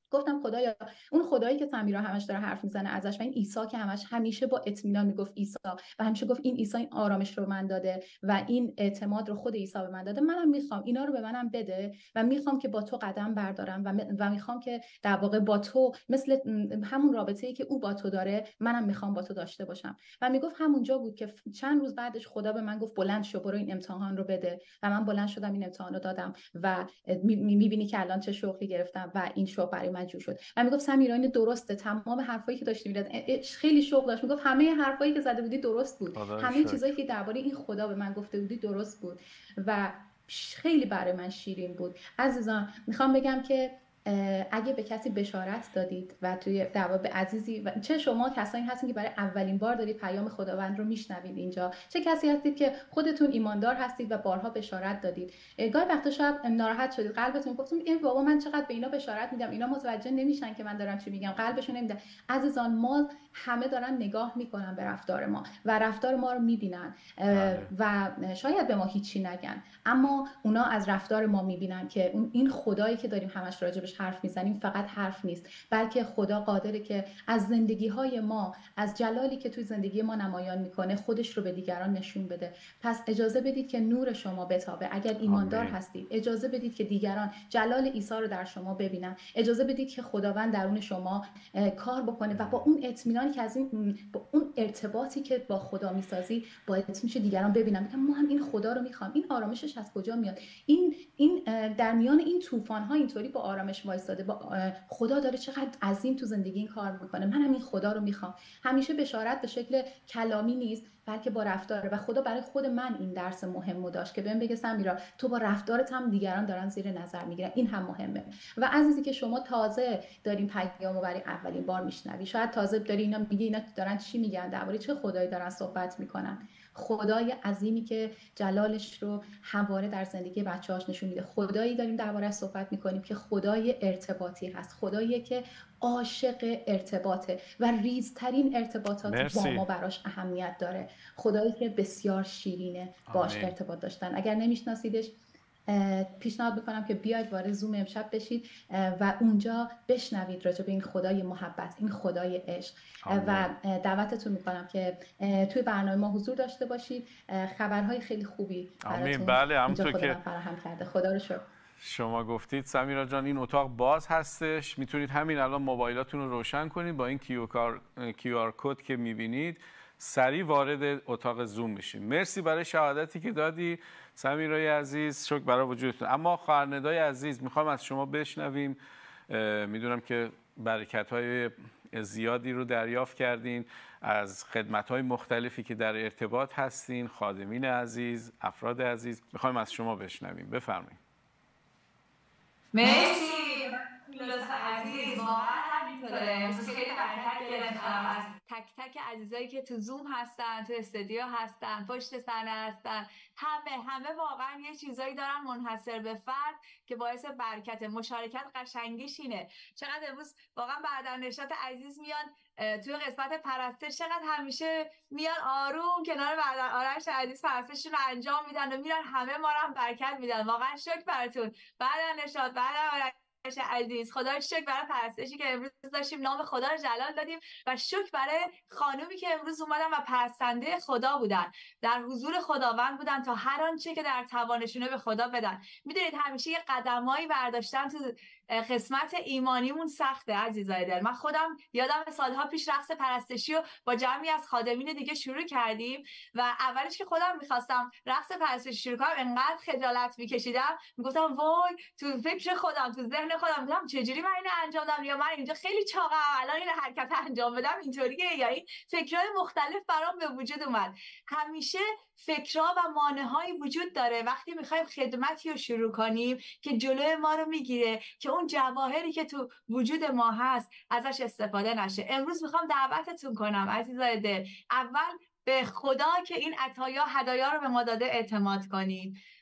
گفتم خدایا اون خدایی که سمیرا همش داره حرف میزنه ازش و این عیسی که همش همیشه با اطمینان میگفت عیسی و همیشه گفت این عیسی این آرامش رو به من داده و این اعتماد رو خود عیسی به من داده، منم میخوام اینا رو به منم بده و میخوام که با تو قدم بردارم و, و میخوام که در واقع با تو مثل همون رابطه‌ای که او با تو داره منم میخوام با تو داشته باشم. و میگفت همونجا بود که چند روز بعدش خدا به من گفت بلند شو برو این امتحان رو بده و من بلند شدم این امتحان رو دادم و میبینی که الان چه شغلی گرفتم و این شغل برای من جور شد. و میگفت سمیرا این درسته، تمام حرفایی که داشتی می‌زد خیلی شوق داشت، میگفت همه حرفایی که زده بودی درست بود، همه چیزایی که درباره این خدا به من گفته بودی درست بود و خیلی برای من شیرین بود. عزیزان میخوام بگم که اگه به کسی بشارت دادید و توی دعوا به عزیزی و چه شما کسایی هستین که برای اولین بار دارید پیام خداوند رو میشنوید اینجا، چه کسی هستید که خودتون ایماندار هستید و بارها بشارت دادید، گاهی وقتا شاید ناراحت شدید، قلبتون گفتم ای بابا من چقدر به اینا بشارت میدم، اینا متوجه نمیشن که من دارم چی میگم، قلبشون نمیده. عزیزان ما همه دارن نگاه میکنن به رفتار ما و رفتار ما رو میبینن و شاید به ما هیچی نگن، اما اونا از رفتار ما میبینن که اون این خدایی که داریم همش راجبش حرف میزنیم فقط حرف نیست، بلکه خدا قادره که از زندگی های ما، از جلالی که توی زندگی ما نمایان میکنه خودش رو به دیگران نشون بده. پس اجازه بدید که نور شما بتابه. اگر ایماندار آمین. هستید اجازه بدید که دیگران جلال عیسی رو در شما ببینن، اجازه بدید که خداوند درون شما کار بکنه و با اون اطمینانی که از این با اون ارتباطی که با خدا میسازی باعث میشه دیگران ببینن میگن ما هم این خدا رو میخوام، این آرامشش از کجا میاد، این این در میان این طوفان ها اینطوری با آرامش وایساده، با خدا داره چقدر عظیم تو زندگی این کار میکنه، منم این خدا رو میخوام. همیشه بشارت به شکل کلامی نیست بلکه با رفتاره و خدا برای خود من این درس مهمو داشت که بهم بگه سمیرا تو با رفتارت هم دیگران دارن زیر نظر میگیرن، این هم مهمه. و عزیزی که شما تازه دارین پیامو برای اولین بار میشنوی، شاید تازه داری اینا میگی اینا دارن چی میگن، درباره چه خدایی دارن صحبت میکنن، خدای عظیمی که جلالش رو همواره در زندگی بچه‌هاش نشون میده، خدایی داریم درباره‌اش صحبت میکنیم که خدای ارتباطی هست، خدایی که عاشق ارتباطه و ریزترین ارتباطات مرسی. با ما براش اهمیت داره، خدایی که بسیار شیرینه باش آمین. ارتباط داشتن. اگر نمیشناسیدش پیشنهاد میکنم که بیاید وارد زوم امشب بشید و اونجا بشنوید راجع به این خدای محبت، این خدای عشق آمین. و دعوتتون میکنم که توی برنامه ما حضور داشته باشید، خبرهای خیلی خوبی براتون بله اینجا خدا فراهم کرده. خدا رو شکر. شما گفتید سمیرا جان این اتاق باز هستش، میتونید همین الان موبایلاتون رو روشن کنید، با این کیو آر کد که میبینید سریع وارد اتاق زوم میشیم. مرسی برای شهادتی که دادی سمیرای عزیز، شکر برای وجودتون. اما خواهرندای عزیز میخوام از شما بشنویم، میدونم که برکت‌های زیادی رو دریافت کردین از خدمت‌های مختلفی که در ارتباط هستین، خادمین عزیز، افراد عزیز، میخوایم از شما بشنویم. بفرمایید. مرسی میلاد عزیز، واقعا همینطوره. امروز خیلی برکت گرفتم از تک تک عزیزایی که تو زوم هستن، تو استودیو هستن، پشت صحنه هستن، همه همه واقعا یه چیزایی دارن منحصر به فرد که باعث برکت. مشارکت قشنگیش اینه. چقدر امروز واقعا بردرنشات عزیز میان توی قسمت پرستش، چقدر همیشه میان آروم کنار بردر آرش عزیز پرستششون رو انجام میدن و میرن همه ما رو هم برکت میدن. واقعا شکر براتون بردرنشات، بردر عزیز. خدا شکر برای پرستشی که امروز داشتیم، نام خدا رو جلال دادیم و شکر برای خانومی که امروز اومدن و پرستنده خدا بودن، در حضور خداوند بودن تا هر آنچه که در توانشونه به خدا بدن. میدونید همیشه یه قدمایی برداشتن تو قسمت ایمانیمون سخته عزیزای دل. من خودم یادم سالها پیش رقص پرستشی رو با جمعی از خادمین دیگه شروع کردیم و اولش که خودم میخواستم رقص پرستشی شروع کنم انقدر خجالت میکشیدم، میگفتم وای تو فکر خودم، تو ذهن خودم میگم چجوری من اینو انجام بدم، یا من اینجا خیلی چاقم الان این حرکت انجام بدم اینطوریه، یا این فکرهای مختلف برام به وجود اومد. همیشه فکرها و مانع‌هایی وجود داره وقتی میخوایم خدمتی رو شروع کنیم که جلوی ما رو میگیره که اون جواهری که تو وجود ما هست ازش استفاده نشه. امروز میخوام دعوتتون کنم عزیزای دل، اول به خدا که این عطایا هدایا رو به ما داده اعتماد کنیم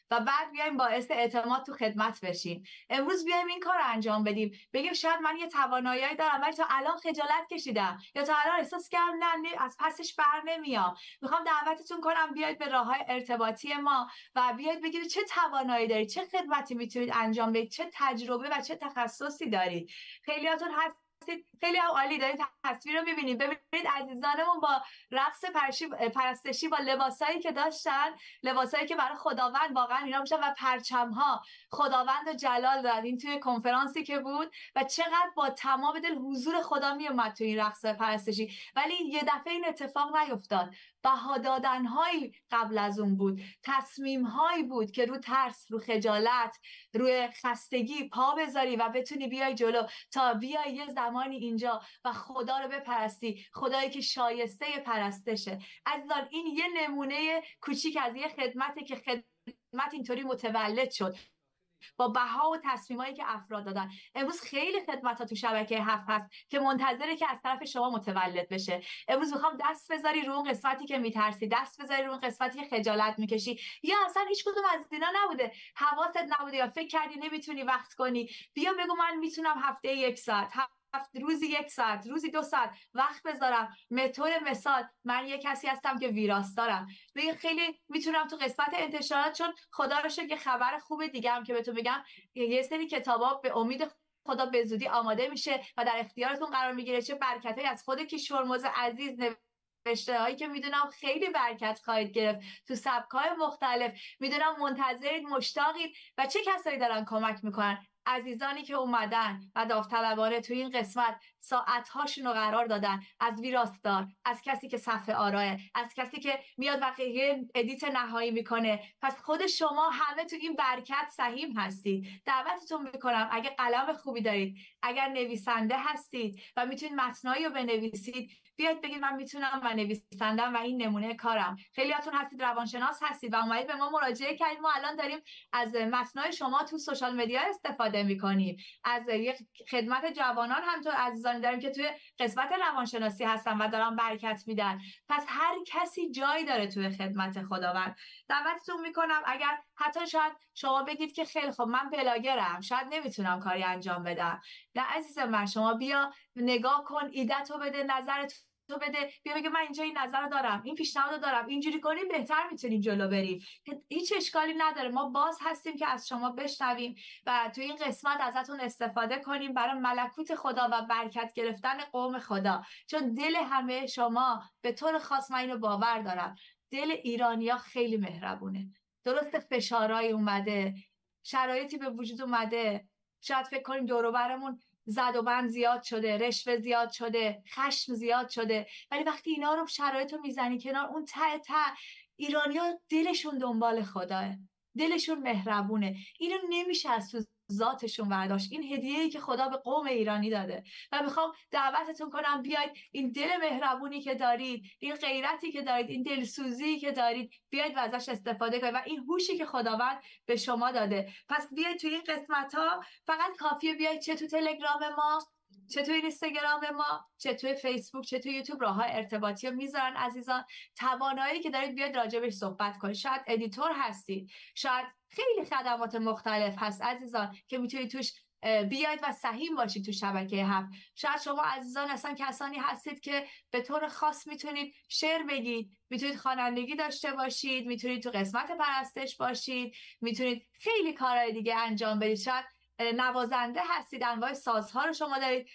و بعد بیایم باعث اعتماد تو خدمت بشیم. امروز بیایم این کار رو انجام بدیم، بگیم شاید من یه توانایی دارم ولی تا الان خجالت کشیدم یا تا الان احساس کردم نه از پسش بر نمیام. میخوام دعوتتون کنم بیاید به راههای ارتباطی ما و بیاید بگید چه توانایی دارید، چه خدمتی میتونید انجام بدید، چه تجربه و چه تخصصی دارید. خیلیاتون هست خیلی عالی دارید تصویر رو می‌بینید. ببینید عزیزانمون با رقص پرستشی با لباسایی که داشتن، لباسایی که برای خداوند واقعا اینا میشن و پرچم‌ها خداوند رو جلال داد. این توی کنفرانسی که بود و چقدر با تمام دل حضور خدا میومد توی این رقص پرستشی، ولی یه دفعه این اتفاق نیفتاد. بها دادن‌هایی قبل از اون بود، تصمیم‌هایی بود که رو ترس، رو خجالت، روی خستگی پا بذاری و بتونی بیای جلو تا بیای یه زمانی اینجا و خدا رو بپرستی، خدایی که شایسته پرستشه. عزیزان این یه نمونه کوچیک از یه خدمته که خدمت اینطوری متولد شد با بها و تصمیمایی که افراد دادن. امروز خیلی خدمت‌ها تو شبکه هفت هست که منتظره که از طرف شما متولد بشه. امروز میخوام دست بذاری رو اون قسمتی که میترسی، دست بذاری رو اون قسمتی که خجالت میکشی یا اصلا هیچ کدوم از اینا نبوده، حواست نبوده یا فکر کردی نمیتونی وقت کنی. بیا بگو من میتونم هفته یک ساعت، روزی یک ساعت، روزی دو ساعت وقت بذارم. متور مثال من یه کسی هستم که ویراستارم، ببین خیلی میتونم تو قسمت انتشارات، چون خدا رو شکر خبر خوب دیگه هم که بهتون بگم، یه سری کتابا به امید خدا به زودی آماده میشه و در اختیارتون قرار میگیره. چه برکتایی از خود کیشورمرز عزیز نوشته هایی که میدونم خیلی برکت خواهید گرفت تو سبک‌های مختلف. میدونم منتظرید، مشتاقید و چه کسایی دارن کمک میکنن؟ عزیزانی که اومدن و داوطلبانه تو این قسمت ساعت‌هاشون رو قرار دادن، از ویراستار، از کسی که صفحه آراه، از کسی که میاد و یه ادیت نهایی میکنه. پس خود شما همه تو این برکت سهیم هستید. دعوتتون میکنم اگه قلم خوبی دارید، اگر نویسنده هستید و میتونید متنایی رو بنویسید، بیاید بگید من میتونم و نویسندم و این نمونه کارم. خیلیاتون هستید روانشناس هستید و اومدید به ما مراجعه کردید. ما الان داریم از متنای شما تو سوشال مدیا استفاده میکنیم. از یک خدمت جوانان هم تو عزیزان داریم که توی قسمت روانشناسی هستن و دارن برکت میدن. پس هر کسی جایی داره توی خدمت خداوند. دعوتتون میکنم اگر حتی شاید شما بگید که خیلی خب من بلاگرم، شاید نمیتونم کاری انجام بدم. نه عزیز من، شما بیا نگاه کن، ایده‌تو بده، نظرت تو بده، بیا بگه من اینجا این نظر رو دارم، این پیشنهاد رو دارم، اینجوری کنیم بهتر میتونیم جلو بریم. هیچ اشکالی نداره، ما باز هستیم که از شما بشنویم و تو این قسمت ازتون استفاده کنیم برای ملکوت خدا و برکت گرفتن قوم خدا. چون دل همه شما به طور خاص، من اینو باور دارم، دل ایرانیا خیلی مهربونه. درست فشارهای اومده، شرایطی به وجود اومده، شاید فکر کنیم دور و برمون زد و بند زیاد شده، رشوه زیاد شده، خشم زیاد شده، ولی وقتی اینا رو شرایط رو میزنی کنار، اون ته ته ایرانیا دلشون دنبال خداه، دلشون مهربونه. اینو نمیشه از تو ذاتشون برداشت. این هدیه‌ای که خدا به قوم ایرانی داده و میخوام دعوتتون کنم بیاید این دل مهربونی که دارید، این غیرتی که دارید، این دلسوزی که دارید، بیاید و ازش استفاده کنید و این هوشی که خداوند به شما داده. پس بیاید توی این قسمت‌ها، فقط کافیه بیاید چه تو تلگرام ما، چه توی اینستاگرام ما، چه توی فیسبوک، چه توی یوتیوب، راه‌های ارتباطی رو میذارن عزیزان. توانایی که دارید بیاید راجبش صحبت کنید. شاید ادیتور هستید، شاید خیلی خدمات مختلف هست عزیزان که میتونید توش بیاید و سهیم باشید تو شبکه هفت. شاید شما عزیزان اصلا کسانی هستید که به طور خاص میتونید شعر بگید، میتونید خوانندگی داشته باشید، میتونید تو قسمت پرستش باشید، میتونید خیلی کارهای دیگه انجام بدید. شاید نوازنده هستید، انواع سازها رو شما دارید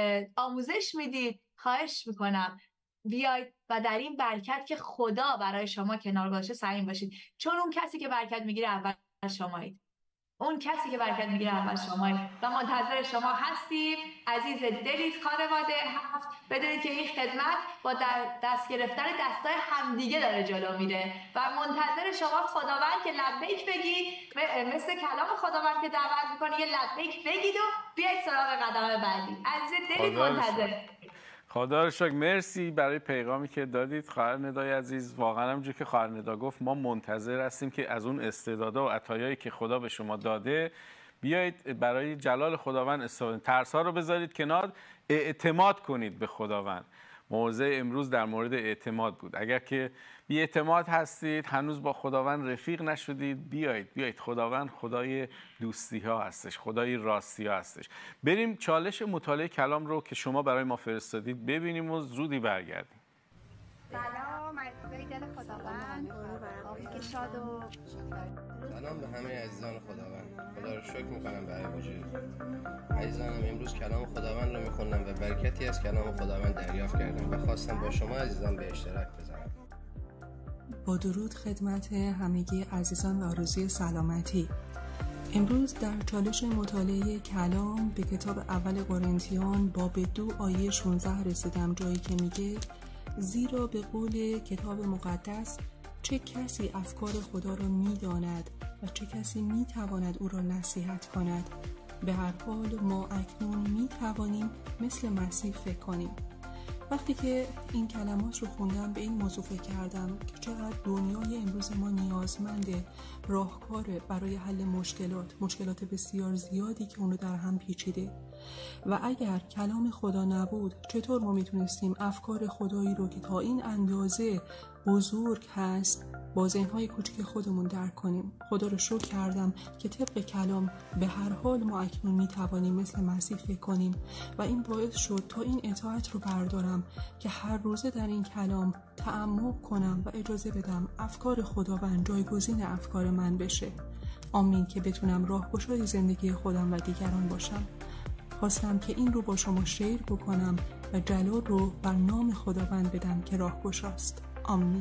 آموزش میدید. خواهش میکنم بیاید و در این برکت که خدا برای شما کنار گذاشته سهیم باشید، چون اون کسی که برکت میگیره اول شمایید. اون کسی که برکت میگیره اول شمایید و منتظر شما هستیم. عزیز دلید خانواده هفت، بدونید که این خدمت با دست گرفتن دستای همدیگه داره جلو میره و منتظر شما خداوند که لبیک بگید، مثل کلام خداوند که دعوت میکنه یه لبیک بگید و بیاید سراغ قدم بعدی. عزیز دلید منتظر. خدا رو شکر. مرسی برای پیغامی که دادید خواهر ندای عزیز. واقعا همونجور که خواهر ندا گفت، ما منتظر هستیم که از اون استعدادها و عطایایی که خدا به شما داده بیایید برای جلال خداوند استفاده. ترس‌ها رو بذارید کنار، اعتماد کنید به خداوند. موضوع امروز در مورد اعتماد بود. اگر که بی اعتماد هستید، هنوز با خداوند رفیق نشدید، بیایید بیایید خداوند خدای دوستی ها هستش، خدای راستی ها هستش. بریم چالش مطالعه کلام رو که شما برای ما فرستادید ببینیم و زودی برگردیم. سلام از دل خداوند، آبی که شاد و سلام به همه عزیزان خداوند. خدا رو شکر میکنم برای وجود عزیزانم. امروز کلام خداوند رو میخونم و برکتی از کلام خداوند دریافت کردم و خواستم با شما عزیزان به اشتراک بذارم. با درود خدمت همگی عزیزان و آرزوی سلامتی. امروز در چالش مطالعه کلام به کتاب اول قرنتیان باب دو آیه شانزده رسیدم، جایی که میگه زیرا به قول کتاب مقدس چه کسی افکار خدا را می‌داند و چه کسی می‌تواند او را نصیحت کند. به هر حال ما اکنون می‌توانیم مثل مسیح فکر کنیم. وقتی که این کلمات رو خوندم به این موضوع فکر کردم که چقدر دنیای امروز ما نیازمند راهکار برای حل مشکلات مشکلات بسیار زیادی که اون رو در هم پیچیده و اگر کلام خدا نبود چطور ما میتونستیم افکار خدایی رو که تا این اندازه بزرگ هست با ذهن‌های کوچک خودمون درک کنیم. خدا رو شکر کردم که طبق کلام به هر حال ما اکنون میتوانیم مثل مسیح فکر کنیم و این باعث شد تا این اطاعت رو بردارم که هر روزه در این کلام تعمق کنم و اجازه بدم افکار خداوند جایگزین افکار من بشه. آمین که بتونم راهگشای زندگی خودم و دیگران باشم. خواستم که این رو با شما شیر بکنم و جلال رو بر نام خداوند بدم که راهگشاست. آمین.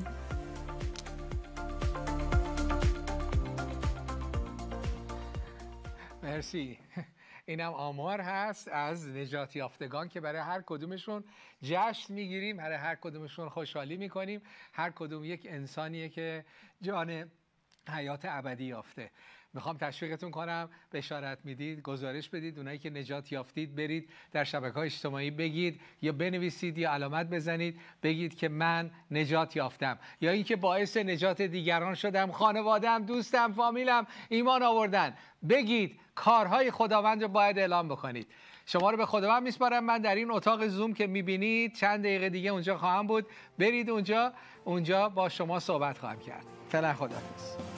مرسی. اینم آمار هست از نجات یافتگان که برای هر کدومشون جشن میگیریم، برای هر کدومشون خوشحالی میکنیم. هر کدوم یک انسانیه که جان حیات ابدی یافته. میخوام تشویقتون کنم، بشارت میدید، گزارش بدید، اونایی که نجات یافتید برید در شبکه‌های اجتماعی بگید یا بنویسید یا علامت بزنید بگید که من نجات یافتم یا اینکه باعث نجات دیگران شدم، خانواده‌ام، دوستم، فامیلم ایمان آوردن. بگید کارهای خداوند رو باید اعلام بکنید. شما رو به خداوند میسپارم. من در این اتاق زوم که میبینید چند دقیقه دیگه اونجا خواهم بود. برید اونجا، اونجا با شما صحبت خواهم کرد. فعلا خداحافظ.